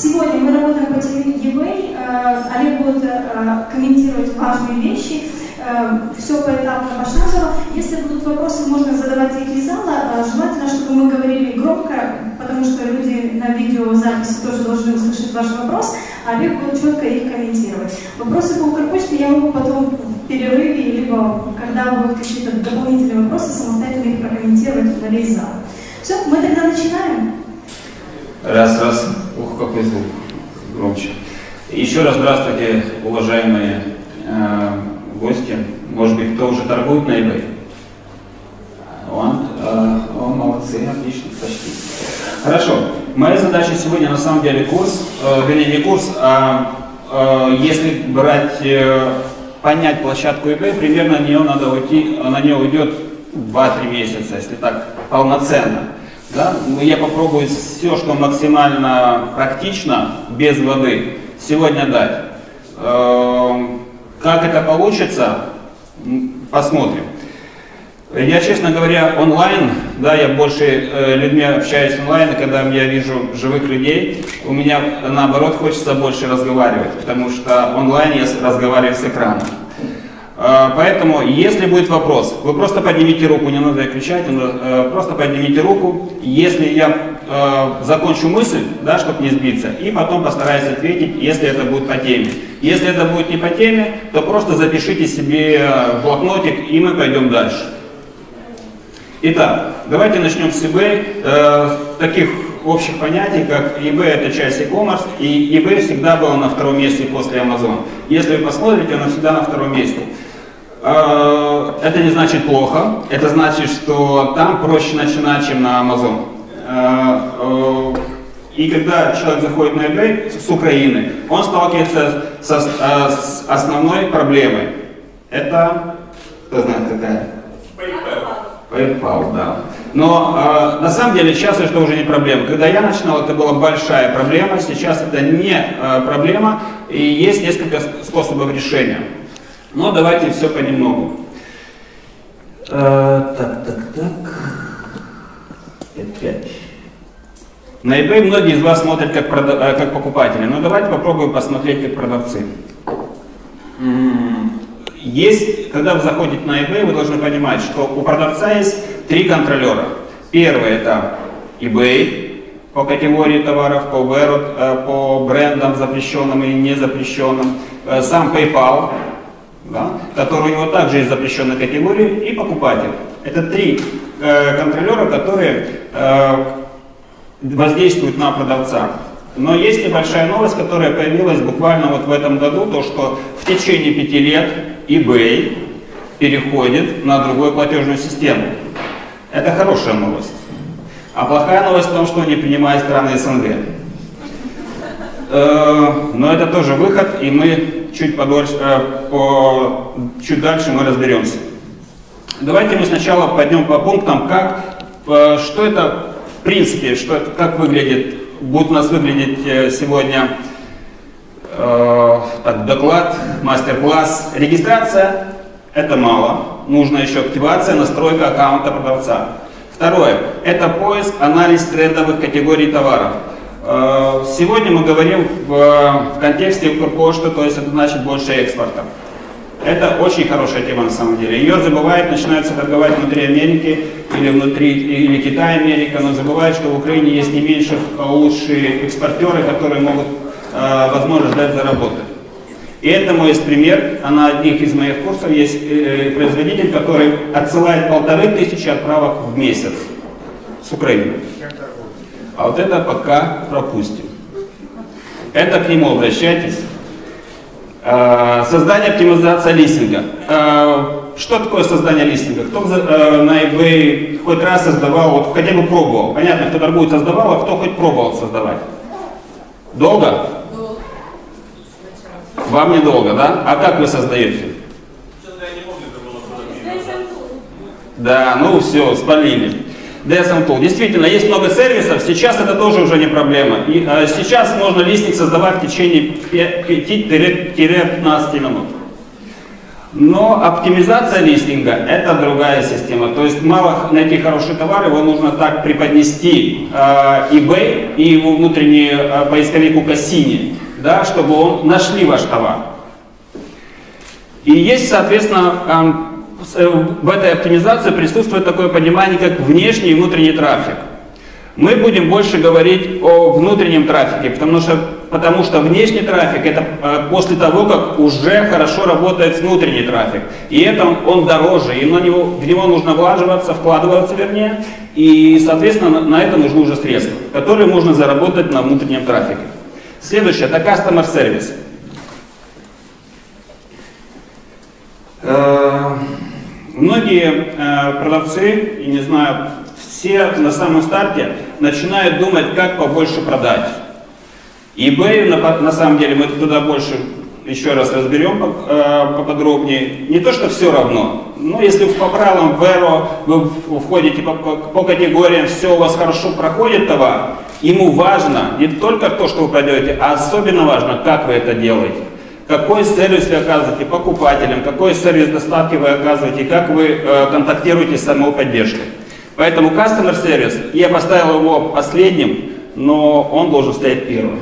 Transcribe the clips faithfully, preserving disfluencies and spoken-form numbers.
Сегодня мы работаем по теме eBay. Олег будет комментировать важные вещи. Все поэтапно по шагово. Если будут вопросы, можно задавать их из зала. Желательно, чтобы мы говорили громко, потому что люди на видеозаписи тоже должны услышать ваш вопрос, а Олег будет четко их комментировать. Вопросы по Укрпочте я могу потом в перерыве, либо когда будут какие-то дополнительные вопросы, самостоятельно их прокомментировать на весь зал. Все, мы тогда начинаем. Раз, раз. Ух, какой звук. Громче. Еще раз здравствуйте, уважаемые э, гости. Может быть, кто уже торгует на eBay? Он, э, о, молодцы, отлично, почти. Хорошо. Моя задача сегодня на самом деле курс, э, вернее не курс, а э, если брать, э, понять площадку eBay, примерно на нее надо уйти, на нее уйдет два-три месяца, если так полноценно. Да? Я попробую все, что максимально практично, без воды, сегодня дать. Как это получится, посмотрим. Я, честно говоря, онлайн, да, я больше э, людьми общаюсь онлайн, и когда я вижу живых людей, у меня наоборот хочется больше разговаривать, потому что онлайн я разговариваю с экраном. Поэтому, если будет вопрос, вы просто поднимите руку, не надо кричать, просто поднимите руку. Если я э, закончу мысль, да, чтобы не сбиться, и потом постараюсь ответить, если это будет по теме. Если это будет не по теме, то просто запишите себе блокнотик, и мы пойдем дальше. Итак, давайте начнем с eBay. Э, таких общих понятий, как eBay это часть e-commerce, и eBay всегда был на втором месте после Amazon. Если вы посмотрите, оно всегда на втором месте. Это не значит плохо, это значит, что там проще начинать, чем на Amazon. И когда человек заходит на eBay с Украины, он сталкивается со, с основной проблемой. Это, кто знает какая? PayPal. PayPal, да. Но на самом деле сейчас это уже не проблема. Когда я начинал, это была большая проблема, сейчас это не проблема, и есть несколько способов решения. Но давайте все понемногу. А, так, так, так. Опять. На eBay многие из вас смотрят как, продав... как покупатели, но давайте попробуем посмотреть как продавцы. Есть, когда вы заходите на eBay, вы должны понимать, что у продавца есть три контролера. Первый это eBay по категории товаров, по, по брендам запрещенным и незапрещенным, сам PayPal, да, который у него также есть запрещенной категории, и покупатель. Это три э, контролера, которые э, воздействуют на продавца. Но есть небольшая новость, которая появилась буквально вот в этом году, то что в течение пяти лет eBay переходит на другую платежную систему. Это хорошая новость. А плохая новость в том, что не принимает страны СНГ. Э, но это тоже выход, и мы чуть подольше, по, чуть дальше мы разберемся. Давайте мы сначала пойдем по пунктам, как, что это в принципе, что это, как выглядит, будет у нас выглядеть сегодня э, так, доклад, мастер-класс. Регистрация – это мало, нужна еще активация, настройка аккаунта продавца. Второе – это поиск, анализ трендовых категорий товаров. Сегодня мы говорим в, в контексте Укрпошты, то есть это значит больше экспорта. Это очень хорошая тема на самом деле. Ее забывают, начинаются торговать внутри Америки или внутри или Китая, Америка, но забывают, что в Украине есть не меньше лучшие экспортеры, которые могут э, возможно ждать заработать. И этому есть пример. На одних из моих курсов есть э, производитель, который отсылает полторы тысячи отправок в месяц с Украины. А вот это пока пропустим. Это к нему обращайтесь. Создание, оптимизация листинга. Что такое создание листинга? Кто на eBay хоть раз создавал, вот хотя бы пробовал? Понятно, кто торгует, создавал, а кто хоть пробовал создавать? Долго? Вам недолго, да? А как вы создаете? Да, ну все, спалили. ди эс эм Tool. Действительно, есть много сервисов, сейчас это тоже уже не проблема. И, а, сейчас можно листинг создавать в течение пяти-пятнадцати минут. Но оптимизация листинга — это другая система. То есть мало найти хороший товар, его нужно так преподнести э, eBay и его внутренний э, поисковик у Cassini, да, чтобы он нашли ваш товар. И есть, соответственно, э, в этой оптимизации присутствует такое понимание, как внешний и внутренний трафик. Мы будем больше говорить о внутреннем трафике, потому что, потому что внешний трафик — это э, после того, как уже хорошо работает внутренний трафик. И это он, он дороже, и на него, в него нужно влаживаться, вкладываться вернее, и, соответственно, на, на это нужны уже средства, которые можно заработать на внутреннем трафике. Следующее — это customer service. Э, многие э, продавцы, и не знаю, все на самом старте начинают думать, как побольше продать. eBay, на, на самом деле, мы туда больше еще раз разберем э, поподробнее. Не то, что все равно, но если по правилам Vero вы входите по, по, по категориям, все у вас хорошо проходит товар, ему важно не только то, что вы продаете, а особенно важно, как вы это делаете. Какой сервис вы оказываете покупателям, какой сервис доставки вы оказываете, как вы э, контактируете с самой поддержкой. Поэтому Customer Service, я поставил его последним, но он должен стоять первым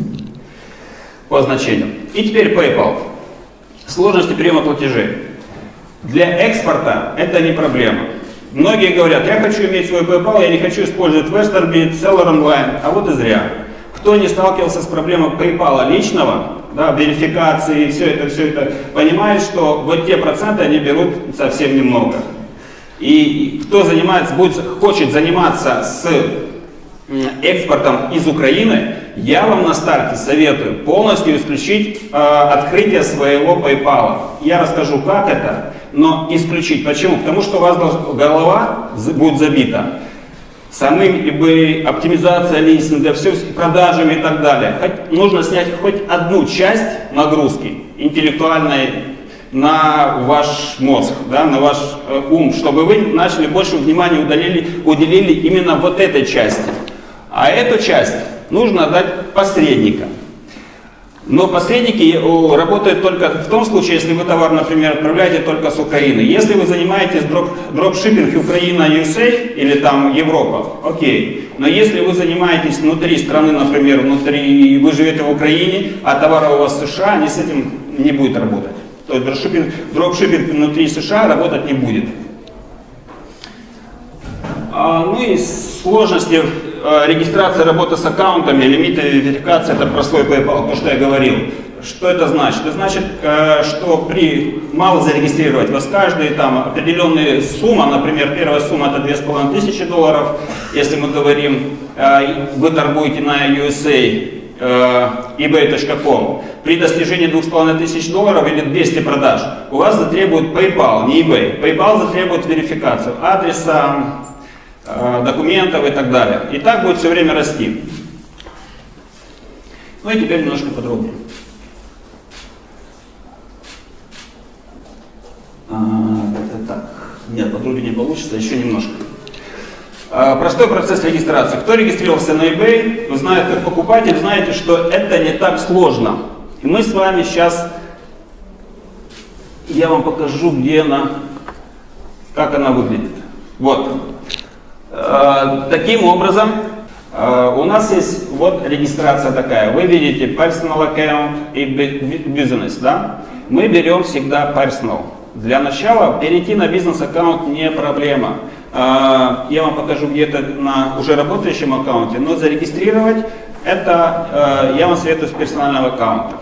по значению. И теперь PayPal. Сложности приема платежей. Для экспорта это не проблема. Многие говорят, я хочу иметь свой PayPal, я не хочу использовать WesternBit, Seller Online, а вот и зря. Кто не сталкивался с проблемой PayPal личного, да, верификации, все это, все это, понимает, что вот те проценты они берут совсем немного. И кто занимается, будет, хочет заниматься с экспортом из Украины, я вам на старте советую полностью исключить э, открытие своего PayPal. Я расскажу, как это, но исключить. Почему? Потому что у вас голова будет забита самым eBay, оптимизация листинга, все продажами и так далее. Хоть, нужно снять хоть одну часть нагрузки интеллектуальной на ваш мозг, да, на ваш э, ум, чтобы вы начали больше внимания уделили, уделили именно вот этой части. А эту часть нужно отдать посредникам. Но посредники работают только в том случае, если вы товар, например, отправляете только с Украины. Если вы занимаетесь дроп, дропшиппинг Украина, ю эс эй или там Европа, окей. Но если вы занимаетесь внутри страны, например, внутри, вы живете в Украине, а товар у вас в США, они с этим не будут работать. То есть дропшиппинг, дропшиппинг внутри США работать не будет. А, ну и сложности э, регистрации работы с аккаунтами, лимиты верификации, это простой PayPal, то, что я говорил. Что это значит? Это значит, э, что при мало зарегистрировать вас каждый, там определенная сумма, например, первая сумма это две с половиной тысячи долларов, если мы говорим, э, вы торгуете на ю эс эй, eBay точка ком, при достижении двух с половиной тысяч долларов или двухсот продаж, у вас затребует PayPal, не eBay. PayPal затребует верификацию адреса, документов и так далее. И так будет все время расти. Ну и теперь немножко подробнее. А, это так. Нет, подробнее не получится, еще немножко. Простой процесс регистрации. Кто регистрировался на eBay, вы знаете, как покупатель, знаете, что это не так сложно. И мы с вами сейчас, я вам покажу, где она, как она выглядит. Вот. Таким образом, у нас есть вот регистрация такая. Вы видите personal account и business, да? Мы берем всегда personal. Для начала перейти на бизнес-аккаунт не проблема. Я вам покажу где-то на уже работающем аккаунте, но зарегистрировать это я вам советую с персонального аккаунта.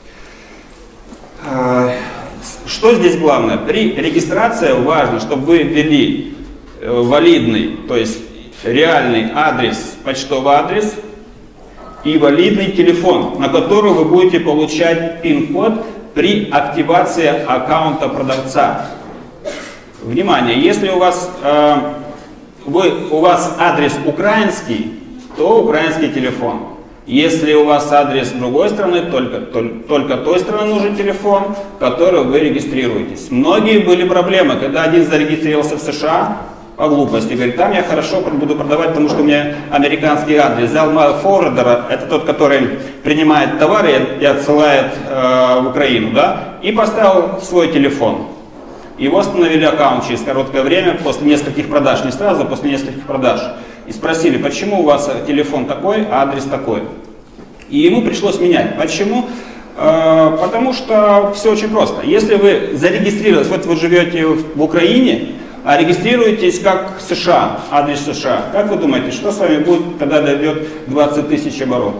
Что здесь главное? При регистрации важно, чтобы вы ввели валидный, то есть реальный адрес, почтовый адрес и валидный телефон, на который вы будете получать пин-код при активации аккаунта продавца. Внимание, если у вас, э, вы, у вас адрес украинский, то украинский телефон. Если у вас адрес другой страны, только, только, только той страны нужен телефон, в который вы регистрируетесь. Многие были проблемы, когда один зарегистрировался в США, по глупости. Говорит, там я хорошо буду продавать, потому что у меня американский адрес. Взял mail forwarder, это тот, который принимает товары и отсылает э, в Украину, да, и поставил свой телефон. Его остановили аккаунт через короткое время, после нескольких продаж, не сразу, после нескольких продаж. И спросили, почему у вас телефон такой, а адрес такой. И ему пришлось менять. Почему? Э, потому что все очень просто. Если вы зарегистрировались, вот вы живете в Украине, а регистрируетесь как США, адрес США. Как вы думаете, что с вами будет, когда дойдет двадцать тысяч оборота?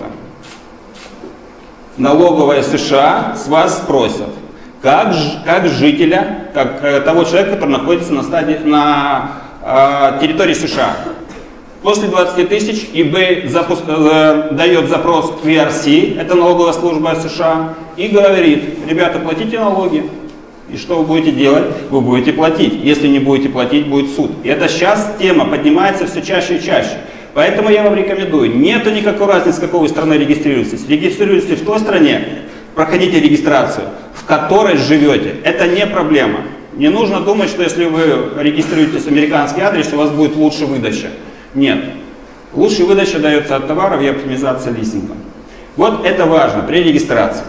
Налоговая США с вас спросят, как, как жителя, как э, того человека, который находится на, стадии, на э, территории США. После двадцати тысяч eBay запуск, э, дает запрос в ви ар си, это налоговая служба США, и говорит, ребята, платите налоги. И что вы будете делать? Вы будете платить. Если не будете платить, будет суд. И это сейчас тема поднимается все чаще и чаще. Поэтому я вам рекомендую, нету никакой разницы, с какой вы страны регистрируетесь. Регистрируйтесь в той стране, проходите регистрацию, в которой живете. Это не проблема. Не нужно думать, что если вы регистрируетесь в американский адрес, у вас будет лучше выдача. Нет. Лучшая выдача дается от товаров и оптимизация листинга. Вот это важно при регистрации.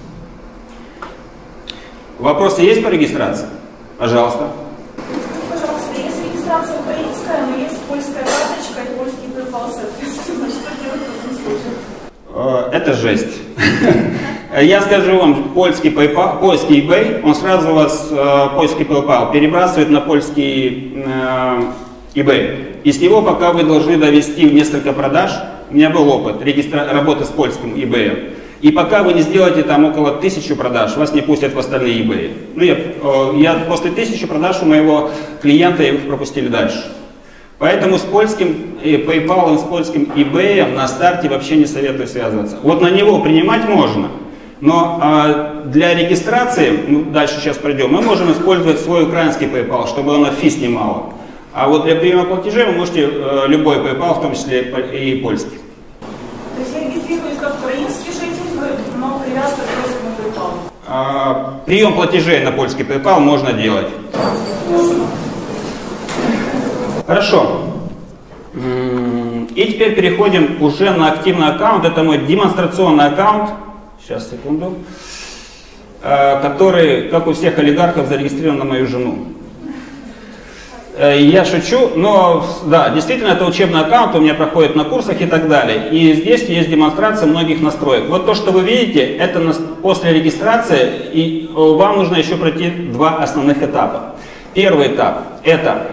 Вопросы есть по регистрации? Пожалуйста. Пожалуйста, есть регистрация украинская, но есть польская карточка и польский PayPal, соответственно, что делать в этом случае? Это жесть. Я скажу вам, польский PayPal, польский eBay, он сразу вас, польский PayPal, перебрасывает на польский eBay. И с него пока вы должны довести несколько продаж. У меня был опыт регистра... работы с польским eBay. И пока вы не сделаете там около тысячи продаж, вас не пустят в остальные eBay. Ну, я, я после тысячи продаж у моего клиента их пропустили дальше. Поэтому с польским PayPal, с польским eBay на старте вообще не советую связываться. Вот на него принимать можно, но а, для регистрации, ну, дальше сейчас пройдем, мы можем использовать свой украинский PayPal, чтобы он фи снимало. А вот для приема платежей вы можете э, любой PayPal, в том числе и польский. То есть я регистрируюсь как украинский житель, но привязка к польскому PayPal. А, прием платежей на польский PayPal можно делать. Хорошо. И теперь переходим уже на активный аккаунт. Это мой демонстрационный аккаунт. Сейчас, секунду. Который, как у всех олигархов, зарегистрирован на мою жену. Я шучу, но да, действительно это учебный аккаунт, у меня проходит на курсах и так далее. И здесь есть демонстрация многих настроек. Вот то, что вы видите, это после регистрации, и вам нужно еще пройти два основных этапа. Первый этап – это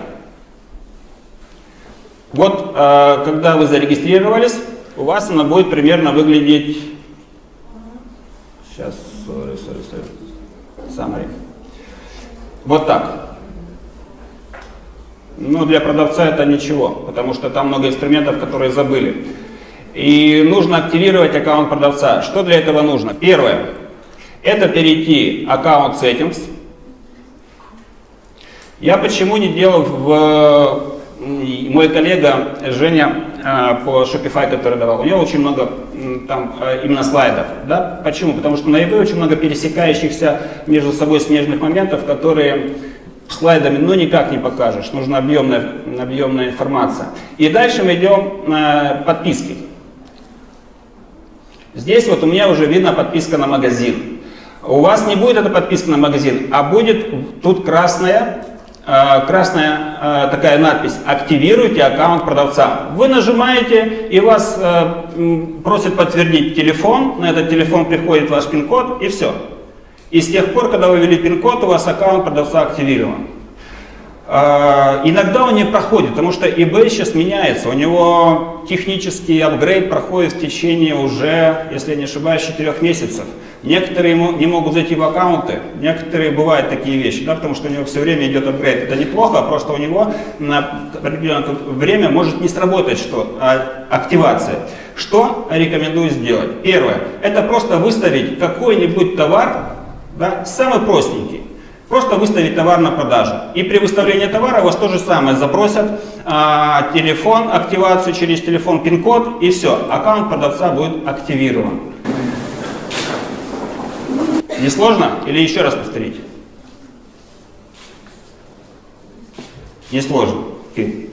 вот когда вы зарегистрировались, у вас она будет примерно выглядеть, сейчас, sorry, sorry, sorry, summary. Вот так. Ну, для продавца это ничего, потому что там много инструментов, которые забыли. И нужно активировать аккаунт продавца. Что для этого нужно? Первое. Это перейти аккаунт settings. Я почему не делал в... Мой коллега Женя по Shopify, который давал, у него очень много там именно слайдов. Да? Почему? Потому что на eBay очень много пересекающихся между собой смежных моментов, которые... слайдами, ну, никак не покажешь, нужна объемная, объемная информация. И дальше мы идем на подписки. Здесь вот у меня уже видно подписка на магазин. У вас не будет эта подписка на магазин, а будет тут красная, э, красная э, такая надпись «Активируйте аккаунт продавца». Вы нажимаете, и вас э, просят подтвердить телефон, на этот телефон приходит ваш пин-код, и все. И с тех пор, когда вы ввели пин-код, у вас аккаунт продавца активирован. Э, иногда он не проходит, потому что eBay сейчас меняется. У него технический апгрейд проходит в течение уже, если я не ошибаюсь, четырех месяцев. Некоторые не могут зайти в аккаунты, некоторые бывают такие вещи, да, потому что у него все время идет апгрейд. Это неплохо, а просто у него на определенное время может не сработать что, а, активация. Что рекомендую сделать? Первое, это просто выставить какой-нибудь товар, да, самый простенький. Просто выставить товар на продажу. И при выставлении товара вас то же самое запросят а, телефон, активацию через телефон, пин-код, и все. Аккаунт продавца будет активирован. Не сложно? Или еще раз повторить? Не сложно. Okay.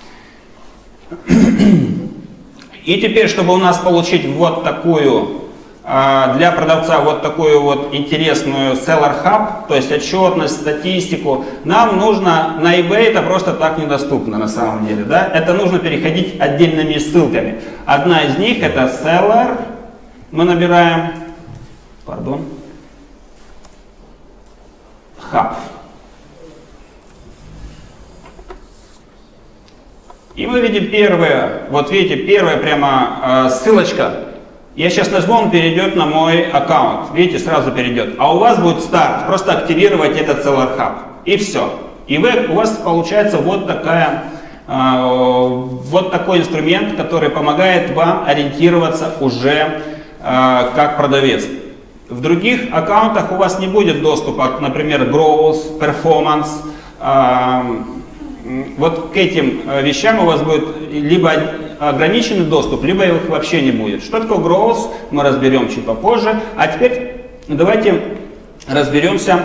И теперь, чтобы у нас получить вот такую, для продавца вот такую вот интересную Seller Hub, то есть отчетность, статистику, нам нужно, на eBay это просто так недоступно на самом деле, да? Это нужно переходить отдельными ссылками. Одна из них это Seller, мы набираем, пардон, Hub. И мы видим первое, вот видите, первая прямо э, ссылочка. Я сейчас нажму, он перейдет на мой аккаунт. Видите, сразу перейдет. А у вас будет старт. Просто активировать этот Seller Hub. И все. И вы, у вас получается вот, такая, э, вот такой инструмент, который помогает вам ориентироваться уже э, как продавец. В других аккаунтах у вас не будет доступа, например, Growth, Performance. Э, Вот к этим вещам у вас будет либо ограниченный доступ, либо их вообще не будет. Что такое growth, мы разберем чуть попозже. А теперь давайте разберемся,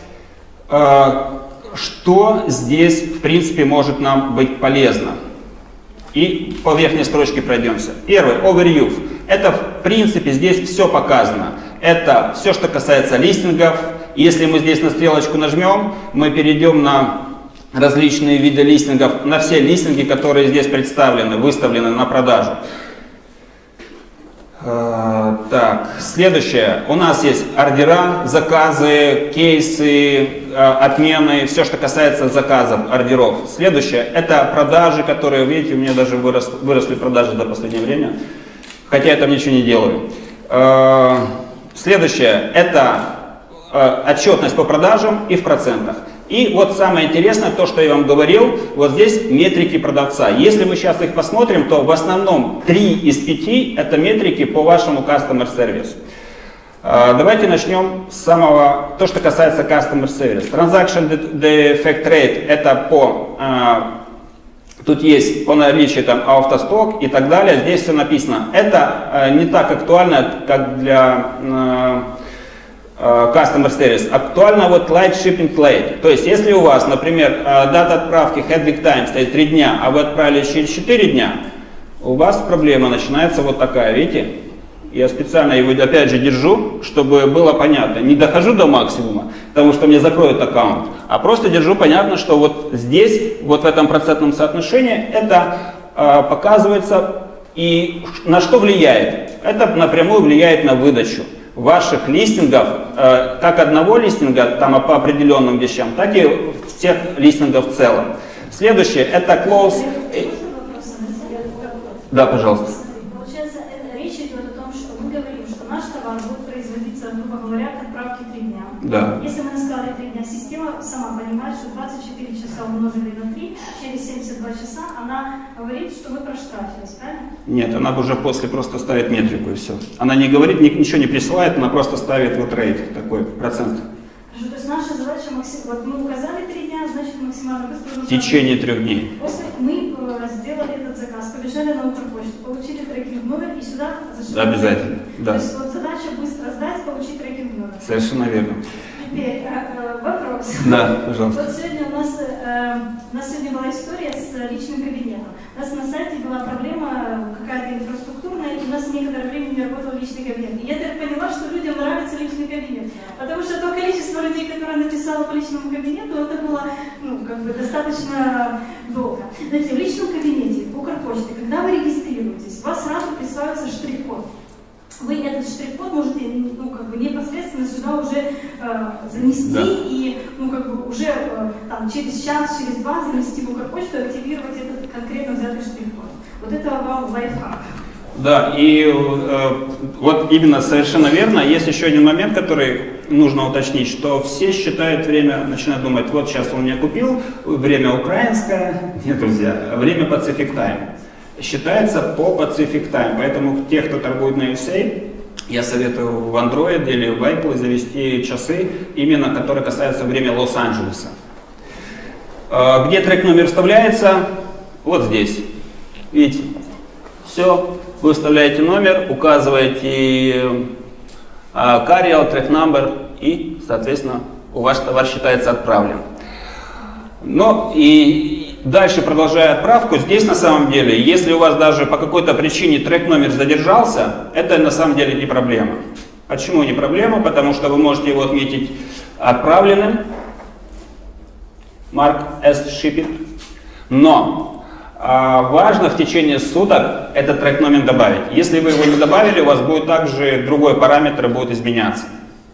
что здесь в принципе может нам быть полезно. И по верхней строчке пройдемся. Первый, overview. Это в принципе здесь все показано. Это все, что касается листингов. Если мы здесь на стрелочку нажмем, мы перейдем на различные виды листингов, на все листинги, которые здесь представлены, выставлены на продажу. Э, так, следующее. У нас есть ордера, заказы, кейсы, э, отмены, все, что касается заказов, ордеров. Следующее. Это продажи, которые, видите, у меня даже вырос, выросли продажи за последнее время, хотя я там ничего не делаю. Э, следующее. Это э, отчетность по продажам и в процентах. И вот самое интересное, то, что я вам говорил, вот здесь метрики продавца. Если мы сейчас их посмотрим, то в основном три из пяти это метрики по вашему Customer Service. Давайте начнем с самого, то, что касается Customer Service. Transaction Defect Rate это по, тут есть по наличию там автосток и так далее, здесь все написано. Это не так актуально, как для Customer Service. Актуально вот Light Shipping Late. То есть, если у вас, например, дата отправки Handling Time стоит три дня, а вы отправили через четыре дня, у вас проблема начинается вот такая, видите? Я специально его опять же держу, чтобы было понятно. Не дохожу до максимума, потому что мне закроют аккаунт, а просто держу понятно, что вот здесь, вот в этом процентном соотношении, это э, показывается и на что влияет. Это напрямую влияет на выдачу ваших листингов, э, как одного листинга там по определенным вещам, так и всех листингов в целом. Следующее это close. Да, пожалуйста. Получается, речь идет о том, что мы говорим, что наш товар будет производиться, грубо говоря, к отправке три дня. Да. Если мы сказали три дня, система сама понимает, что двадцать четыре часа умножили на три, через семьдесят два часа она говорит, что мы проштрафились, правильно? Нет, она уже после просто ставит метрику и все. Она не говорит, ничего не присылает, она просто ставит вот рейт, такой процент. Хорошо, то есть наша задача, вот мы указали три дня, значит максимально быстро... В течение трех дней. После мы сделали этот заказ, побежали на Укрпочту, получили трекинг номер и сюда зашли. Обязательно, да. То есть вот задача быстро сдать, получить трекинг номер. Совершенно верно. Теперь э, вопрос. Да, пожалуйста. Вот сегодня у нас, э, у нас сегодня была история с личным кабинетом. У нас на сайте была проблема какая-то инфраструктурная, и у нас некоторое время не работал личный кабинет. И я так поняла, что людям нравится личный кабинет. Потому что то количество людей, которые написало по личному кабинету, это было ну, как бы достаточно долго. Знаете, в личном кабинете, в Укрпочте, когда вы регистрируетесь, у вас сразу присваивается штрих-код. Вы этот штрих-код можете ну, как бы непосредственно сюда уже э, занести да. и ну, как бы уже э, там, через час, через два занести в Укрпочту и активировать этот конкретно взятый штрих-код. Вот это вам лайфхак. Да, и э, вот именно совершенно верно. Есть еще один момент, который нужно уточнить, что все считают время, начинают думать, вот сейчас он меня купил, время украинское, нет, друзья, время Pacific Time. Считается по Pacific Time, поэтому те, кто торгует на ю эс эй, я советую в Android или в Apple завести часы, именно которые касаются времени Лос-Анджелеса. Где трек номер вставляется? Вот здесь. Видите? Все. Вы вставляете номер, указываете carrier, трек number и, соответственно, ваш товар считается отправлен. Но и дальше продолжая отправку, здесь на самом деле, если у вас даже по какой-то причине трек номер задержался, это на самом деле не проблема. Почему не проблема? Потому что вы можете его отметить отправленным, mark as shipped, но а, важно в течение суток этот трек номер добавить. Если вы его не добавили, у вас будет также другой параметр будет изменяться.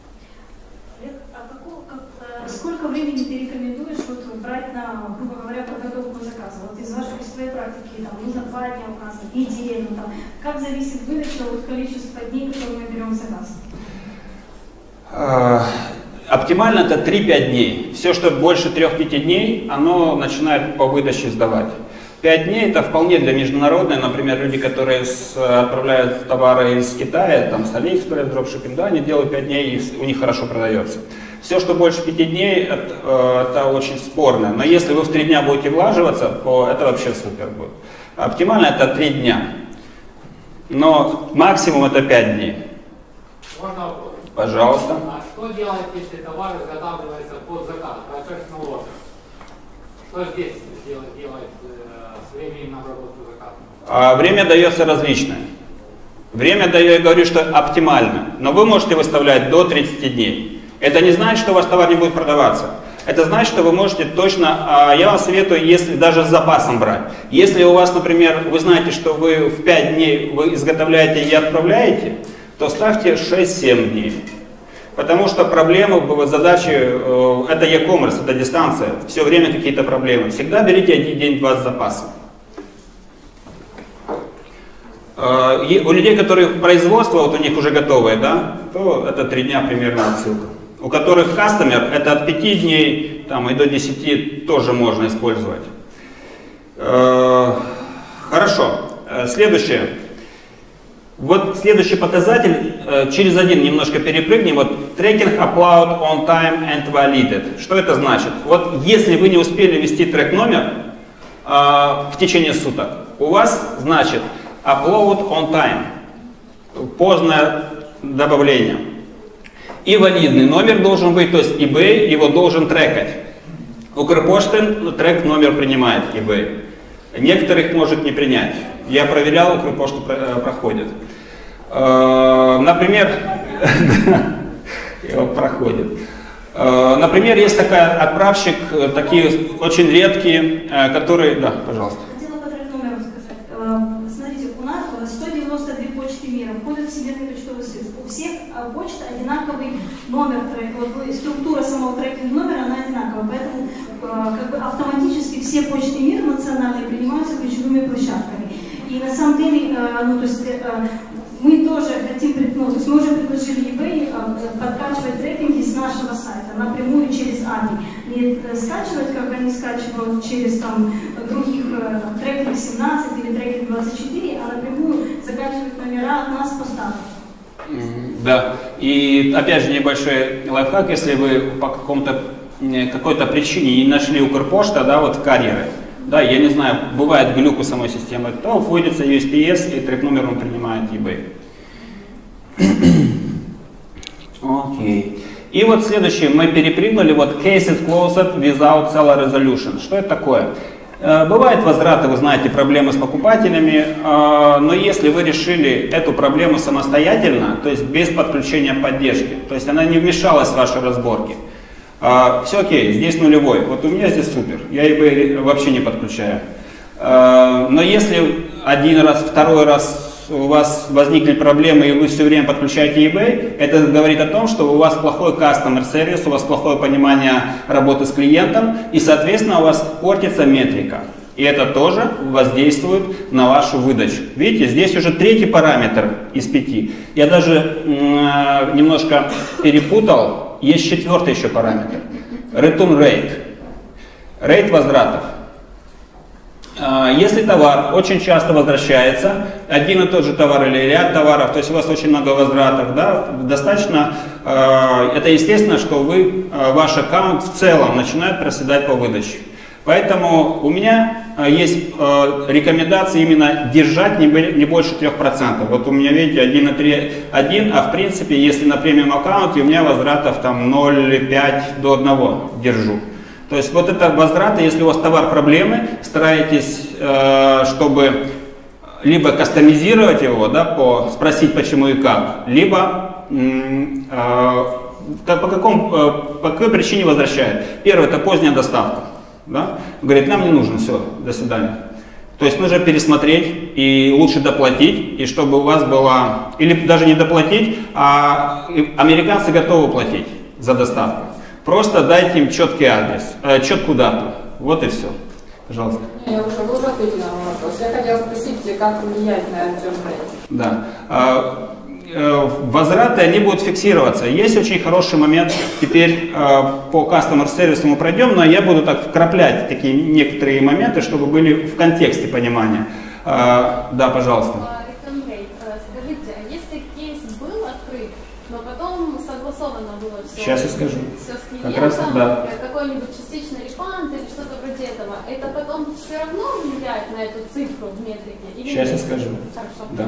Сколько времени ты рекомендуешь вот, брать на, грубо говоря, подготовку заказа? Вот из вашей из твоей практики там, нужно два дня указывать, неделю, там, как зависит выдача от количества дней, которые мы берем заказ? А, оптимально это три-пять дней. Все, что больше трех-пяти дней, оно начинает по выдаче сдавать. пять дней это вполне для международной, например, люди, которые с, отправляют товары из Китая, там с Алиэкспресс, дропшиппинг, да, они делают пять дней и у них хорошо продается. Все, что больше пяти дней, это, это очень спорно. Но если вы в три дня будете влаживаться, то это вообще супер будет. Оптимально это три дня. Но максимум это пять дней. Можно вопрос? Пожалуйста. А что делать, если товар изготавливается под заказ, процессный лот? Что здесь делать, делать э, с временем обработки заказа? А время дается различное. Время даю, я говорю, что оптимально. Но вы можете выставлять до тридцати дней. Это не значит, что ваш товар не будет продаваться. Это значит, что вы можете точно, я вам советую, если даже с запасом брать. Если у вас, например, вы знаете, что вы в пять дней вы изготовляете и отправляете, то ставьте шесть-семь дней. Потому что проблемы, задачи, это e-commerce, это дистанция, все время какие-то проблемы. Всегда берите один день-два с запасом. У людей, которые производство, вот у них уже готовое, да, то это три дня примерно отсылка. У которых кастомер, это от пяти дней там, и до десяти тоже можно использовать. Хорошо. Следующее. Вот следующий показатель, через один немножко перепрыгнем. Вот tracking upload on time and validated. Что это значит? Вот если вы не успели ввести трек номер в течение суток, у вас значит upload on time. Поздное добавление. И валидный номер должен быть, то есть eBay его должен трекать. Укрпошта трек номер принимает eBay. Некоторых может не принять. Я проверял, Укрпошту проходит. Например, проходит. Например, есть такой отправщик, такие очень редкие, которые... Да, пожалуйста. Хотела по трек номеру сказать. Смотрите, у нас сто девяносто две почты мира входят в Всемирный почтовый союз. У всех почт одинаковый номер трека, вот, структура самого трекинг номера, она одинаковая, поэтому как бы автоматически все почты мира национальные принимаются ключевыми площадками. И на самом деле, ну, то есть, мы тоже хотим, ну, то есть мы уже предложили eBay подкачивать трекинги с нашего сайта напрямую через эй пи ай. Не скачивать, как они скачивают через там, других там, трекинг семнадцать или трекинг двадцать четыре, а напрямую закачивать номера от нас по статусу. Да, и опять же небольшой лайфхак, если вы по какому-то какой-то причине не нашли Укрпошта, да, вот карьеры, да, я не знаю, бывает глюк у самой системы, то вводится ю эс пи эс и трек номер он принимает eBay. Окей. И вот следующее, мы перепрыгнули, вот cases closed without seller resolution. Что это такое? Бывают возвраты, вы знаете, проблемы с покупателями, но если вы решили эту проблему самостоятельно, то есть без подключения поддержки, то есть она не вмешалась в ваши разборки, все окей, здесь нулевой, вот у меня здесь супер, я eBay вообще не подключаю. Но если один раз, второй раз у вас возникли проблемы и вы все время подключаете eBay, это говорит о том, что у вас плохой customer сервис, у вас плохое понимание работы с клиентом, и, соответственно, у вас портится метрика. И это тоже воздействует на вашу выдачу. Видите, здесь уже третий параметр из пяти. Я даже м- немножко перепутал, есть четвертый еще параметр. Return rate. Рейт возвратов. Если товар очень часто возвращается, один и тот же товар или ряд товаров, то есть у вас очень много возвратов, да, достаточно, это естественно, что вы, ваш аккаунт в целом начинает проседать по выдаче. Поэтому у меня есть рекомендация именно держать не больше трех процентов. Вот у меня, видите, один и три, один, а в принципе, если на премиум аккаунте, у меня возвратов там ноль целых пять до одного держу. То есть вот это возвраты, если у вас товар проблемы, стараетесь, э, чтобы либо кастомизировать его, да, по, спросить почему и как, либо э, по, какому, э, по какой причине возвращает. Первое, это поздняя доставка. Да? Говорит, нам не нужно, все, до свидания. То есть нужно пересмотреть и лучше доплатить, и чтобы у вас было, или даже не доплатить, а американцы готовы платить за доставку. Просто дайте им четкий адрес, э, четкую дату. Вот и все. Пожалуйста. Я уже вы уже ответили на мой вопрос. Я хотела спросить, как влиять на return rate. Да. А, э, возвраты, они будут фиксироваться. Есть очень хороший момент, теперь э, по customer сервису мы пройдем, но я буду так вкраплять такие некоторые моменты, чтобы были в контексте понимания. А, да, пожалуйста. Return rate. Скажите, а если кейс был открыт, но потом согласовано было все, Сейчас я скажу. все с Как клиентом, раз, да. какой-нибудь частичный рефанд или что-то вроде этого, это потом все равно влияет на эту цифру в метрике? Или Сейчас нет? я скажу. Хорошо. Да.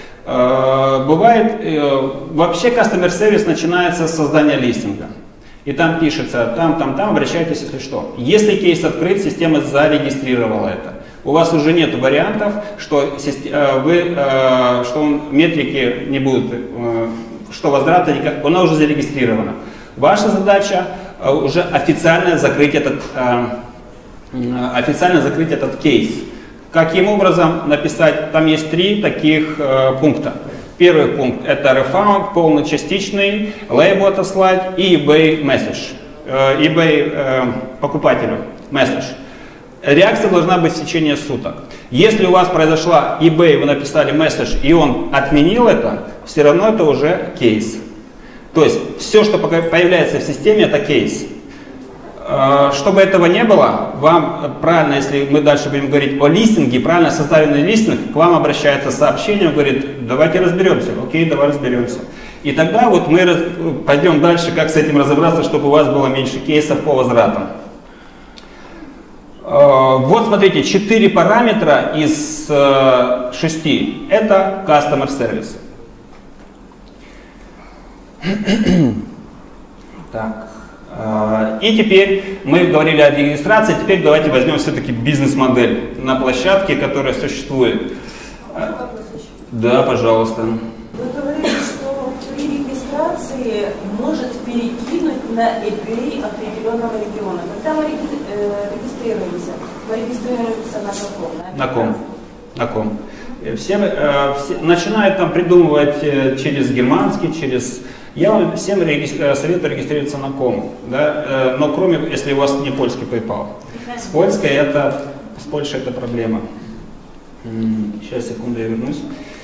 Э, бывает, э, вообще customer сервис начинается с создания листинга. И там пишется, там, там, там, обращайтесь, если что. Если кейс открыт, система зарегистрировала это. У вас уже нет вариантов, что, э, вы, э, что он, метрики не будут, э, что возврата никак, она уже зарегистрирована. Ваша задача э, уже официально закрыть этот, э, официально закрыть этот кейс. Каким образом написать? Там есть три таких э, пункта. Первый пункт это refund, полный, частичный, лейбл отослать и eBay message. Э, eBay э, покупателю message. Реакция должна быть в течение суток. Если у вас произошла eBay, вы написали message и он отменил это, все равно это уже кейс. То есть все, что появляется в системе, это кейс. Чтобы этого не было, вам правильно, если мы дальше будем говорить о листинге, правильно составленный листинг, к вам обращается с сообщением, говорит, давайте разберемся. Окей, давай разберемся. И тогда вот мы пойдем дальше, как с этим разобраться, чтобы у вас было меньше кейсов по возвратам. Вот смотрите, четыре параметра из шести. Это Customer Service. Так. И теперь мы говорили о регистрации, теперь давайте возьмем все-таки бизнес-модель на площадке, которая существует. Да, пожалуйста. Вы говорили, что при регистрации может перекинуть на eBay определенного региона. Когда мы регистрируемся, мы регистрируемся на каком? На ком? На ком? Все, э, все начинают там придумывать э, через германский, через... Я вам всем регистр... советую регистрироваться на ком, да? э, но кроме, если у вас не польский PayPal. С польской это, с Польшей это проблема. Сейчас, секунду, я вернусь.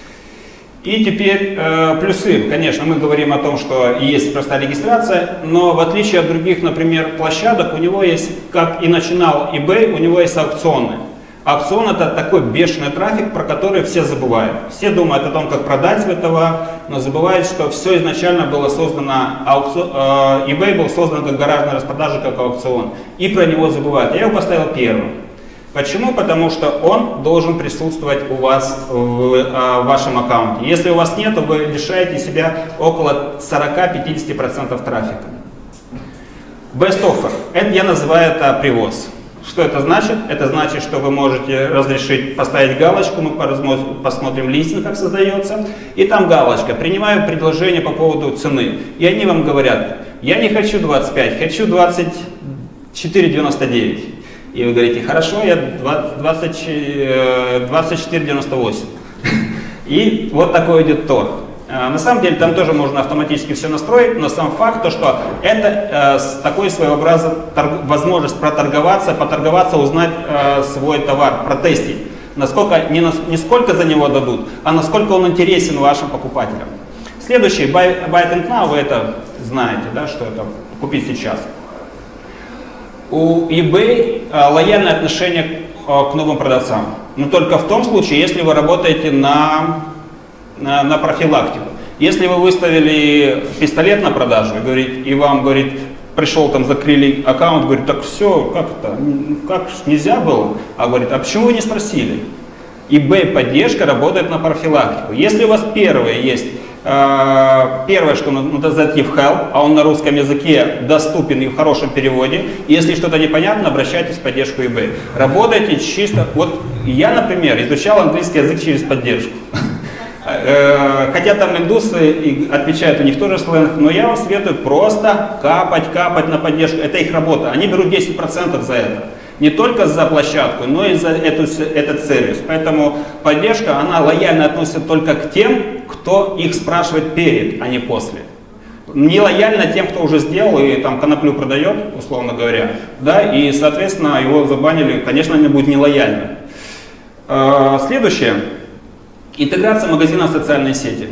И теперь э, плюсы. Конечно, мы говорим о том, что есть простая регистрация, но в отличие от других, например, площадок, у него есть, как и начинал eBay, у него есть аукционы. Аукцион это такой бешеный трафик, про который все забывают. Все думают о том, как продать свой товар, но забывают, что все изначально было создано, аукцион, э, eBay был создан как гаражная распродажа, как аукцион. И про него забывают. Я его поставил первым. Почему? Потому что он должен присутствовать у вас в, в, в вашем аккаунте. Если у вас нет, то вы лишаете себя около сорока-пятидесяти процентов трафика. Best offer. Это я называю это привоз. Что это значит? Это значит, что вы можете разрешить поставить галочку, мы посмотрим листинг, как создается, и там галочка, принимаю предложение по поводу цены. И они вам говорят, я не хочу двадцать пять, хочу двадцать четыре девяносто девять. И вы говорите, хорошо, я двадцать четыре девяносто восемь. И вот такой идет торг. На самом деле там тоже можно автоматически все настроить, но сам факт, то, что это э, такой своеобразный торг, возможность проторговаться, поторговаться, узнать э, свой товар, протестить. Насколько, не, на, не сколько за него дадут, а насколько он интересен вашим покупателям. Следующий, buy, buy it now, вы это знаете, да, что это купить сейчас. У eBay э, лояльное отношение э, к новым продавцам. Но только в том случае, если вы работаете на... На, на профилактику. Если вы выставили пистолет на продажу и, говорит, и вам говорит, пришел там, закрыли аккаунт, говорит, так все, как это, как нельзя было? А говорит, а почему вы не спросили? eBay поддержка работает на профилактику. Если у вас первые есть Первое, что надо зайти в Help, а он на русском языке доступен и в хорошем переводе. Если что-то непонятно, обращайтесь в поддержку eBay. Работайте чисто. Вот я, например, изучал английский язык через поддержку. Хотя там индусы отвечают, у них тоже сленг, но я вам советую просто капать, капать на поддержку. Это их работа. Они берут десять процентов за это. Не только за площадку, но и за эту, этот сервис. Поэтому поддержка, она лояльно относится только к тем, кто их спрашивает перед, а не после. Не лояльно тем, кто уже сделал и там коноплю продает, условно говоря. Да, и, соответственно, его забанили, конечно, они будут нелояльны. Следующее. Интеграция магазина в социальные сети.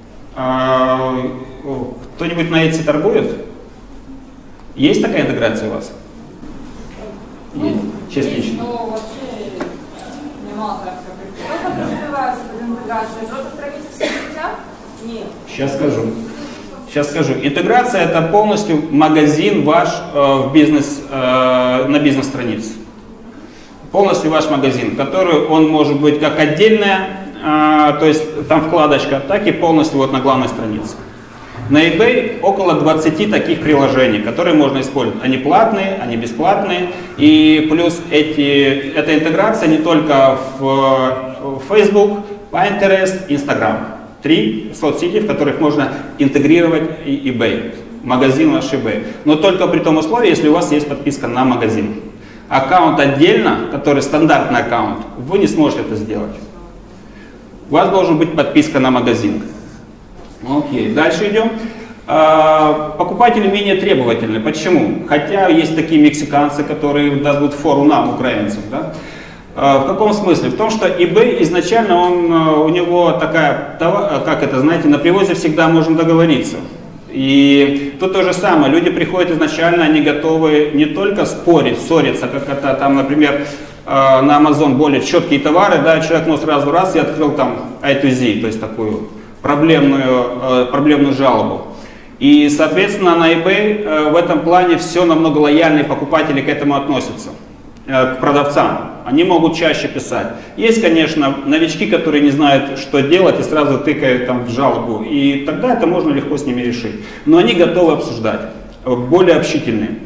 Кто-нибудь на Etsy торгует? Есть такая интеграция у вас? Есть. Частично. Но вообще немало так. Как это называется под интеграцией? Просто страница в соцсетях? Нет. Сейчас скажу. Сейчас скажу. Интеграция — это полностью магазин ваш э, в бизнес, э, на бизнес-странице. Полностью ваш магазин, который он может быть как отдельная, э, то есть там вкладочка, так и полностью вот на главной странице. На eBay около двадцати таких приложений, которые можно использовать. Они платные, они бесплатные. И плюс эти, эта интеграция не только в Facebook, Pinterest, Instagram. Три соцсети, в которых можно интегрировать и eBay, магазин ваш eBay. Но только при том условии, если у вас есть подписка на магазин. Аккаунт отдельно, который стандартный аккаунт, вы не сможете это сделать. У вас должен быть подписка на магазин. Окей, дальше идем. Покупатели менее требовательны. Почему? Хотя есть такие мексиканцы, которые дадут фору нам, украинцам. Да? В каком смысле? В том, что eBay изначально, он, у него такая, как это, знаете, на привозе всегда можно договориться. И тут то же самое. Люди приходят изначально, они готовы не только спорить, ссориться, как это там, например, на Amazon более четкие товары, да, человек ну, сразу раз и открыл там A to Z, то есть такую проблемную, проблемную жалобу. И, соответственно, на eBay в этом плане все намного лояльнее, покупатели к этому относятся, к продавцам. Они могут чаще писать. Есть, конечно, новички, которые не знают, что делать, и сразу тыкают там в жалобу. И тогда это можно легко с ними решить. Но они готовы обсуждать, более общительные.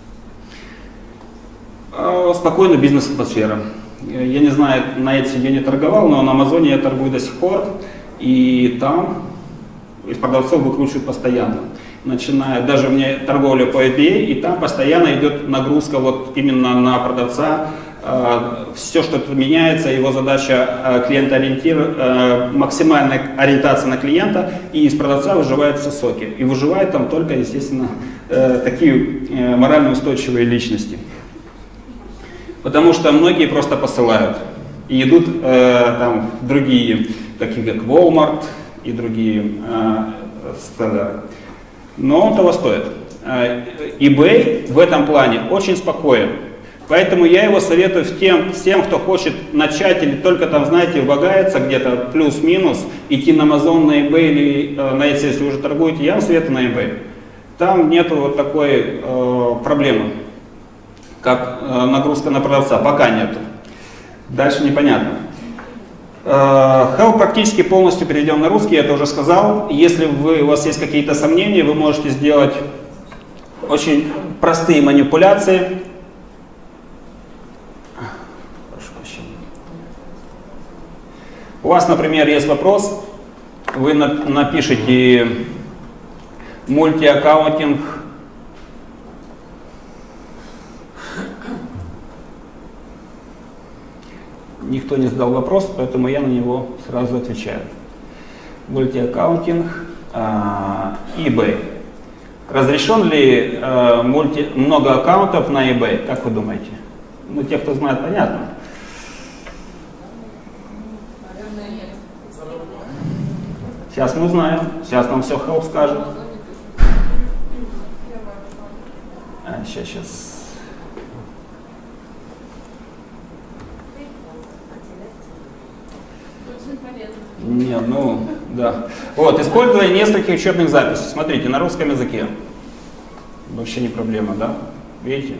Спокойная бизнес-атмосфера. Я не знаю, на Etsy я не торговал, но на Амазоне я торгую до сих пор. И там из продавцов выкручивают постоянно. Начиная, даже у меня торговля по эф би эй, и там постоянно идет нагрузка вот именно на продавца. Все, что тут меняется, его задача клиентоориентир, максимальная ориентация на клиента, и из продавца выживаются соки. И выживают там только, естественно, такие морально устойчивые личности. Потому что многие просто посылают и идут э, там другие, такие как Walmart и другие э, селлеры. Но он того стоит. Э, eBay в этом плане очень спокоен. Поэтому я его советую тем, всем, кто хочет начать или только там, знаете, вбогается где-то плюс-минус, идти на Amazon, на eBay или э, на Etsy, если уже торгуете, я вам советую на eBay. Там нету вот такой э, проблемы, как э, нагрузка на продавца, пока нету. Дальше непонятно. Э, Help практически полностью перейдем на русский, я это уже сказал. Если вы, у вас есть какие-то сомнения, вы можете сделать очень простые манипуляции. У вас, например, есть вопрос, вы напишите мультиаккаунтинг никто не задал вопрос, поэтому я на него сразу отвечаю. Мультиаккаунтинг, а, eBay. Разрешен ли а, мульти, много аккаунтов на eBay? Как вы думаете? Ну, те, кто знает, понятно. Сейчас мы узнаем, сейчас нам все Help скажет. А, сейчас, сейчас. Не, ну, да. Вот, используя несколько учебных записей. Смотрите, на русском языке. Вообще не проблема, да? Видите?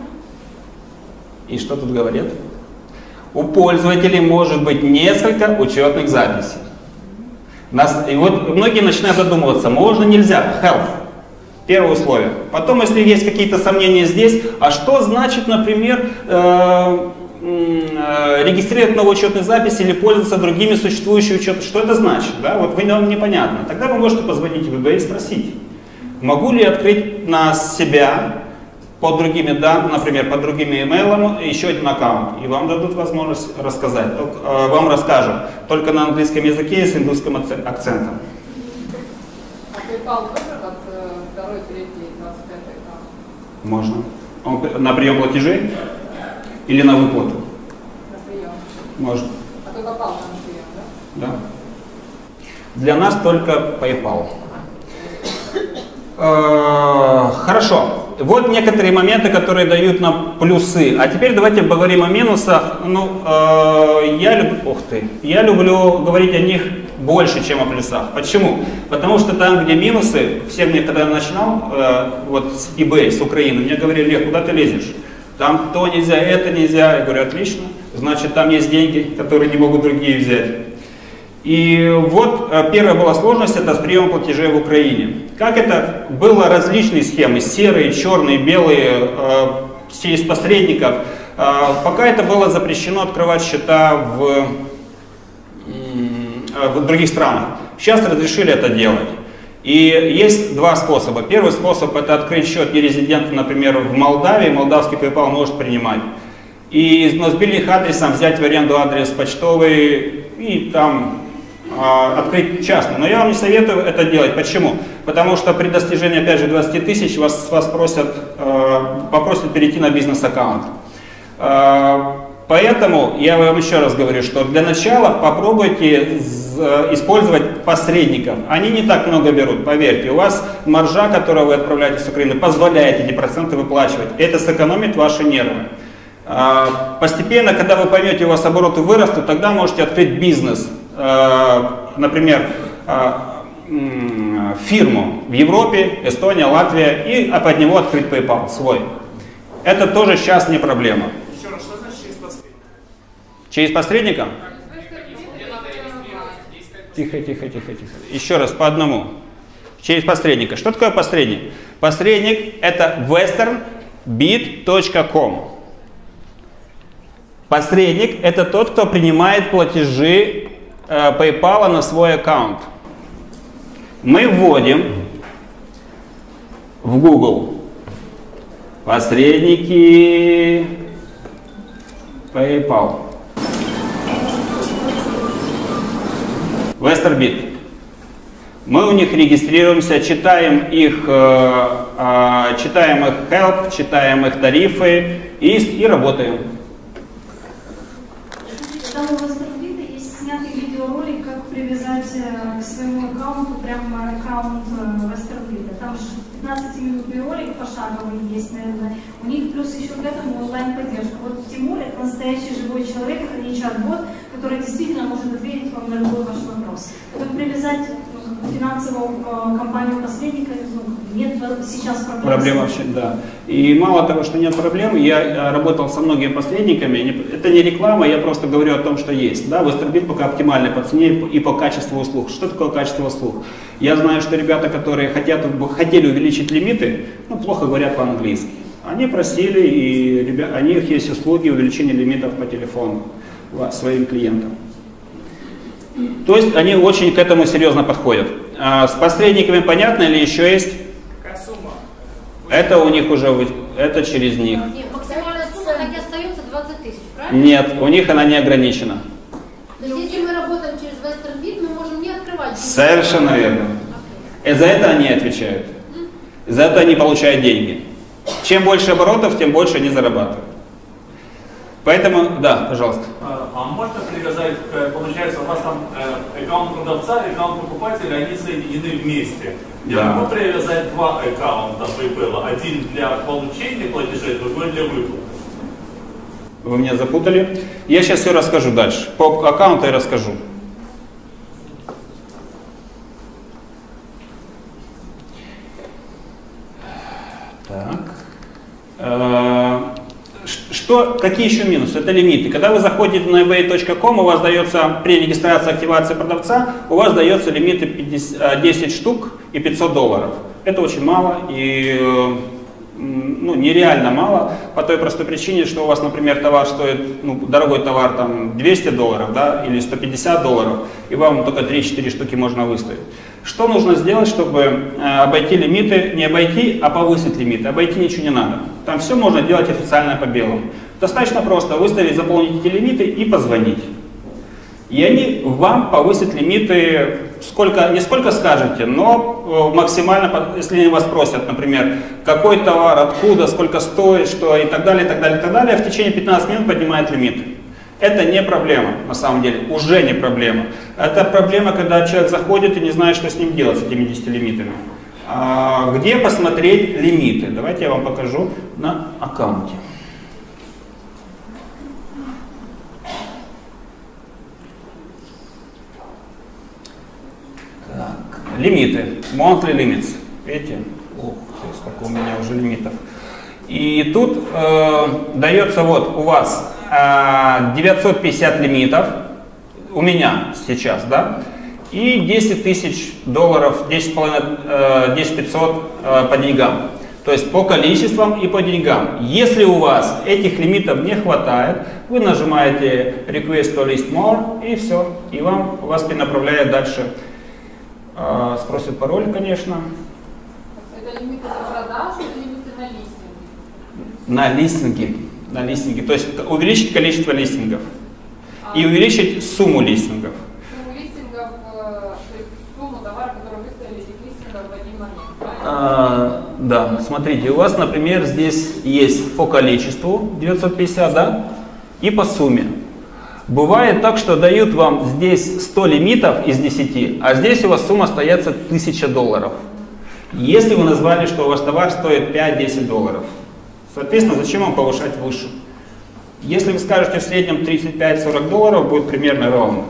И что тут говорит? У пользователей может быть несколько учетных записей. Нас, и вот многие начинают задумываться, можно, нельзя, help. Первое условие. Потом, если есть какие-то сомнения здесь, а что значит, например, э, э, регистрировать новую учетную запись или пользоваться другими существующими учетами? Что это значит? Да? Вот вы, вам непонятно. Тогда вы можете позвонить в ИБ и спросить, могу ли я открыть на себя под другими данными, например, под другими имейлами еще один аккаунт, и вам дадут возможность рассказать. Только, э, вам расскажут только на английском языке и с индусским акцентом. А PayPal тоже как второй, третий, двадцать пятый аккаунт? Можно. Он на прием платежей или на выплату? На прием. Можно. А только PayPal на прием, да? Да. Для нас только PayPal. Э, хорошо. Вот некоторые моменты, которые дают нам плюсы. А теперь давайте поговорим о минусах. Ну, э, я, люб... Ух ты. я люблю говорить о них больше, чем о плюсах. Почему? Потому что там, где минусы, все мне, когда я начинал, э, вот с eBay, с Украины, мне говорили: Лех, куда ты лезешь? Там то нельзя, это нельзя. Я говорю: отлично, значит, там есть деньги, которые не могут другие взять. И вот первая была сложность, это с приемом платежей в Украине. Как это? Было различные схемы, серые, черные, белые, э, через посредников. Э, пока это было запрещено открывать счета в, э, в других странах. Сейчас разрешили это делать. И есть два способа. Первый способ — это открыть счет нерезидента, например, в Молдавии. Молдавский PayPal может принимать. И с биллинг адресом взять в аренду адрес почтовый и там открыть частно. Но я вам не советую это делать. Почему? Потому что при достижении, опять же, двадцати тысяч вас, вас просят, э, попросят перейти на бизнес-аккаунт. Э, поэтому я вам еще раз говорю, что для начала попробуйте использовать посредников. Они не так много берут, поверьте. У вас маржа, которую вы отправляете с Украины, позволяет эти проценты выплачивать. Это сэкономит ваши нервы. Э, постепенно, когда вы поймете, у вас обороты вырастут, тогда можете открыть бизнес. Например, фирму в Европе, Эстония, Латвия, и под него открыть PayPal свой. Это тоже сейчас не проблема. Еще раз, что значит через посредника? Через посредника? Тихо, тихо, тихо, тихо. Еще раз, по одному. Через посредника. Что такое посредник? Посредник — это вестерн бит точка ком. Посредник — это тот, кто принимает платежи PayPal на свой аккаунт. Мы вводим в Google посредники PayPal. WesternBit. Мы у них регистрируемся, читаем их, э, э, читаем их help, читаем их тарифы и, и работаем. Там у WesternBit есть снятый видеоролик, как привязать к своему аккаунту прямо аккаунт WesternBit. Там же пятнадцатиминутный ролик пошаговый есть, наверное. У них плюс еще к этому онлайн-поддержка. Вот Тимур — это настоящий живой человек, это не чат-бот, который действительно может ответить вам на любой ваш вопрос. Как привязать ну, финансовую э, компанию посредника, ну, нет сейчас проблем. Проблем вообще, да. И мало того, что нет проблем, я работал со многими посредниками. Это не реклама, я просто говорю о том, что есть. Да, WesternBit пока оптимальный по цене и по качеству услуг. Что такое качество услуг? Я знаю, что ребята, которые хотят, хотели увеличить лимиты, ну, плохо говорят по-английски. Они просили, и ребят, у них есть услуги увеличения лимитов по телефону своим клиентам. То есть они очень к этому серьезно подходят. А с посредниками понятно или еще есть? Какая сумма? Это у них уже, это через них. Нет, максимальная сумма так и остается двадцать тысяч, правильно? Нет, у них она не ограничена. То есть если мы работаем через WesternBit, мы можем не открывать. Совершенно верно. И за это они отвечают. За это они получают деньги. Чем больше оборотов, тем больше они зарабатывают. Поэтому, да, пожалуйста. А, а можно привязать, получается, у нас там э, аккаунт продавца и аккаунт покупателя, они соединены вместе. Я Да. могу привязать два аккаунта PayPal, один для получения платежей, другой для выплаты. Вы меня запутали. Я сейчас все расскажу дальше. По аккаунту я расскажу. Так. Что что, какие еще минусы? Это лимиты. Когда вы заходите на ebay точка ком, у вас дается при регистрации активации продавца, у вас дается лимиты пятьдесят, десять штук и пятьсот долларов. Это очень мало и ну, нереально мало по той простой причине, что у вас, например, товар стоит, ну, дорогой товар там двести долларов, да, или сто пятьдесят долларов, и вам только три-четыре штуки можно выставить. Что нужно сделать, чтобы э, обойти лимиты, не обойти, а повысить лимиты? Обойти ничего не надо. Там все можно делать официально по белому. Достаточно просто выставить, заполнить эти лимиты и позвонить. И они вам повысят лимиты, сколько, не сколько скажете, но э, максимально, если они вас просят, например, какой товар, откуда, сколько стоит, что и так далее, и так далее, и так далее, в течение пятнадцати минут поднимает лимиты. Это не проблема, на самом деле, уже не проблема. Это проблема, когда человек заходит и не знает, что с ним делать, с этими десятью лимитами. А где посмотреть лимиты? Давайте я вам покажу на аккаунте. Так, лимиты, monthly limits. Видите? Ух, сколько у меня уже лимитов. И тут э, дается вот у вас девятьсот пятьдесят лимитов у меня сейчас, да, и десять тысяч долларов, десять пятьсот по деньгам, то есть по количествам и по деньгам. Если у вас этих лимитов не хватает, вы нажимаете Request to List More и все, и вам вас перенаправляет дальше. Спросит пароль, конечно. Это лимиты на продажу или лимиты на листинги? На листинги. На листинги, то есть увеличить количество листингов а, и увеличить сумму листингов. Сумму листингов, то есть сумму товара, который выставили этих листингов в один момент. А, да, смотрите, у вас, например, здесь есть по количеству девятьсот пятьдесят, да, и по сумме. Бывает так, что дают вам здесь сто лимитов из десяти, а здесь у вас сумма остается тысяча долларов. Если вы назвали, что у вас товар стоит пять-десять долларов. Соответственно, зачем вам повышать выше? Если вы скажете в среднем тридцать пять-сорок долларов, будет примерно ровно.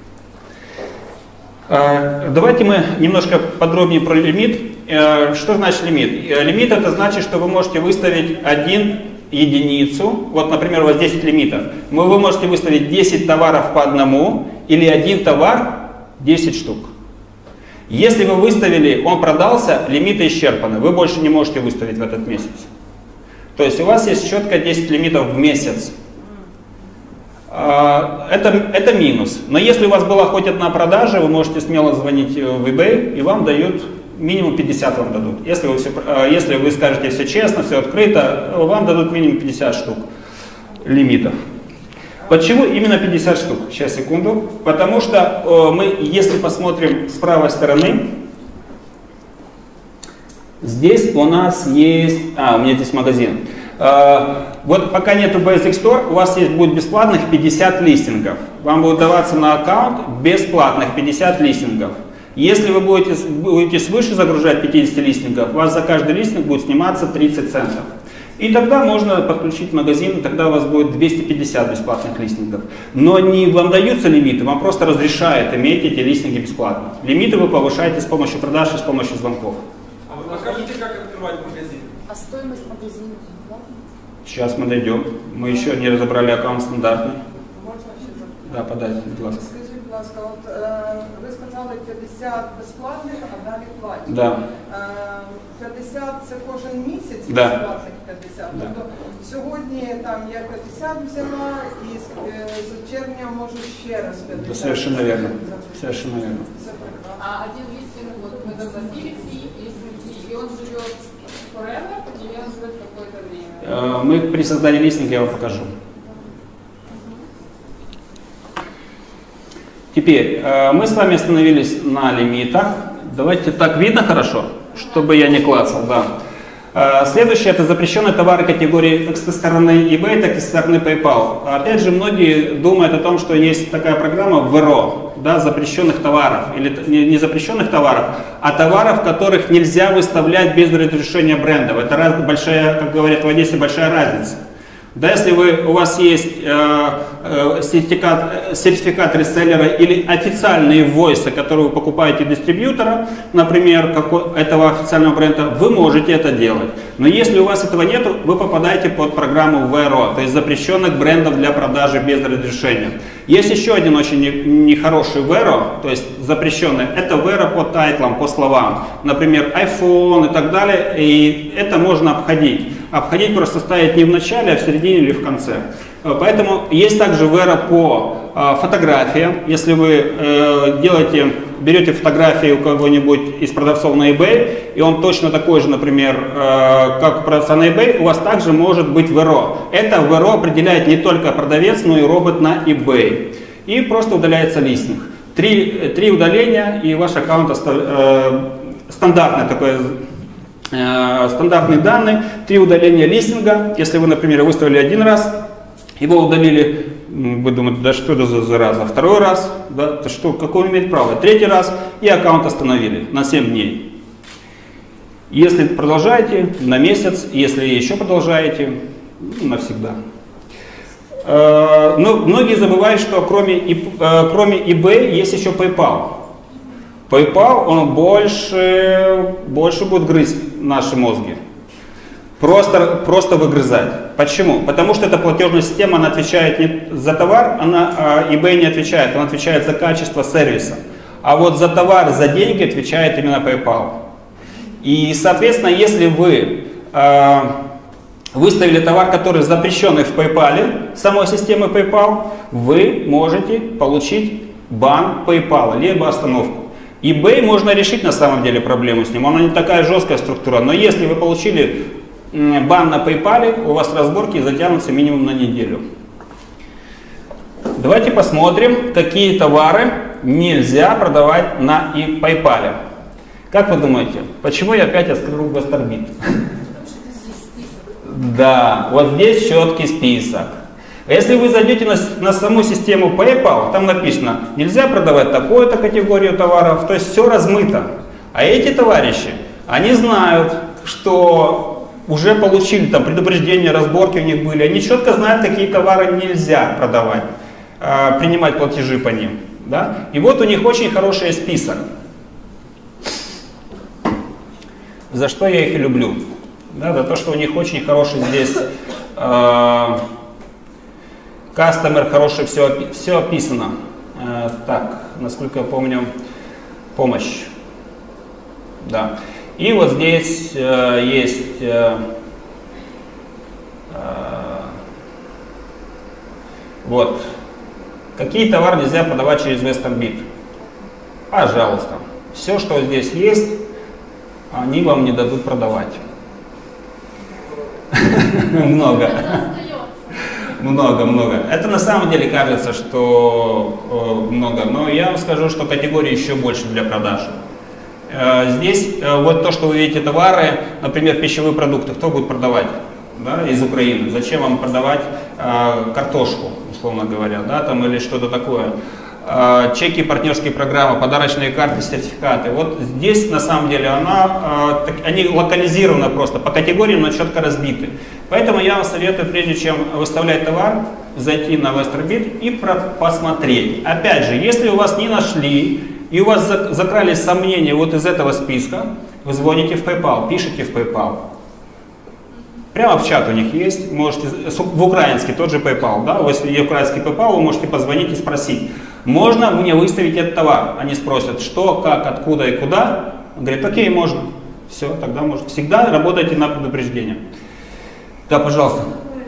Давайте мы немножко подробнее про лимит. Что значит лимит? Лимит — это значит, что вы можете выставить один единицу. Вот, например, у вас десять лимитов. Вы можете выставить десять товаров по одному или один товар десять штук. Если вы выставили, он продался, лимиты исчерпаны. Вы больше не можете выставить в этот месяц. То есть у вас есть четко десять лимитов в месяц. Это, это минус. Но если у вас была хоть одна продажа, вы можете смело звонить в eBay, и вам дают минимум пятьдесят вам дадут. Если вы, все, если вы скажете все честно, все открыто, вам дадут минимум пятьдесят штук лимитов. Почему именно пятьдесят штук? Сейчас, секунду. Потому что мы, если посмотрим с правой стороны, здесь у нас есть, а, у меня здесь магазин. Uh, вот пока нету Basic Store, у вас есть, будет бесплатных пятьдесят листингов. Вам будет даваться на аккаунт бесплатных пятьдесят листингов. Если вы будете, будете свыше загружать пятьдесят листингов, у вас за каждый листинг будет сниматься тридцать центов. И тогда можно подключить магазин, и тогда у вас будет двести пятьдесят бесплатных листингов. Но не вам даются лимиты, вам просто разрешают иметь эти листинги бесплатно. Лимиты вы повышаете с помощью продаж и с помощью звонков. А вы покажете, как открывать магазин? А стоимость магазина? Сейчас мы дойдем. Мы еще не разобрали аккаунт стандартный. Можна ще запитати? Да, подайте, будь ласка. Скажіть, будь ласка, от е, ви сказали п'ятдесят безплатних, а далі платні. Да. Е, п'ятдесят це кожен місяць, Да. безплатних п'ятдесят. Да. Тобто сьогодні там я п'ятдесят взяла і з, е, з червня можу ще раз п'ятдесят. Совершенно верно. Совершенно верно. Це прекрасно. А один листинг, вот мы заплатили фи, и он живет forever, или он живет какое-то время? Мы при создании листинга я вам покажу. Теперь мы с вами остановились на лимитах. Давайте, так видно хорошо, чтобы я не клацал, да. Следующее — это запрещенные товары категории как со стороны eBay, так и со стороны PayPal. Опять же, многие думают о том, что есть такая программа ви эр о, да, запрещенных товаров, или не запрещенных товаров, а товаров, которых нельзя выставлять без разрешения брендов. Это раз, большая, как говорят в Одессе, большая разница. Да, если вы, у вас есть э, э, сертификат, сертификат реселлера или официальные войсы, которые вы покупаете дистрибьютора, например, какой, этого официального бренда, вы можете это делать. Но если у вас этого нет, вы попадаете под программу ви эр о, то есть запрещенных брендов для продажи без разрешения. Есть еще один очень нехороший ви эр о, то есть запрещенный, это ви эр о по тайтлам, по словам, например, iPhone и так далее, и это можно обходить. Обходить просто ставить не в начале, а в середине или в конце. Поэтому есть также ви эр о по э, фотографиям. Если вы э, делаете, берете фотографии у кого-нибудь из продавцов на eBay, и он точно такой же, например, э, как у продавца на eBay, у вас также может быть ви эр о. Это ви эр о определяет не только продавец, но и робот на eBay. И просто удаляется листинг. Три, три удаления, и ваш аккаунт э, стандартный такой. Стандартные данные, три удаления листинга. Если вы, например, выставили один раз, его удалили, вы думаете, да что это за зараза, второй раз, да, то что, какое он имеет право, третий раз, и аккаунт остановили на семь дней. Если продолжаете, на месяц, если еще продолжаете, навсегда. Но многие забывают, что кроме, кроме eBay есть еще PayPal. PayPal, он больше, больше будет грызть наши мозги. Просто, просто выгрызать. Почему? Потому что эта платежная система, она отвечает не за товар, она, а eBay не отвечает, она отвечает за качество сервиса. А вот за товар, за деньги отвечает именно PayPal. И, соответственно, если вы э, выставили товар, который запрещенный в PayPal, самой системы PayPal, вы можете получить бан PayPal, либо остановку. eBay можно решить на самом деле проблему с ним, она не такая жесткая структура, но если вы получили бан на PayPal, у вас разборки затянутся минимум на неделю. Давайте посмотрим, какие товары нельзя продавать на PayPal. Как вы думаете, почему я опять открыл WesternBit? Да, вот здесь четкий список. Если вы зайдете на, на саму систему PayPal, там написано, нельзя продавать такую-то категорию товаров, то есть все размыто. А эти товарищи, они знают, что уже получили там предупреждения, разборки у них были, они четко знают, какие товары нельзя продавать, э, принимать платежи по ним. Да? И вот у них очень хороший список. За что я их и люблю. Да, за то, что у них очень хороший здесь э, Customer, хорошее все, все описано. Э, так, насколько я помню, помощь. Да. И вот здесь э, есть э, э, вот. Какие товары нельзя продавать через WesternBit? Пожалуйста. Все, что здесь есть, они вам не дадут продавать. Много. Много, много. Это на самом деле кажется, что э, много, но я вам скажу, что категории еще больше для продаж. Э, здесь э, вот то, что вы видите товары, например, пищевые продукты, кто будет продавать, да, из Украины? Зачем вам продавать э, картошку, условно говоря, да, там или что-то такое? Э, чеки, партнерские программы, подарочные карты, сертификаты. Вот здесь на самом деле она, э, так, они локализированы просто по категориям, но четко разбиты. Поэтому я вам советую, прежде чем выставлять товар, зайти на WesternBit и посмотреть. Опять же, если у вас не нашли и у вас закрались сомнения вот из этого списка, вы звоните в PayPal, пишите в PayPal. Прямо в чат у них есть, можете, в украинский тот же PayPal, да, если есть украинский PayPal, вы можете позвонить и спросить, можно мне выставить этот товар? Они спросят, что, как, откуда и куда. Он говорит, окей, можно. Все, тогда можно. Всегда работайте на предупреждение. Да, пожалуйста.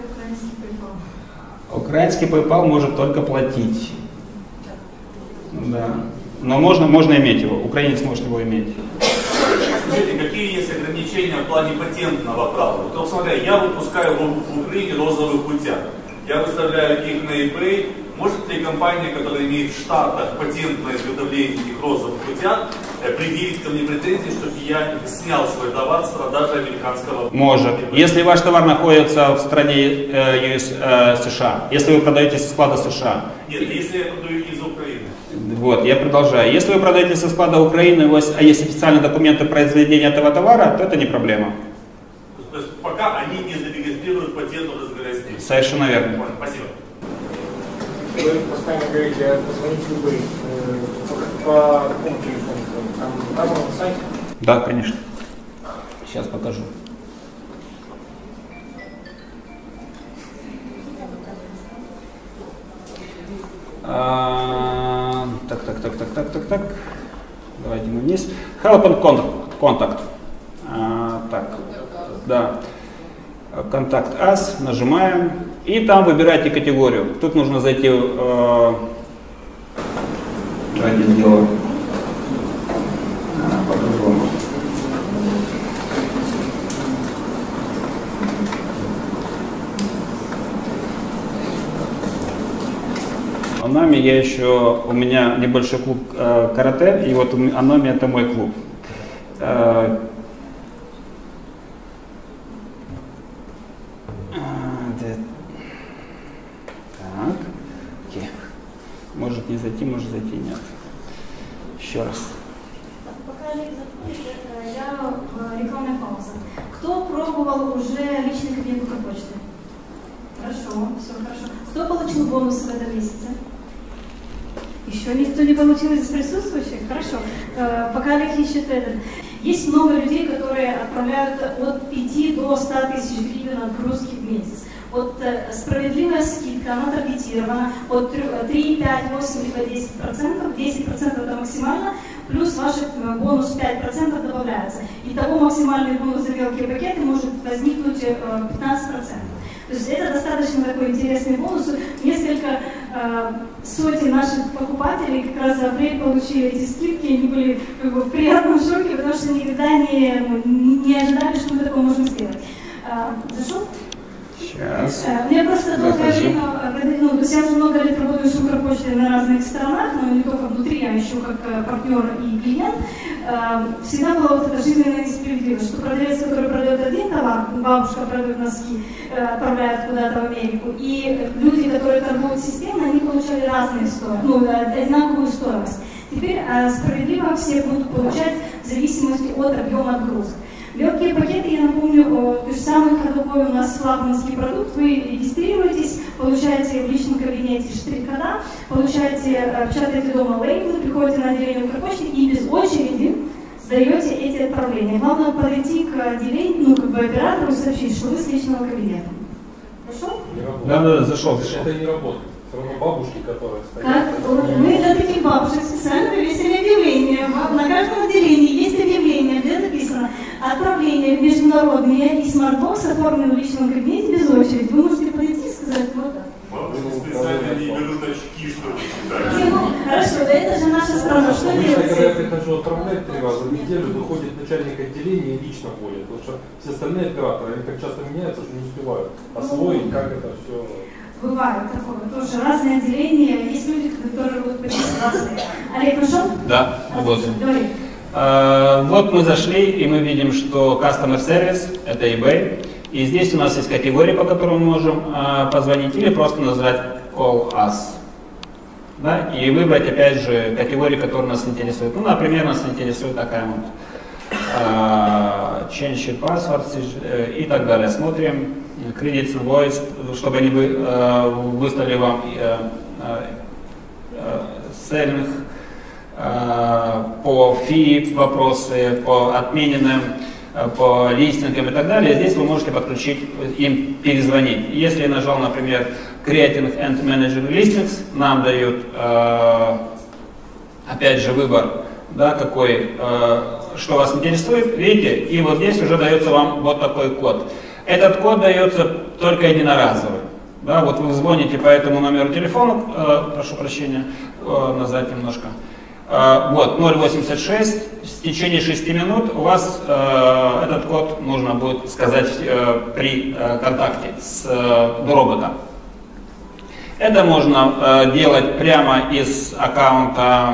Украинский PayPal может только платить. Да. Но можно, можно иметь его. Украинец может его иметь. Скажите, какие есть ограничения в плане патентного права? Вот, смотря, я выпускаю в Украине розовые путя. Я выставляю их на eBay. Может ли компания, которая имеет в Штатах патент на изготовление этих розовых путя, предъявить ко мне претензии, чтобы я снял свой товар с продажи американского? Может. Если ваш товар находится в стране э, э, США, если вы продаете со склада США. Нет, если я продаю из Украины. Вот, я продолжаю. Если вы продаете со склада Украины, у вас, а есть официальные документы произведения этого товара, то это не проблема. То есть пока они не зарегистрируют патент, разбираясь с ним. Совершенно верно. Спасибо. Вы постоянно говорите, позвоните любые. По, по какому телефону? Там указано на сайте? Да, конечно. Сейчас покажу. А, так, так, так, так, так, так, так. Давайте мы вниз. Help and contact. contact. А, так, да. Контакт Us, нажимаем. И там выбирайте категорию. Тут нужно зайти в... Давайте сделаем по-другому. Анами я еще, у меня небольшой клуб э, карате, и вот Анами это мой клуб. Э, так, окей. Может не зайти, может зайти, нет. Еще раз. Пока Олег заходит, я рекламная пауза. Кто пробовал уже личный кабинет Укрпочты? Хорошо, все хорошо. Кто получил бонусы в этом месяце? Еще никто не получил из присутствующих? Хорошо. Пока Олег ищет этот. Есть много людей, которые отправляют от пяти до ста тысяч гривен отгрузки в месяц. Вот справедливая скидка, она таргетирована от три, пять, восемь, либо десять процентов. десять процентов это максимально, плюс ваш бонус пять процентов добавляется. Итого максимальный бонус за мелкие пакеты может возникнуть пятнадцать процентов. То есть это достаточно такой интересный бонус. Несколько э, сотен наших покупателей как раз за апрель получили эти скидки, они были как бы в приятном шоке, потому что никогда не, не, не ожидали, что мы такое можем сделать. Э, зашел? Сейчас. Мне просто долгое время, ну, то есть я уже много лет работаю с Укрпочтой на разных сторонах, но не только внутри, а еще как партнер и клиент. Всегда была вот эта жизненная несправедливость, что продавец, который продает один товар, бабушка продает носки, отправляет куда-то в Америку, и люди, которые торгуют системно, они получали разные стоимость, ну, одинаковую стоимость. Теперь справедливо все будут получать в зависимости от объема отгрузок. Легкие пакеты, я напомню, то есть самый ходовой у нас флагманский продукт, вы регистрируетесь, получаете в личном кабинете штрих-кода, получаете, печатаете дома лейблы, приходите на отделение Укрпочты и без очереди сдаете эти отправления. Главное подойти к отделению, ну, как бы оператору и сообщить, что вы с личного кабинета. Хорошо? Да, да, зашел, зашел. Это не работает. Все равно бабушки, которые стоят. Как? Мы для таких бабушек специально повесили объявление. На каждом отделении есть объявление, где написано отправление в международные и смартбокс оформлены в личном кабинете без очереди. Вы можете подойти и сказать вот так. Бабушки специально не берут очки, чтобы читать. Ну, хорошо, да это же наша страна. Что делать? Когда я прихожу отправлять три раза в неделю, выходит начальник отделения и лично ходит. Потому что все остальные операторы, они так часто меняются, что не успевают освоить, как это все. Бывает такое, тоже разные отделения, есть люди, которые будут по десять-двадцать лет. Олег, нашел? Да, вот. Говори. Uh, вот мы зашли, и мы видим, что Customer Service — это eBay. И здесь у нас есть категории, по которым мы можем uh, позвонить, или просто назвать Call Us. Да? И выбрать, опять же, категории, которые нас интересуют. Ну, например, нас интересует такая вот uh, Change your password uh, и так далее. Смотрим. Credits Invoice, чтобы они вы, uh, выставили вам uh, uh, цельных по фи вопросы, по отмененным, по листингам и так далее. Здесь вы можете подключить, им перезвонить. Если я нажал, например, Creating and Managing Listings, нам дают, опять же, выбор, да, какой, что вас интересует, видите, и вот здесь уже дается вам вот такой код. Этот код дается только единоразовый. Да, вот вы звоните по этому номеру телефона, э, прошу прощения, э, назвать немножко. Э, вот, ноль восемьдесят шесть, в течение шести минут у вас э, этот код нужно будет сказать э, при э, контакте с э, роботом. Это можно э, делать прямо из аккаунта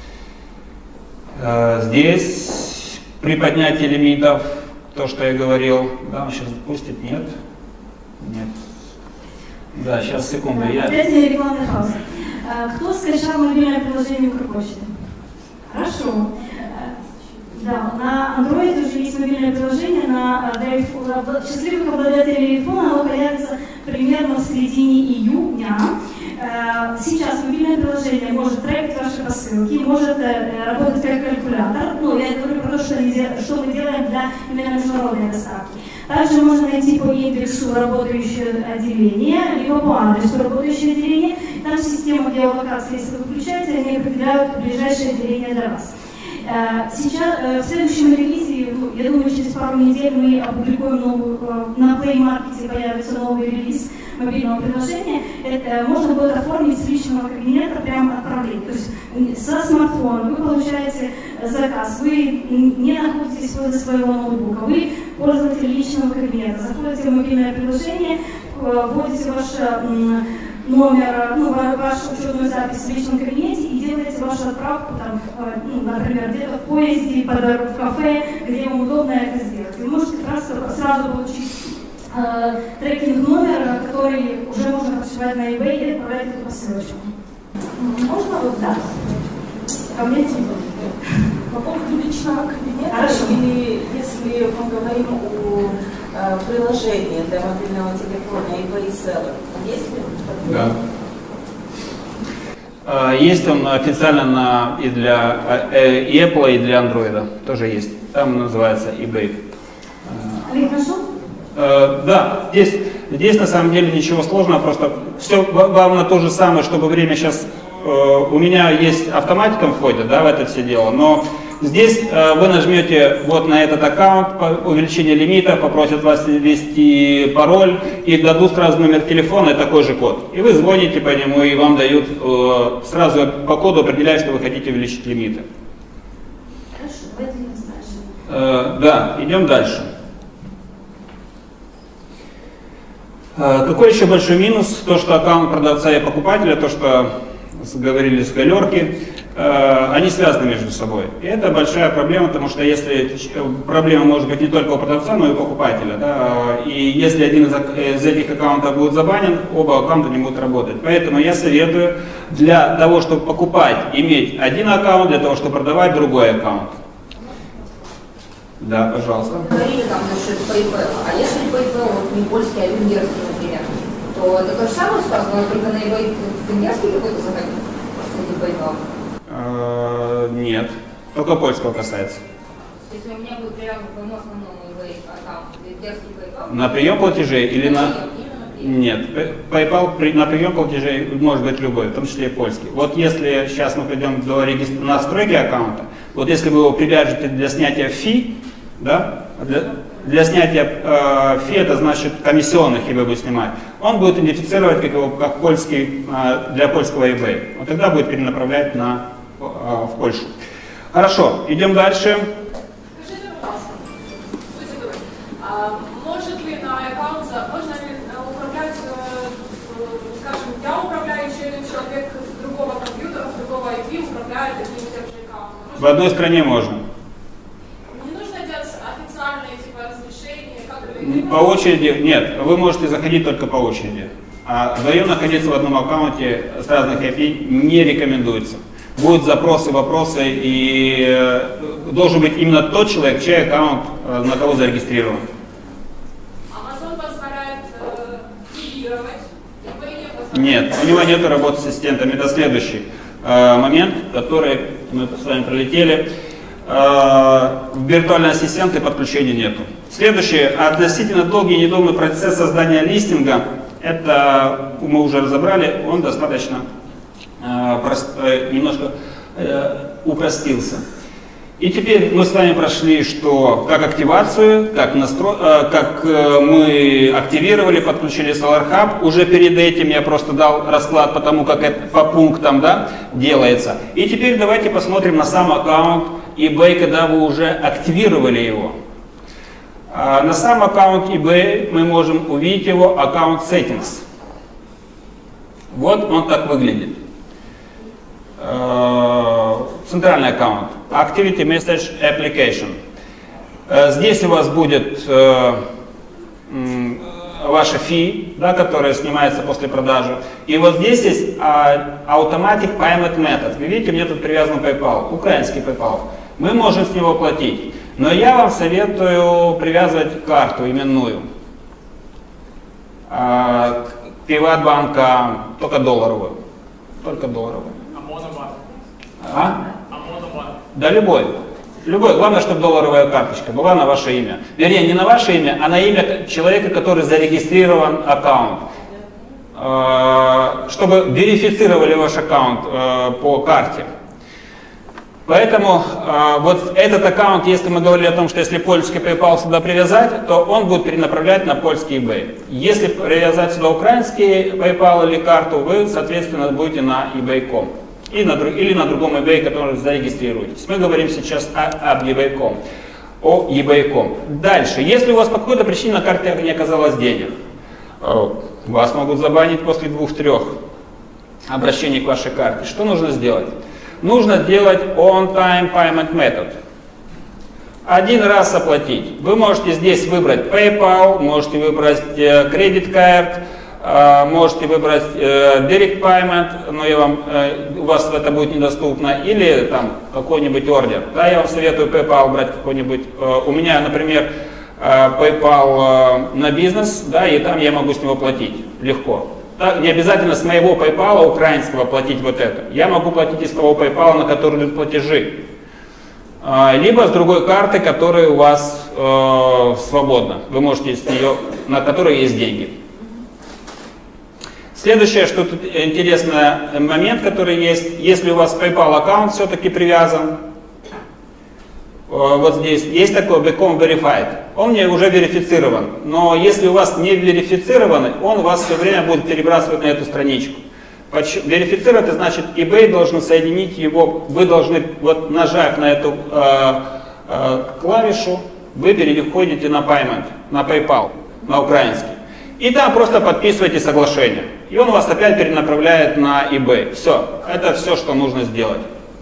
э, здесь, при поднятии лимитов, то, что я говорил. Да, он сейчас запустит, нет? Нет. Да, сейчас, секунду. Я... Опять рекламная пауза. Кто скачал мобильное приложение Укрпочты? Хорошо. Да, на Android уже есть мобильное приложение, на счастливых обладателей iPhone оно появится примерно в середине июня. Сейчас мобильное приложение может трекать ваши посылки, может работать как калькулятор. Ну, я говорю про то, что, что мы делаем для именно международной доставки. Также можно найти по индексу работающее отделение, либо по адресу работающее отделение. Там система геолокации, если вы включаете, они определяют ближайшее отделение для вас. Сейчас, в следующем релизе, я думаю, через пару недель мы опубликуем новую, на Play Market появится новый релиз мобильного приложения. Это можно будет оформить с личного кабинета прямо отправление. То есть со смартфона вы получаете заказ, вы не находитесь возле своего ноутбука, вы пользователь личного кабинета, заходите в мобильное приложение, вводите ваш номер, ну, вашу учетную запись в личном кабинете и делаете вашу отправку, там, ну, например, где-то в поезде, по дороге, в кафе, где вам удобно это сделать. Вы можете сразу, сразу получить э, трекинг номер, который уже можно посылать на eBay и отправлять эту посылочку. Можно вот да? Ко мне типа. По поводу личного кабинета, Хорошо. Или если мы говорим о э, приложении для мобильного телефона eBay Seller, есть ли? Да. Есть он официально на, и для и Apple, и для Android. Тоже есть. Там называется eBay. Олег, хорошо? Да, здесь, здесь на самом деле ничего сложного, просто все главное то же самое, чтобы время сейчас... У меня есть автоматика входит, да, в это все дело, но здесь э, вы нажмете вот на этот аккаунт, по увеличение лимита, попросят вас ввести пароль и дадут сразу номер телефона и такой же код. И вы звоните по нему, и вам дают, э, сразу по коду определяют, что вы хотите увеличить лимиты. Хорошо, давайте идем дальше. Э, да, идем дальше. Э, какой еще большой минус? То, что аккаунт продавца и покупателя, то, что говорили с галерки, э, они связаны между собой. И это большая проблема, потому что если проблема может быть не только у продавца, но и у покупателя. Да, и если один из, из этих аккаунтов будет забанен, оба аккаунта не будут работать. Поэтому я советую для того, чтобы покупать, иметь один аккаунт, для того, чтобы продавать другой аккаунт. Да, пожалуйста. Говорили там насчет PayPal. А если PayPal вот не польский, а венгерский, например, то это то же самое сразу, но только на eBay венгерский какой-то заходит, кстати, PayPal? Нет, только польского касается. Если у меня будет привязан к моему основному eBay аккаунт, венгерский PayPal? На прием платежей или на... Нет, PayPal при, на прием платежей может быть любой, в том числе и польский. Вот если сейчас мы придем до регистр... настройки аккаунта, вот если вы его привяжете для снятия фи, да, для, для снятия э, фи, это значит комиссионных, и вы будете снимать, он будет идентифицировать как, его, как польский, э, для польского eBay. Вот тогда будет перенаправлять на, э, в Польшу. Хорошо, идем дальше. Скажите, пожалуйста, будьте добры, а может ли на аккаунт, можно ли управлять, скажем, я управляю, еще один человек с другого компьютера, с другого ай пи управляет таким тем же аккаунтом? В одной стране можно. Не нужно делать официальные типа разрешения? Как По очереди, нет, вы можете заходить только по очереди. А вдвоем находиться в одном аккаунте с разных ай пи не рекомендуется. Будут запросы, вопросы, и э, должен быть именно тот человек, чей аккаунт э, на кого зарегистрирован. Amazon позволяет э, копировать, Нет, у него нет работы с ассистентами. Это следующий э, момент, который мы с вами пролетели. Э, в виртуальные ассистенты подключения нету. Следующий, относительно долгий и недолгий процесс создания листинга. Это мы уже разобрали, он достаточно э, прост, э, немножко э, упростился. И теперь мы с вами прошли, что как активацию, как, настро... э, как э, мы активировали, подключили SolarHub. Уже перед этим я просто дал расклад по тому, как это по пунктам, да, делается. И теперь давайте посмотрим на сам аккаунт eBay, когда вы уже активировали его. А на сам аккаунт eBay мы можем увидеть его аккаунт Settings. Вот он так выглядит. Центральный аккаунт. Activity Message Application. Здесь у вас будет ваша фи, да, которая снимается после продажи. И вот здесь есть Automatic Payment Method. Вы видите, мне тут привязан PayPal, украинский PayPal. Мы можем с него платить. Но я вам советую привязывать карту именную. Приватбанка только долларовую. Только долларовую. А монобанк? А? А монобанк? Да любой. Любой. Главное, чтобы долларовая карточка была на ваше имя. Вернее, не на ваше имя, а на имя человека, который зарегистрирован аккаунт. Чтобы верифицировали ваш аккаунт по карте. Поэтому э, вот этот аккаунт, если мы говорили о том, что если польский PayPal сюда привязать, то он будет перенаправлять на польский eBay. Если привязать сюда украинский PayPal или карту, вы, соответственно, будете на eBay точка ком и на, или на другом eBay, который зарегистрируетесь. Мы говорим сейчас о, об eBay точка ком, о eBay точка ком. Дальше, если у вас по какой-то причине на карте не оказалось денег, э, вас могут забанить после двух-трех обращений к вашей карте. Что нужно сделать? Нужно делать on-time payment method. Один раз оплатить. Вы можете здесь выбрать PayPal, можете выбрать э, Credit Card, э, можете выбрать э, Direct Payment, но я вам, э, у вас это будет недоступно, или там какой-нибудь ордер. Да, я вам советую PayPal брать какой-нибудь. Э, у меня, например, э, PayPal э, на бизнес, да, и там я могу с него платить легко. Так, не обязательно с моего PayPal украинского платить вот это. Я могу платить из того PayPal, на который идут платежи. Либо с другой карты, которая у вас э, свободна. Вы можете с нее, на которой есть деньги. Следующее, что тут интересный момент, который есть. Если у вас PayPal аккаунт все-таки привязан, вот здесь есть такой Become Verified. Он не уже верифицирован. Но если у вас не верифицированный, он вас все время будет перебрасывать на эту страничку. Верифицировать, это значит, eBay должен соединить его, вы должны, вот нажав на эту э, э, клавишу, вы переходите на Payment, на PayPal, на украинский. И там просто подписываете соглашение. И он вас опять перенаправляет на eBay. Все, это все, что нужно сделать.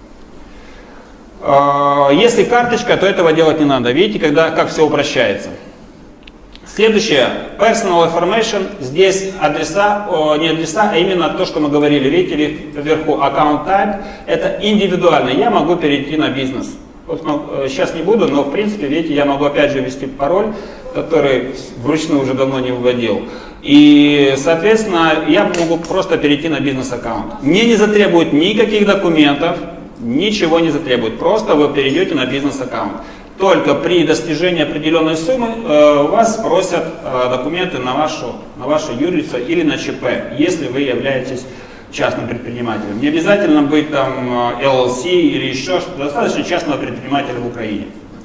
Если карточка, то этого делать не надо. Видите, когда, как все упрощается. Следующее. Personal information. Здесь адреса, о, не адреса, а именно то, что мы говорили. Видите, вверху account type. Это индивидуально. Я могу перейти на бизнес. Вот, ну, сейчас не буду, но в принципе, видите, я могу опять же ввести пароль, который вручную уже давно не вводил. И, соответственно, я могу просто перейти на бизнес-аккаунт. Мне не затребуют никаких документов. Ничего не затребует, просто вы перейдете на бизнес-аккаунт. Только при достижении определенной суммы э, у вас спросят э, документы на вашу, на ваше юрлицо или на ЧП, если вы являетесь частным предпринимателем. Не обязательно быть там эл эл си или еще что-то, достаточно частного предпринимателя в Украине.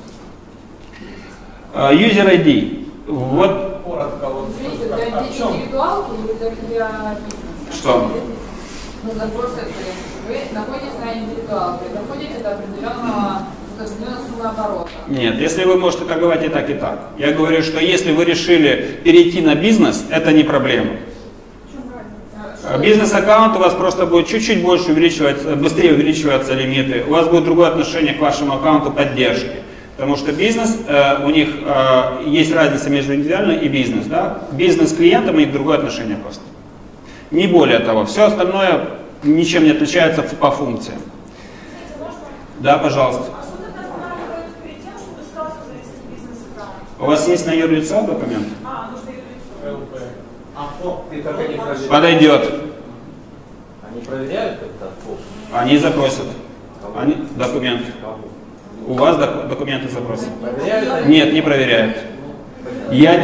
Э, User ай ди. Вот. Коротко, вот. Извините, для индивидуалки или для бизнеса? Что? Ну, запросы, вы находитесь на индивидуалке, доходите до определенного, до определенной суммы оборота. Нет, если вы можете торговать и так, и так. Я говорю, что если вы решили перейти на бизнес, это не проблема. Бизнес-аккаунт у вас просто будет чуть-чуть больше увеличиваться, быстрее увеличиваться лимиты. У вас будет другое отношение к вашему аккаунту поддержки. Потому что бизнес, э, у них э, есть разница между индивидуальным и бизнес. Да? Бизнес с клиентом и другое отношение просто. Не более того. Все остальное ничем не отличается по функциям. Да, пожалуйста. У вас есть на юрлицо документ? А, нужно юрлицо. А ФОП ты только не проверяешь? Подойдет. Они проверяют это ФОП? Они запросят. Они, документ. У вас док, документы запросят? Проверяют? Нет, не проверяют. Я...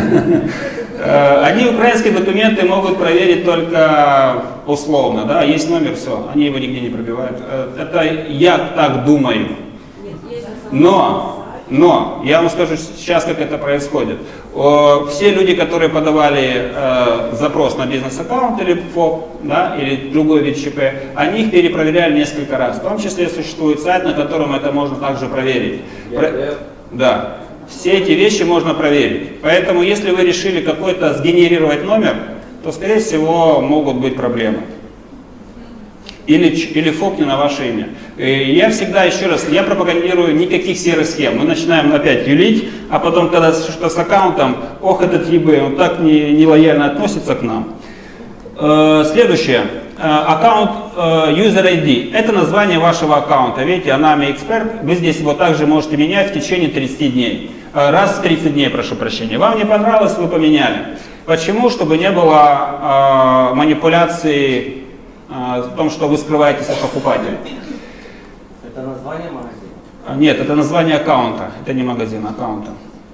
Они украинские документы могут проверить только условно, да, есть номер, все, они его нигде не пробивают. Это я так думаю. Но, но, я вам скажу сейчас, как это происходит. Все люди, которые подавали э, запрос на бизнес-аккаунт или ФОП, да, или другой вид ЧП, они их перепроверяли несколько раз. В том числе существует сайт, на котором это можно также проверить. Про... Да. Все эти вещи можно проверить. Поэтому, если вы решили какой-то сгенерировать номер, то, скорее всего, могут быть проблемы. Или, или ФОП не на ваше имя. И я всегда, еще раз, я пропагандирую никаких серых схем. Мы начинаем опять юлить, а потом, когда что с аккаунтом, ох, этот eBay, он так не, нелояльно относится к нам. Э, следующее. Аккаунт User ай ди. Это название вашего аккаунта. Видите, Anami Expert. Вы здесь его также можете менять в течение тридцати дней. Раз в тридцать дней, прошу прощения. Вам не понравилось, вы поменяли. Почему? Чтобы не было э, манипуляции э, в том, что вы скрываетесь от покупателя. Это название магазина? Нет, это название аккаунта, это не магазин, аккаунта.